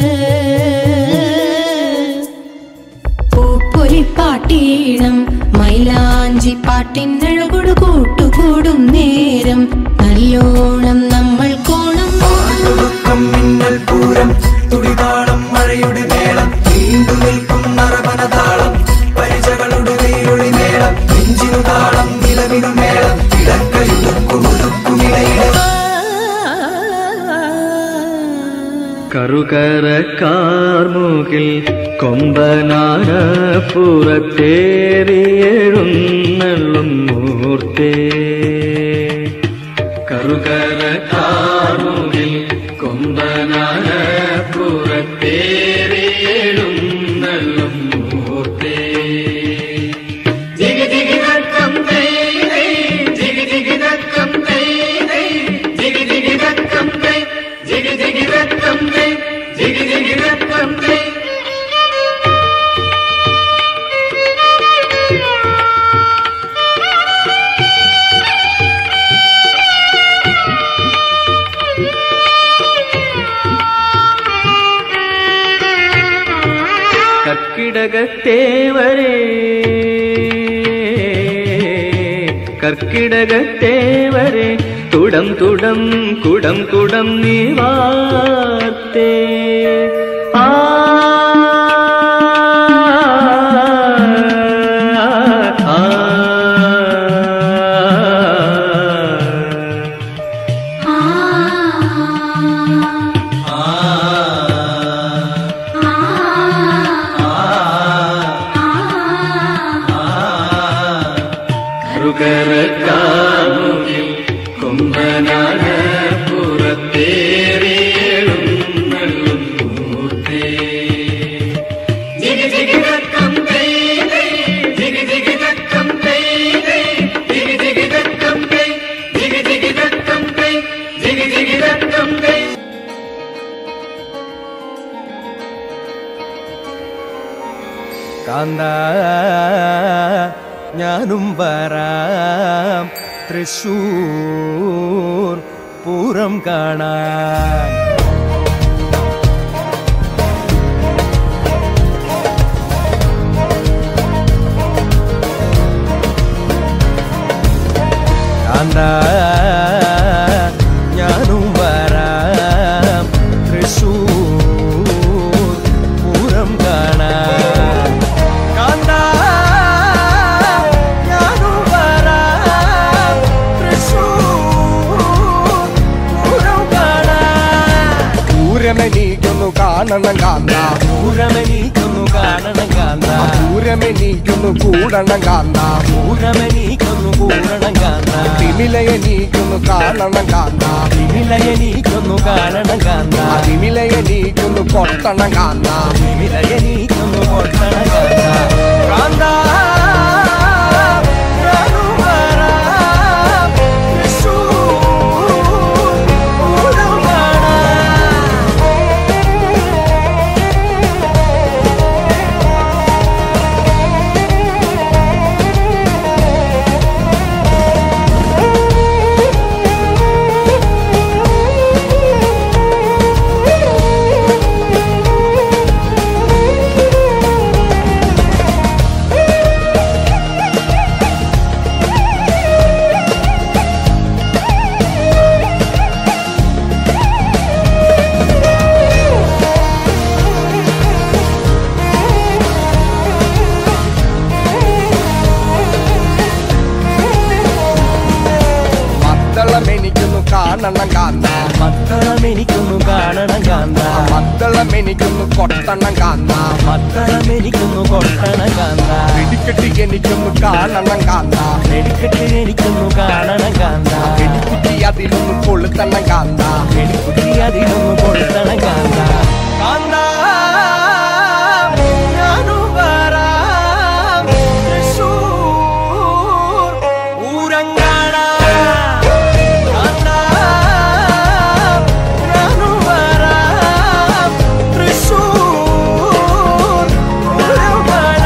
പൂപ്പൊലിപ്പാട്ടീണം മൈലാഞ്ചി പാട്ടിനഴകൊടു കൂട്ടുകൂടും നേരം നല്ലോണം നമ്മൾ കോണം മിന്നൽ പൂരം തുടിതാളം മഴയുടെ മേളം നീണ്ടു നിൽക്കും നറവനതാളം പരിചകളുടെ വേയൊളി മേളം നെഞ്ചിനു താളം നിലവിനു മേളം ഇടക്കയുടുക്കുമുടുക്കുമിടയിട കറുകരക്കാർമുകിൽ കൊമ്പനാന പുറത്തേറിയെഴുന്നള്ളും മൂർത്തേ കറുകരക്കാർമുകിൽ കൊമ്പനാന പുറത്തേറിയെഴുന്നള്ളും മൂർത്തേ ജിഗി ജിഗി നക്കം തൈ തൈ ജിഗി ജിഗി നക്കം തൈ തൈ ജിഗി ജിഗി നക്കം തൈ ജിഗി ജിഗി നക്കം തൈ ജിഗി ജിഗി നക്കം തൈ. കർക്കിടകത്തേവരേ കർക്കിടകത്തേവരെ തുടം തുടം കുടം കുടം നീവാർത്തേ ആ കറുകരക്കാർമുകിൽ കൊമ്പനാന പുറത്തേറിയെഴുന്നള്ളും മൂർത്തേ ജിഗി ജിഗി നക്കം തൈ തൈ ജിഗി ജിഗി നക്കം തൈ തൈ ജിഗി ജിഗി നക്കം തൈ ജിഗി ജിഗി നക്കം തൈ ജിഗി ജിഗി നക്കം തൈ. കാന്താ ഞാനും വരാം തൃശൂർ പൂരം കാണാൻ കാന്താ ഞാനും വരാം തൃശൂർ പൂരം കാണാൻ കാന്താ പൂരമെനിക്കൊന്നു കാണണം കാന്ത പൂരമെനിക്കൊന്നു കാണണം കാന്ത പൂരമെനിക്കൊന്നു കൂടണം കാന്ത പൂരമെനിക്കൊന്നു കൂടണം കാന്ത തിമിലയെനിക്കൊന്നു കാണണം കാന്ത തിമിലയെനിക്കൊന്നു കാണണം കാന്ത തിമിലയെനിക്കൊന്നു കൊട്ടണം കാന്ത തിമിലയെനിക്കൊന്നു കൊട്ടണം കാന്ത കാന്ത കാണണം കാന്ത മത്തളം എനിക്കൊന്നു കാണണം കാന്ത മത്തളം എനിക്കൊന്നു കൊട്ടണം കാന്ത മത്തളം എനിക്കൊന്നു കൊട്ടണം കാന്ത വെടിക്കെട്ടി എനിക്കൊന്നു കാണണം കാന്ത വെടിക്കെട്ടി എനിക്കൊന്നു കാണണം കാന്ത വെടിക്കുട്ടി അതിലൊന്നു കൊളുത്തണം കാന്ത വെടിക്കുട്ടി അതിലൊന്നു കൊളുത്തണം കാന്ത കാന്ത ഞാനും വരാം തൃശ്ശൂർ ഊരങ്ങാട കാന്ത ഞാനും വരാം തൃശ്ശൂർ ഊരങ്ങാട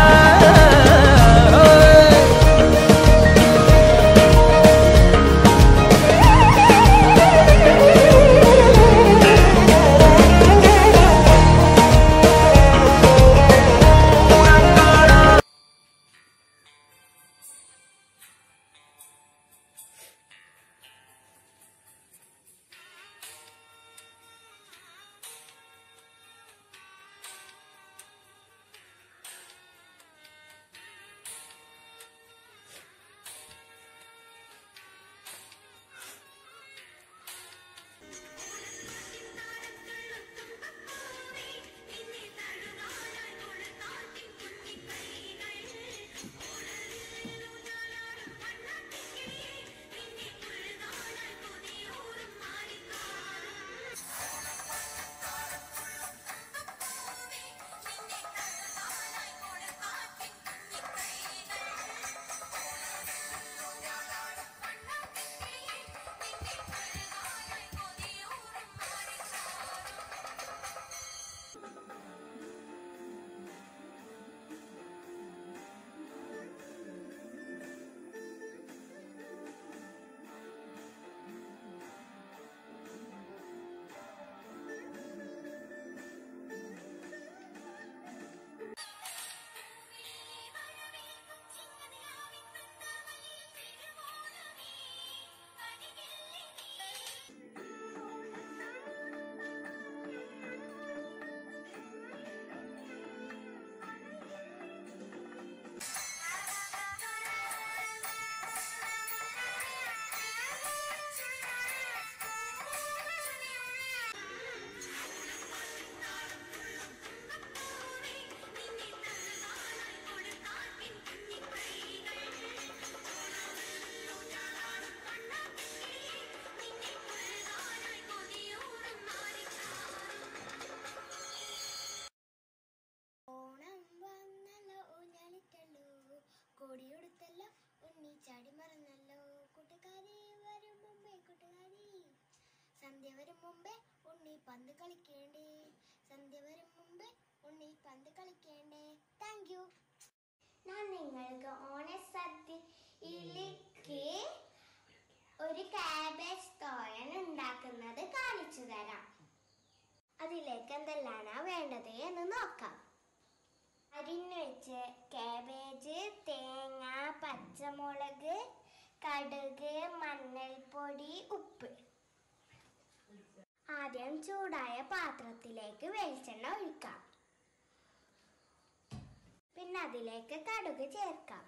കൊടിയെടുത്തല്ലോ ഉണ്ണി ചാടി മറന്നല്ലോ കൂട്ടുകാരി വരും മുമ്പേ കൂട്ടുകാരി സന്ധ്യ വരും മുമ്പേ ഉണ്ണി പന്ത് കളിക്കേണ്ടേ സന്ധ്യ വരും മുമ്പേ ഉണ്ണി പന്ത് കളിക്കേണ്ടേ താങ്ക് യു. ഞാൻ നിങ്ങൾക്ക് ഓണസദ്യയിലേക്ക് ഒരു കാബേജ് തോരൻ ഉണ്ടാക്കുന്നത് കാണിച്ചു തരാം. അതിലേക്ക് എന്തെല്ലാമാണ് വേണ്ടത് എന്ന് നോക്കാം. അരിഞ്ഞു വെച്ച് കാബേജ്, തേങ്ങ, പച്ചമുളക്, കടുക്, മഞ്ഞൾപ്പൊടി, ഉപ്പ്. ആദ്യം ചൂടായ പാത്രത്തിലേക്ക് വെളിച്ചെണ്ണ ഒഴിക്കാം. പിന്നെ അതിലേക്ക് കടുക് ചേർക്കാം.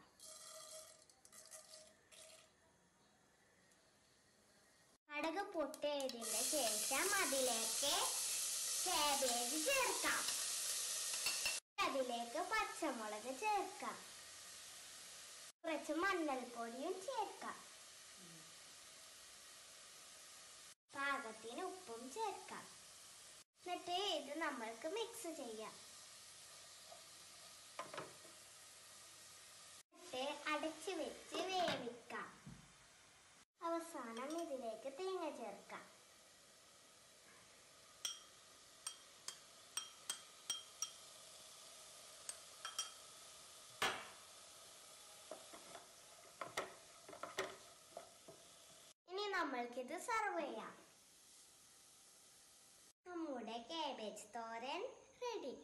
കടുക് പൊട്ടിയതിന് ശേഷം അതിലേക്ക് കാബേജ് ചേർക്കാം. അതിലേക്ക് പച്ചമുളക് ചേർക്കാം. കുറച്ച് മഞ്ഞൾപ്പൊടിയും ചേർക്കാം. പാകത്തിന് ഉപ്പും ചേർക്കാം. എന്നിട്ട് ഇത് നമ്മൾക്ക് മിക്സ് ചെയ്യാം. എന്നിട്ട് അടച്ചു വെച്ച് വേവിക്കാം. അവസാനം ഇതിലേക്ക് തേങ്ങ ചേർക്കാം. ഇനി നമ്മൾക്കിത് സർവ് ചെയ്യാം. നമ്മുടെ കാബേജ് തോരൻ റെഡി.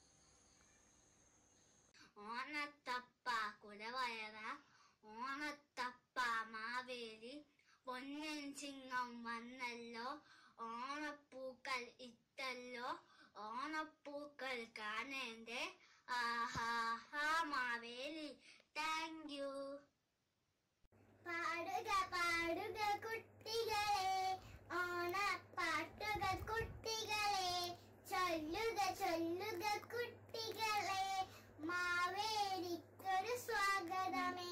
ഓണത്തപ്പ കുടവയറ, ഓണത്തപ്പ മാവേലി, പൊന്നൻ ചിങ്ങം വന്നല്ലോ, ഓണപ്പൂക്കൾ ഇട്ടല്ലോ, ഓണപ്പൂക്കൾ കാണേണ്ടേ, ആഹാ മാവേലി. Thank you. പാടുക പാടുക കുട്ടികളെ, ചൊല്ലുക ചൊല്ലുക കുട്ടികളെ മാവേലിക്കൊരു സ്വാഗതമേ.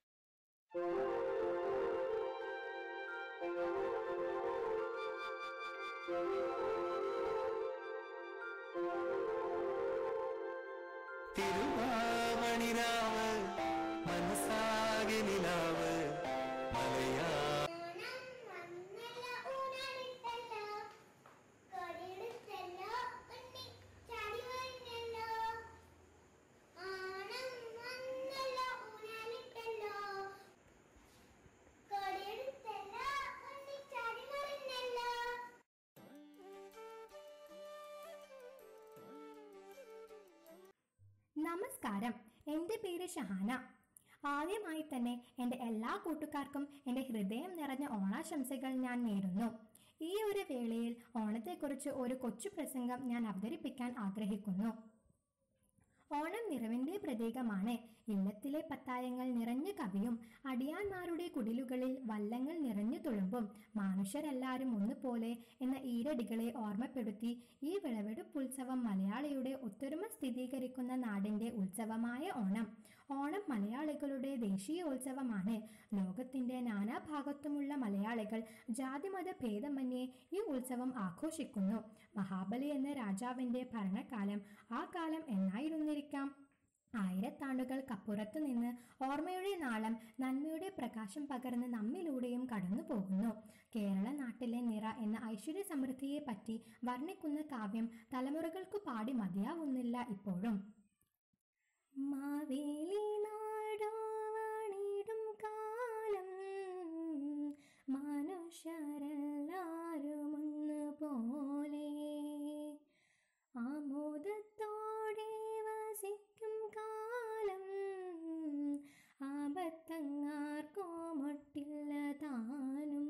തിരുവാവണിരാവ് മനസ്സാകെ നിലാവ് മലയാ നമസ്കാരം, എൻ്റെ പേര് ഷഹാന. ആദ്യമായി തന്നെ എൻ്റെ എല്ലാ കൂട്ടുകാർക്കും എൻ്റെ ഹൃദയം നിറഞ്ഞ ഓണാശംസകൾ ഞാൻ നേരുന്നു. ഈ ഒരു വേളയിൽ ഓണത്തെക്കുറിച്ച് ഒരു കൊച്ചു പ്രസംഗം ഞാൻ അവതരിപ്പിക്കാൻ ആഗ്രഹിക്കുന്നു. ഓണം നിറവിൻ്റെ പ്രതീകമാണ്. ഇല്ലത്തിലെ പത്തായങ്ങൾ നിറഞ്ഞു കവിയും അടിയാന്മാരുടെ കുടിലുകളിൽ വല്ലങ്ങൾ നിറഞ്ഞു തുളുമ്പും മനുഷ്യരെല്ലാവരും ഒന്നുപോലെ എന്ന ഈരടികളെ ഓർമ്മപ്പെടുത്തി ഈ വിളവെടുപ്പുത്സവം മലയാളിയുടെ ഒത്തൊരുമ സ്ഥിരീകരിക്കുന്ന നാടിൻ്റെ ഉത്സവമായ ഓണം. ഓണം മലയാളികളുടെ ദേശീയോത്സവമാണ്. ലോകത്തിൻ്റെ നാനാഭാഗത്തുമുള്ള മലയാളികൾ ജാതിമത ഭേദമന്യേ ഈ ഉത്സവം ആഘോഷിക്കുന്നു. മഹാബലി എന്ന രാജാവിൻ്റെ ഭരണകാലം ആ കാലം എന്നായിരുന്നിരിക്കാം. ആയിരത്താണ്ടുകൾക്കപ്പുറത്തു നിന്ന് ഓർമ്മയുടെ നാളം നന്മയുടെ പ്രകാശം പകർന്ന് നമ്മിലൂടെയും കടന്നു പോകുന്നു. കേരള നാട്ടിലെ നിറ എന്ന ഐശ്വര്യ സമൃദ്ധിയെ പറ്റി വർണ്ണിക്കുന്ന കാവ്യം തലമുറകൾക്കു പാടി മതിയാവുന്നില്ല ഇപ്പോഴും. മാവേലി നാടോവാണിടും കാലം മനുഷ്യരെല്ലാരും ഒന്നുപോലെ ആമോദത്തോടെ വസിക്കും കാലം ആപത്തങ്ങാർക്കോ മൊട്ടില്ല താനും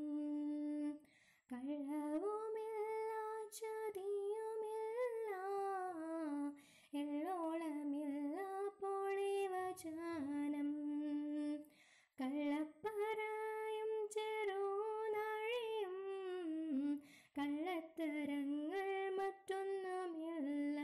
കള്ളവുമില്ല ചതിയുമില്ല എള്ളോളമില്ല പൊളിവചനം കള്ളപ്പറയും ചെറുനാഴിയും കള്ളത്തരങ്ങൾ മറ്റൊന്നുമില്ല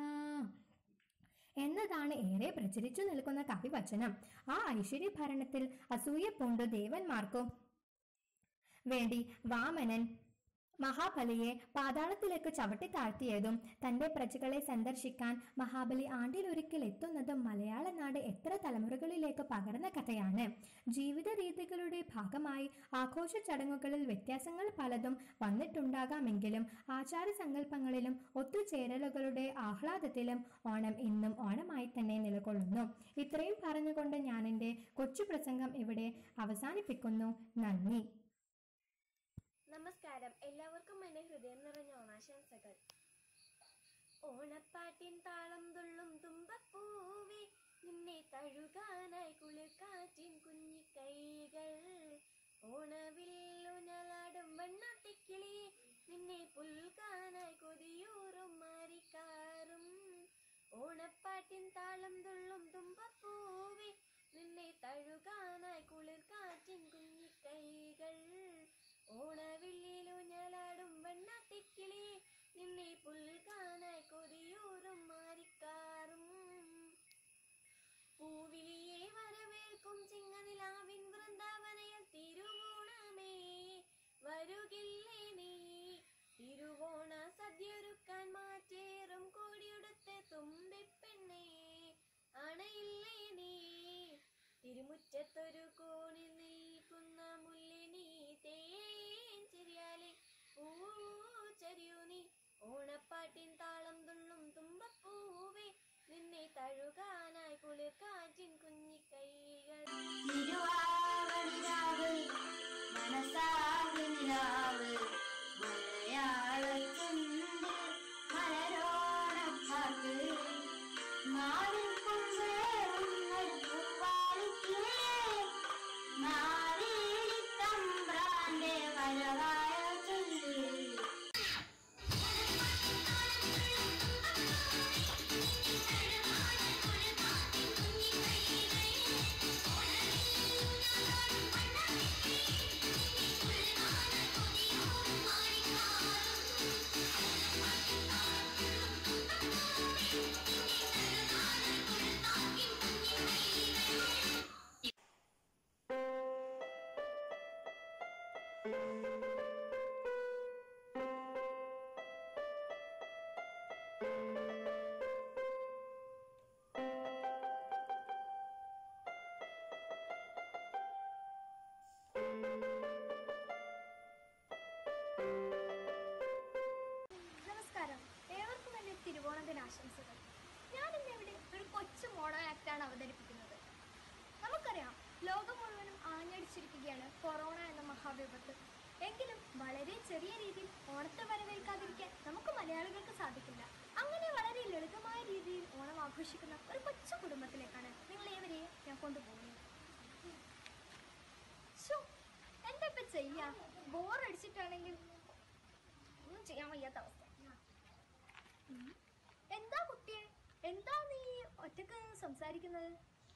എന്നതാണ് ഏറെ പ്രചരിച്ചു നിൽക്കുന്ന കവിവചനം. ആ ഐശ്വര്യ ഭരണത്തിൽ അസൂയ പൂണ്ടു ദേവന്മാർക്കും വേണ്ടി വാമനൻ മഹാബലിയെ പാതാളത്തിലേക്ക് ചവിട്ടി താഴ്ത്തിയതും തന്റെ പ്രജകളെ സന്ദർശിക്കാൻ മഹാബലി ആണ്ടിലൊരിക്കൽ എത്തുന്നതും മലയാള നാട് എത്ര തലമുറകളിലേക്ക് പകർന്ന കഥയാണ്. ജീവിത രീതികളുടെ ഭാഗമായി ആഘോഷ ചടങ്ങുകളിൽ വ്യത്യാസങ്ങൾ പലതും വന്നിട്ടുണ്ടാകാമെങ്കിലും ആചാര സങ്കല്പങ്ങളിലും ഒത്തുചേരലുകളുടെ ആഹ്ലാദത്തിലും ഓണം ഇന്നും ഓണമായി തന്നെ നിലകൊള്ളുന്നു. ഇത്രയും പറഞ്ഞുകൊണ്ട് ഞാൻ എൻ്റെ കൊച്ചു പ്രസംഗം ഇവിടെ അവസാനിപ്പിക്കുന്നു. നന്ദി. നമസ്കാരം, എല്ലാവർക്കും എന്റെ ഹൃദയം നിറഞ്ഞ ഓണാശംസകൾ. ഓണപ്പാട്ടിൻ താളം തുള്ളും തുമ്പപ്പൂവേ നിന്നെ തഴുകാനായി കുളിർക്കാറ്റിൻ കുഞ്ഞിക്കൈകൾ ഓണവില്ലുനലാടും വണ്ണാട്ടിക്കിളി നിന്നെ പുൽകാനായി കൊതിയൂറും മാറിക്കാറും ഓണപ്പാട്ടിൻ താളം തുള്ളും തുമ്പപ്പൂവേ നിന്നെ തഴുകാനായി കുളിർക്കാറ്റിൻ കുഞ്ഞിക്കൈകൾ ഓണവില്ലിലൂഞ്ഞലാടും വണ്ണാട്ടിക്കിളി നിന്നെ പുൽകാനായി കൊതിയൂറും മാറിക്കാറും പൂവിലിയെ വരവേൽക്കും ചിങ്ങനിലാവിൻ വൃന്ദാവനയിൽ തിരുവോണമേ വരുകില്ലേ നീ തിരുവോണ സദ്യൊരുക്കാൻ മാറ്റേറും കോടിയുടുത്തെ തുമ്പിപ്പെണ്ണേ അണയില്ലേ നീ തിരുമുറ്റത്തൊരു കോണിൽ നിൽക്കുന്ന മുല്ലിനീ തേൻ ചെറിയാലെ പൂച്ചെറിയൂ നീ ഓണപ്പാട്ടിൻ താളം തുള്ളും തുമ്പപ്പൂവേ നിന്നെ തഴുകാനായി കുളിർക്കാറ്റിൻ കുഞ്ഞിക്കൈകൾ തിരുവാവണിരാവ് മനസ്സാകെ നിലാവ് മലയാളത്തിന്റെ മലരോണപ്പാട്ട് നാവിൻ കൊമ്പേറുങ്ങൾ പൂപ്പാലിക്കില്ലേ മാവേലി തമ്പ്രാന്റെ വരവായ ചൊല്ലി Thank you. നമസ്കാരം, ഏവർക്കും എൻ്റെ തിരുവോണ ദിനാശംസകൾ. ഞാനിന്നിവിടെ ഒരു കൊച്ചു മോണോ ആക്ടാണ് അവതരിപ്പിക്കുന്നത്. നമുക്കറിയാം, ലോകം മുഴുവനും ആഞ്ഞടിച്ചിരിക്കുകയാണ് കൊറോണ എന്ന മഹാവിപത്ത്. എങ്കിലും വളരെ ചെറിയ രീതിയിൽ ഓണത്തെ വരവേൽക്കാതിരിക്കാൻ നമുക്ക് മലയാളികൾക്ക് സാധിക്കില്ല. അങ്ങനെ വളരെ ലളിതമായ രീതിയിൽ ഓണം ആഘോഷിക്കുന്ന ഒരു കൊച്ചു കുടുംബത്തിലേക്കാണ് നിങ്ങൾ ഏവരെയും ഞാൻ കൊണ്ടുപോകുന്നത്. ശോ, എന്താ ഇപ്പം ചെയ്യാ? ബോറടിച്ചിട്ടാണെങ്കിൽ ഒന്നും ചെയ്യാൻ വയ്യാത്ത അവസ്ഥ. എന്താ കുട്ടിയെ, എന്താ നീ ഒറ്റക്ക് സംസാരിക്കുന്നത്?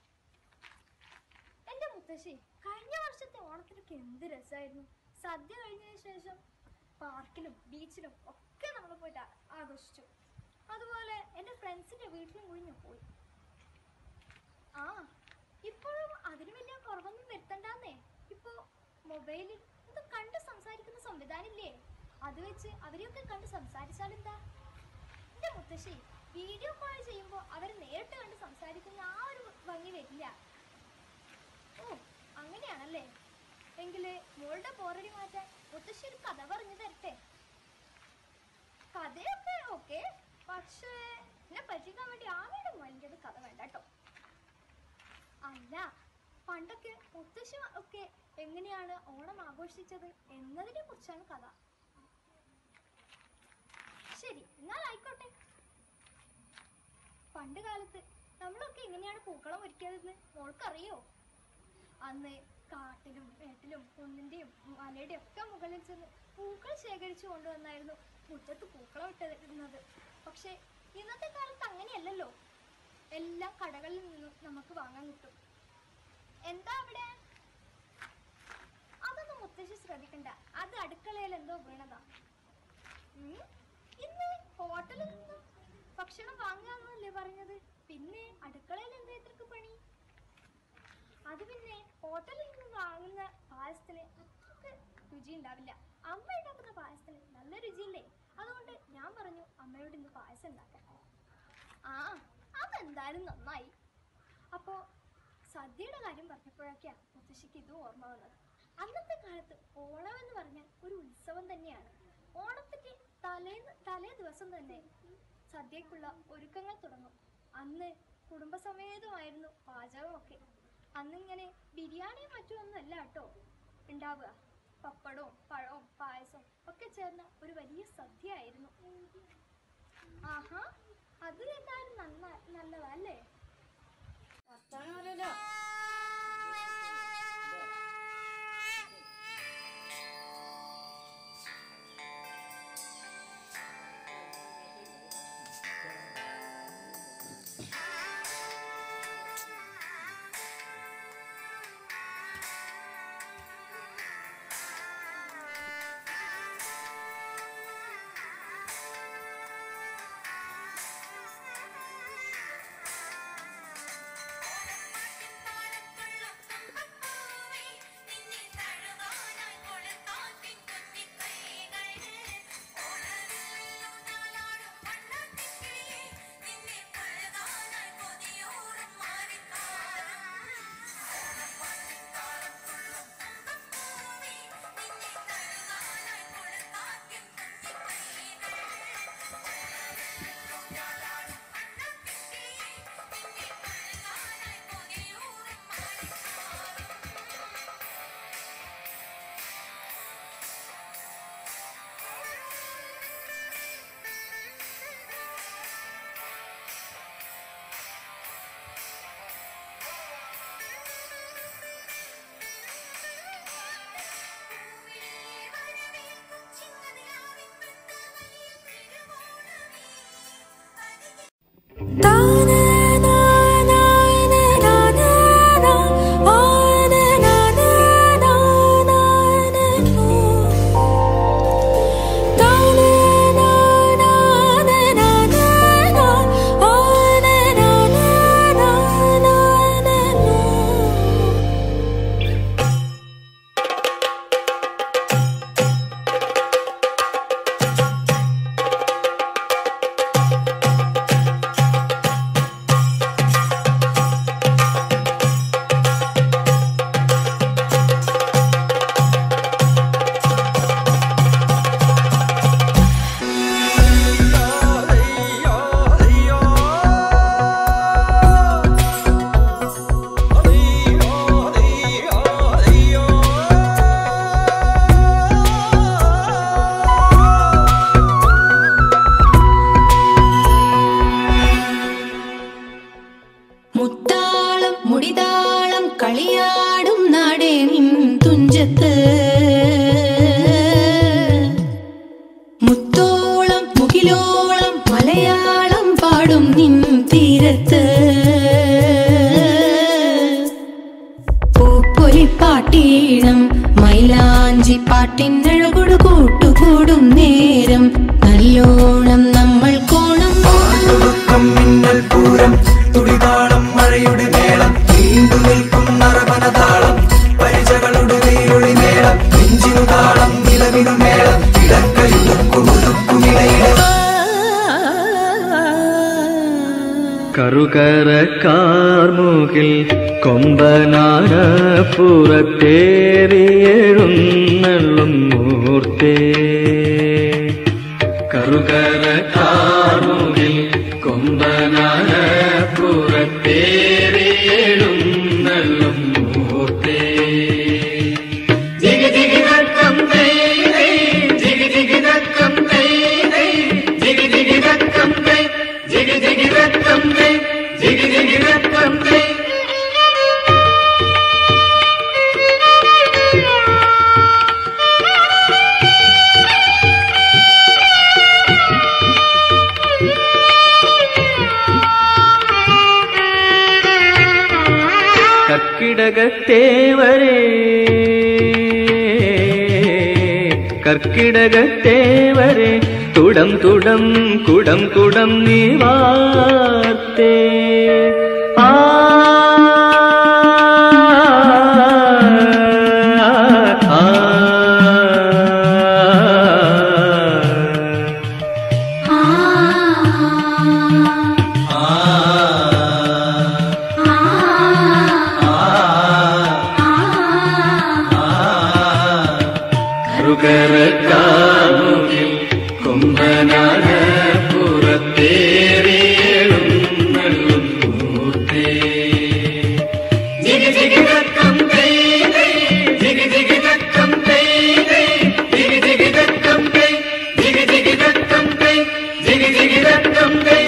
എന്റെ മുത്തശ്ശി, കഴിഞ്ഞ വർഷത്തെ ഓണത്തിനൊക്കെ എന്ത് രസമായിരുന്നു. സദ്യ കഴിഞ്ഞതിന് ശേഷം പാർക്കിലും ബീച്ചിലും ഒക്കെ നമ്മൾ പോയിട്ട് ആഘോഷിച്ചു. അതുപോലെ എൻ്റെ ഫ്രണ്ട്സിൻ്റെ വീട്ടിലും കൂടി ഞാൻ പോയി. ആ, ഇപ്പോഴും അതിന് വലിയ കുറവൊന്നും വരുത്തണ്ടെന്നേ. ഇപ്പോൾ മൊബൈലിൽ ഇത് കണ്ട് സംസാരിക്കുന്ന സംവിധാനമില്ലേ, അത് വെച്ച് അവരെയൊക്കെ കണ്ട് സംസാരിച്ചാലെന്താ? എൻ്റെ മുത്തശ്ശി, വീഡിയോ കോൾ ചെയ്യുമ്പോൾ അവർ നേരിട്ട് കണ്ട് സംസാരിക്കുന്ന ആ ഒരു ഭംഗി വരില്ല. ഓ, അങ്ങനെയാണല്ലേ? എങ്കിൽ മോളുടെ പോറടി മാറ്റാൻ മുത്തശ്ശി ഒരു കഥ പറഞ്ഞു തരട്ടെ. കഥയൊക്കെ ഓക്കെ, പക്ഷേ എന്നെ പറ്റിക്കാൻ വേണ്ടി ആരുടെ വലിയത് കഥ വേണ്ട കേട്ടോ. അല്ല, പണ്ടൊക്കെ മുത്തശ്ശി ഒക്കെ എങ്ങനെയാണ് ഓണം ആഘോഷിച്ചത് എന്നതിനെ കുറിച്ചാണ് കഥ. ശരി, എന്നാൽ ആയിക്കോട്ടെ. പണ്ട് കാലത്ത് നമ്മളൊക്കെ എങ്ങനെയാണ് പൂക്കളം ഒരുക്കിയതെന്ന് മോൾക്കറിയോ? അന്ന് കാട്ടിലും മേട്ടിലും കുന്നിൻ്റെയും മലയുടെയും ഒക്കെ മുകളിൽ ചെന്ന് പൂക്കൾ ശേഖരിച്ചു കൊണ്ടുവന്നായിരുന്നു മുറ്റത്ത് പൂക്കളം ഇട്ടിരുന്നത്. പക്ഷെ ഇന്നത്തെ കാലത്ത് അങ്ങനെയല്ലല്ലോ, എല്ലാം കടകളിൽ നിന്നും നമുക്ക് വാങ്ങാൻ കിട്ടും. എന്താ അവിടെ? അതൊന്നും മുത്തശ്ശി ശ്രദ്ധിക്കണ്ട, അത് അടുക്കളയിൽ എന്തോ വീണതാ. ഇന്ന് ഹോട്ടലിൽ നിന്നും ഭക്ഷണം വാങ്ങാന്നല്ലേ പറഞ്ഞത്, പിന്നെ അടുക്കളയിൽ എന്താ ഇത്രക്ക് പണി? അത് പിന്നെ ഹോട്ടലിൽ നിന്ന് വാങ്ങുന്ന പായസത്തിന് അത്രക്ക് രുചി ഉണ്ടാവില്ല. അമ്മ ഉണ്ടാക്കുന്ന പായസത്തിന് നല്ല രുചിയില്ലേ? അതുകൊണ്ട് ഞാൻ പറഞ്ഞു അമ്മയോട് ഇന്ന് പായസം ഉണ്ടാക്കാൻ. ആ, അതെന്തായാലും നന്നായി. അപ്പോൾ സദ്യയുടെ കാര്യം പറഞ്ഞപ്പോഴൊക്കെയാണ് മുത്തശ്ശിക്ക് ഇതും ഓർമ്മ വന്നത്. അന്നത്തെ കാലത്ത് ഓണം എന്ന് പറഞ്ഞാൽ ഒരു ഉത്സവം തന്നെയാണ്. ഓണത്തിൻ്റെ തലേന്ന് തലേ ദിവസം തന്നെ സദ്യക്കുള്ള ഒരുക്കങ്ങൾ തുടങ്ങും. അന്ന് കുടുംബസമേതമായിരുന്നു പാചകമൊക്കെ. അന്നിങ്ങനെ ബിരിയാണിയും മറ്റുമൊന്നും അല്ല കേട്ടോ ഉണ്ടാവുക. പപ്പടവും പഴവും പായസവും ഒക്കെ ചേർന്ന ഒരു വലിയ സദ്യ ആയിരുന്നു. ആഹാ, അത് എന്തായാലും നന്ന നല്ലതാ അല്ലേ? വർത്താനം മുടിതാളം കളിയാടും നാടേ നിൻ തുഞ്ചത്ത് മുത്തോളം മുകിലോളം മലയാളം പാടും നിൻ തീരത്ത് പൂപ്പൊലിപ്പാട്ടീണം മൈലാഞ്ചി പാട്ടിനഴകൊടു കൂട്ടുകൂടും നേരം നല്ലോണം നമ്മൾ കോണം മിന്നൽ പൂരം തുടിതാളം മഴയുടെ മേളം നീണ്ടു നിൽക്കും നറമനതാളം പരിചകളുടെ വേരൊളി മേളം നെഞ്ചിനു താളം നിലവിനു മേളം ഇടക്കയുടുക്കുമുടുക്കുമിടയിലെ കറുകരക്കാർമുകിൽ കൊമ്പനാന പുറത്തേറിയെഴുന്നള്ളും മൂർത്തേ കറുകരക്കാർമുകിൽ കൊമ്പനാന പുറത്തേറിയെഴുന്നള്ളും മൂർത്തേ ജിഗി ജിഗി നക്കം തൈ തൈ ജിഗി ജിഗി നക്കം തൈ തൈ ജിഗി ജിഗി നക്കം തൈ ജിഗി ജിഗി നക്കം തൈ ജിഗി ജിഗി നക്കം തൈ കർക്കിടകത്തേവരേ കർക്കിടകത്തേവരെ തുടം തുടം കുടം കുടം നീ വാർത്തേ ആ കറുകരക്കാർമുകിൽ കൊമ്പനാന പുറത്തേറിയെഴുന്നള്ളും മൂർത്തേ ജിഗി ജിഗി നക്കം തൈ തൈ ജിഗി ജിഗി നക്കം തൈ തൈ ജിഗി ജിഗി നക്കം തൈ ജിഗി ജിഗി നക്കം തൈ ജിഗി ജിഗി നക്കം തൈ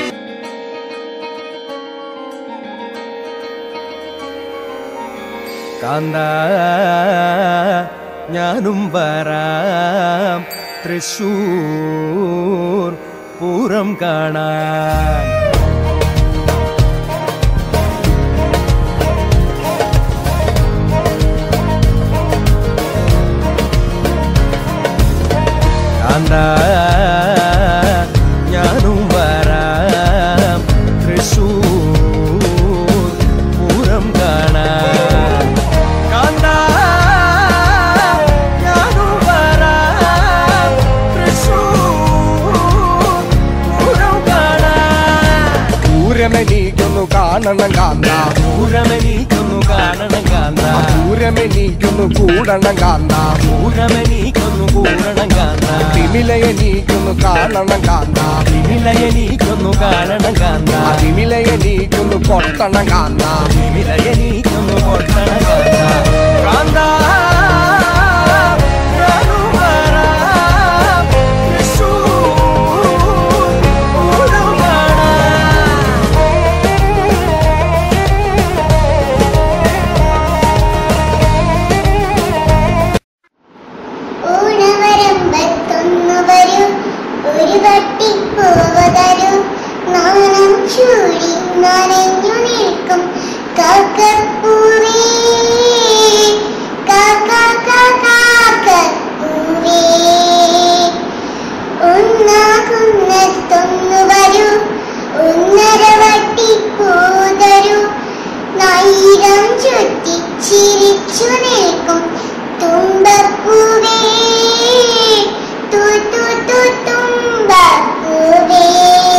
കാന്ത ഞാനും വരാം തൃശൂർ പൂരം കാണാൻ കാന്ത ഞാനും വരാം തൃശൂർ പൂരം കാണാൻ കാന്ത ഞാനും വരാം തൃശൂർ പൂരം കാണാൻ പൂരമെനിക്കൊന്നു കാണണം കാന്ത പൂരമെനിക്കൊന്നു കാണണം കാന്ത പൂരമെനിക്കൊന്നു കൂടണം കാന്ത പൂരമെനിക്കൊന്നു കൂടണം കാന്ത തിമിലയെനിക്കൊന്നു കാണണം കാന്ത തിമിലയെനിക്കൊന്നു കാണണം കാന്ത തിമിലയെനിക്കൊന്നു കൊട്ടണം കാന്ത തിമിലയെനിക്കൊന്നു കൊട്ടണം കാന്ത കാന്ത ഞാനും വരാം തൃശൂർ പൂരം ഊണവരമ്പത്തൊന്നു വരൂ ഒരു വട്ടിപ്പൂവതരൂ നാണം ചൂടി നനഞ്ഞു നിൽക്കും കാക്കപ്പൂവേ കാക്ക കാക്കപ്പൂവേ ഒന്നാകുന്നത്തൊന്നു വരൂ ഒന്നര വട്ടിപ്പൂതരൂ നായിരം ചുറ്റി ചിരിച്ചു നിൽക്കും തുമ്പപ്പൂവേ തു തു തു തുമ്പപ്പൂവേ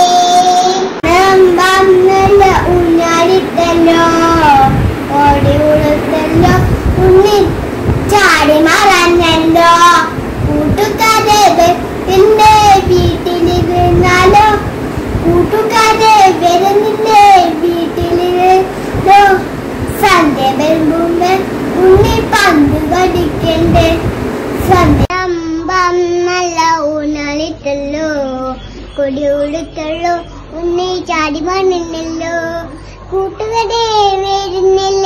നല്ല ഊഞ്ഞാലിട്ടല്ലോ ഓടി ഉളുത്തല്ലോ ഉണ്ണി ചാടി മറഞ്ഞല്ലോ കൂട്ടുകാരെ എന്റെ വീട്ടിലിരുന്നാലോ കൂട്ടുകാരെ വരുന്നില്ലേ വീട്ടിലിരുന്നോ സന്ധ്യ വരുമ്പോ ഉണ്ണി പന്ത് കടിക്കണ്ടേ സന്ധ്യമ്പം നല്ല ഊണാലിട്ടല്ലോ കൊടി ഉടുത്തല്ലോ ഉണ്ണി ചാടി മണ്ണല്ലോ കൂട്ടുകാരെ വരുന്നില്ല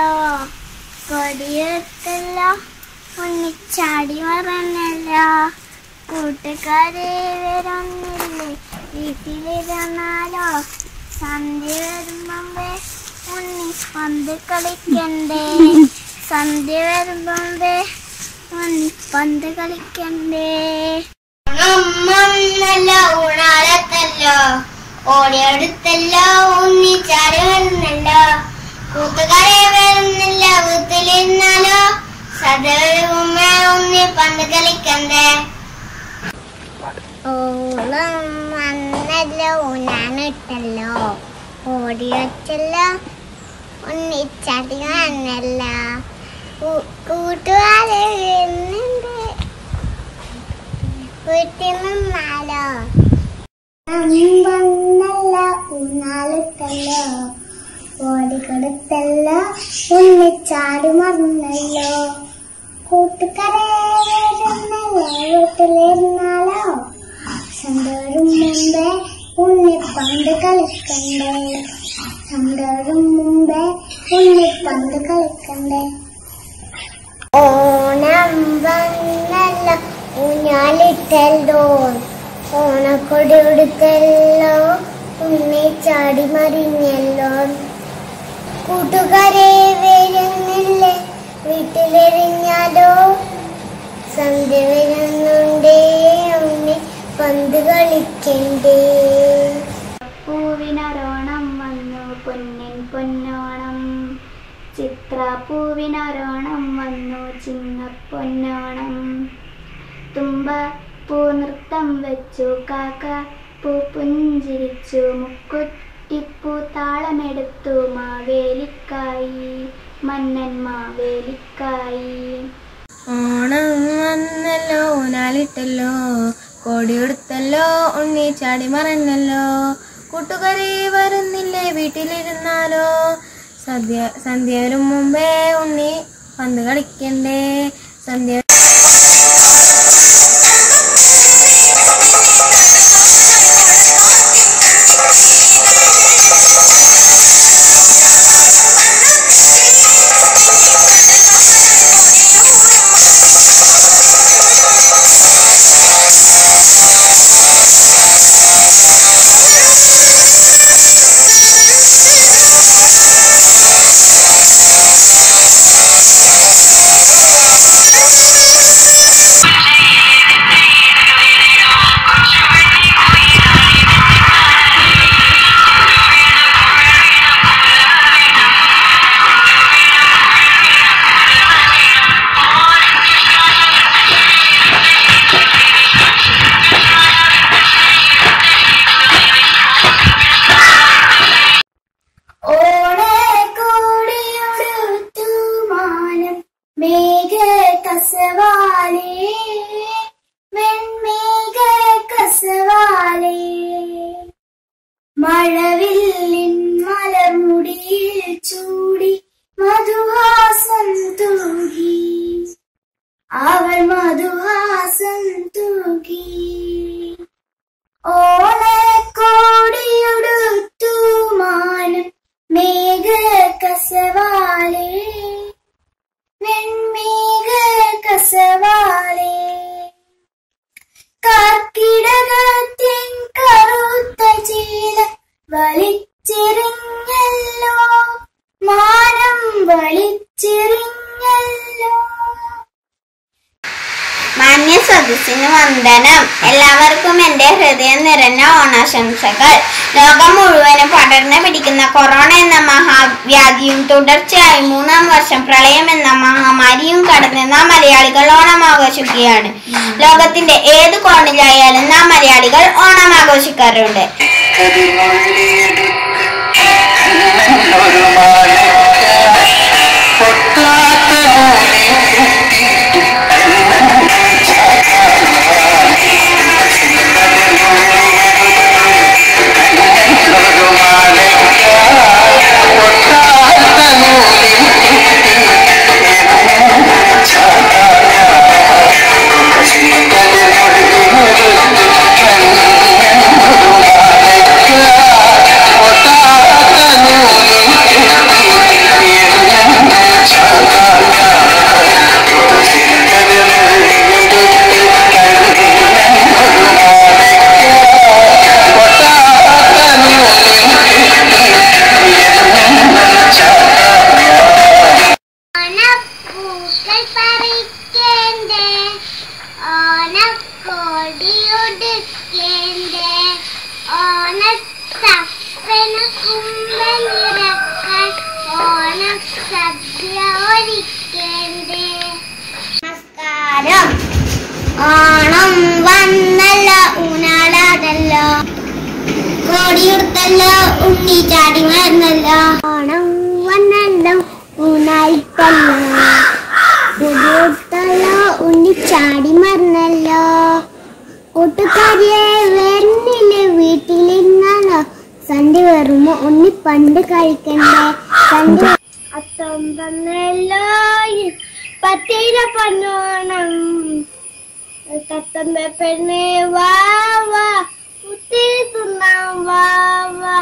ഉണ്ണാലിട്ടല്ലോ കൊടിയെടുത്തല്ലോ ഉണ്ണിച്ചാടി മറന്നല്ലോ കൂട്ടുകാരെ വരുന്നില്ലേ വീട്ടിലിരുന്നാലോ സന്ധ്യ വരുമ്പേ ഉണ്ണി പന്ത് കളിക്കണ്ടേ സന്ധ്യ വരുമ്പേ ഉണ്ണി പന്ത് കളിക്കണ്ടേ ഉമ്മന്നല്ലോ ഊണാളത്തല്ലോ ഓടിയെടുത്തല്ലോ ഉണ്ണിച്ചാടി വരുന്നല്ലോ കൂട്ടുകാരെ വരുന്നില്ല വീട്ടിലിരുന്നാലോ സദുമ്മ ഉണ്ണി പന്ത് കളിക്കണ്ടേ ഓണം വന്നല്ലോ ഊണാണിട്ടല്ലോ ഓടിവച്ചല്ലോ ഉണ്ണിച്ചാടി വന്നല്ലോ കൂട്ടുകാരെ വരുന്നുണ്ട് വീട്ടിൽ നിന്നാലോ വന്നല്ലോ ഊണാളിട്ടല്ലോ ഓടിക്കൊടുത്തല്ലോ ഉണ്ണിച്ചാടി മറന്നല്ലോ കൂട്ടുകാരെ വരുന്നല്ലോ വീട്ടിലിരുന്നാലോ സന്തോഷം മുമ്പേ ഉണ്ണിപ്പന്ത് കളിക്കണ്ടേ സന്തോഷം മുമ്പേ ഉണ്ണിപ്പന്ത് കളിക്കണ്ടേ ഓണം വന്നല്ലോ ഊഞ്ഞാലിട്ടല്ലോ ഓണക്കൊടി ഉടുത്തല്ലോ ഉണ്ണിച്ചാടി മറിഞ്ഞല്ലോ കൂട്ടുകാരെ വരുന്നില്ലേ വീട്ടിലെറിഞ്ഞാലോ സന്ധ്യ വരുന്നുണ്ടേ ഉണ്ണി പന്ത് കളിക്കണ്ടേ പൂവിനൊരോണം വന്നു പൊന്നിൻ പൊന്നോണം ചിത്ര പൂവിനൊരോണം വന്നു ചിങ്ങപ്പൊന്നോണം തുമ്പ പൂ നൃത്തം വെച്ചു കാക്ക പൂ പുഞ്ചിരിച്ചു മുക്കുറ്റിപ്പൂ താളമെടുത്തു മാവേലിക്കായി മന്നൻ മാവേലിക്കായി ഓണം വന്നല്ലോ ഊനാലിട്ടല്ലോ കോടിയെടുത്തല്ലോ ഉണ്ണി ചാടി മറന്നല്ലോ കൂട്ടുകാരെ വരുന്നില്ലേ വീട്ടിലിരുന്നാലോ സന്ധ്യ സന്ധ്യ വരും മുമ്പേ ഉണ്ണി പന്ത് കളിക്കണ്ടേ സന്ധ്യ മഴവില്ലിൻ മലർമുടിയിൽ ചൂടി മധുഹാസം തൂകി അവൾ മധുഹാസം തൂകി ഓണക്കോടിയുടുത്തു മാനം മേഘ കസവാലേ വെൺമേഘ കസവാലേ കർക്കിടകത്തിൻ കറുത്ത ചീല വലിച്ചെറിഞ്ഞല്ലോ മാനം വലിച്ചെറിഞ്ഞല്ലോ. മാന്യ സദസ്സിന് വന്ദനം. എല്ലാവർക്കും എന്റെ ഹൃദയം നിറഞ്ഞ ഓണാശംസകൾ. ലോകം മുഴുവനും പടർന്നു പിടിക്കുന്ന കൊറോണ എന്ന മഹാവ്യാധിയും തുടർച്ചയായി മൂന്നാം വർഷം പ്രളയം എന്ന മഹാമാരിയും കടന്ന് നാം മലയാളികൾ ഓണം ആഘോഷിക്കുകയാണ്. ലോകത്തിന്റെ ഏത് കോണിലായാലും നാം മലയാളികൾ ഓണം ആഘോഷിക്കാറുണ്ട്. Yeah. കൊടിയൊടുക്കേണ്ടേ ഓണത്തപ്പന കുമ്പനിറക്കാൻ ഓണസദ്യ ഒരുക്കേണ്ടേ. നമസ്കാരം. ഓണം വന്നല്ലോ ഊനാലാതല്ലോ കോടിയെടുത്തല്ലോ ഉണ്ണി ചാടി മറന്നല്ലോ. ഓണം വന്നല്ലോ ഊനായിട്ടല്ലോ കൊടിയെടുത്തല്ലോ ഉണ്ണി ചാടി മറന്നല്ലോ. കൂട്ടുകാരിയെ വരുന്നില്ലേ വീട്ടിലിരുന്നാലോ സന്ധ്യ വരുമ്പോ ഉണ്ണി പണ്ട് കഴിക്കണ്ടേ. സന്ധ്യ അത്തം വന്നല്ലോ പത്തിര പന്നോണം തത്തമ്മ പെണ്ണെ വാ വാ കുത്തിരി തിന്നാം വാ വാ.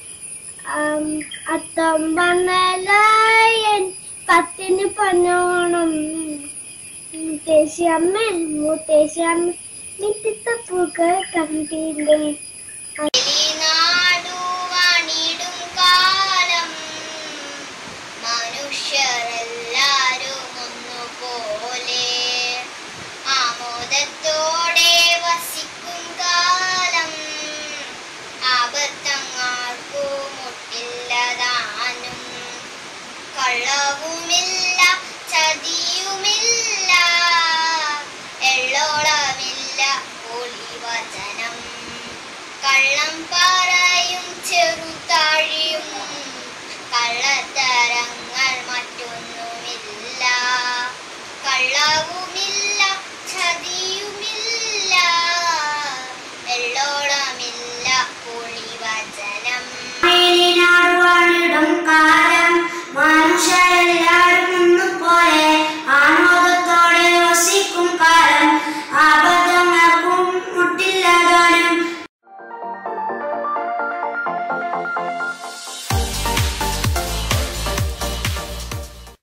അത്തം വന്നല്ലോ പത്തിന് പന്നോണം മുത്തശ്ശിയമ്മ മുത്തശ്ശിയമ്മ നിത്യത്തെ പൂക്കൾ കണ്ടില്ലേ. നാടുവാണിടും കാലം മനുഷ്യരെല്ലാരും ഒന്നുപോലെ ആമോദത്തോടെ വസിക്കും കാലം ആപത്തങ്ങാർക്കു മുട്ടില്ലതാനും കള്ളവുമില്ല ചതിയുമില്ല എള്ളോളമില്ല ഒളിവചനം കള്ളം പറയും ചെറുതാഴിയും കള്ളത്തരങ്ങൾ മറ്റൊന്നുമില്ല കള്ളവുമില്ല ചതിയുമില്ല എള്ളോളമില്ല ഒളിവചനം വാണിടും കാലം മനുഷ്യരെല്ലാം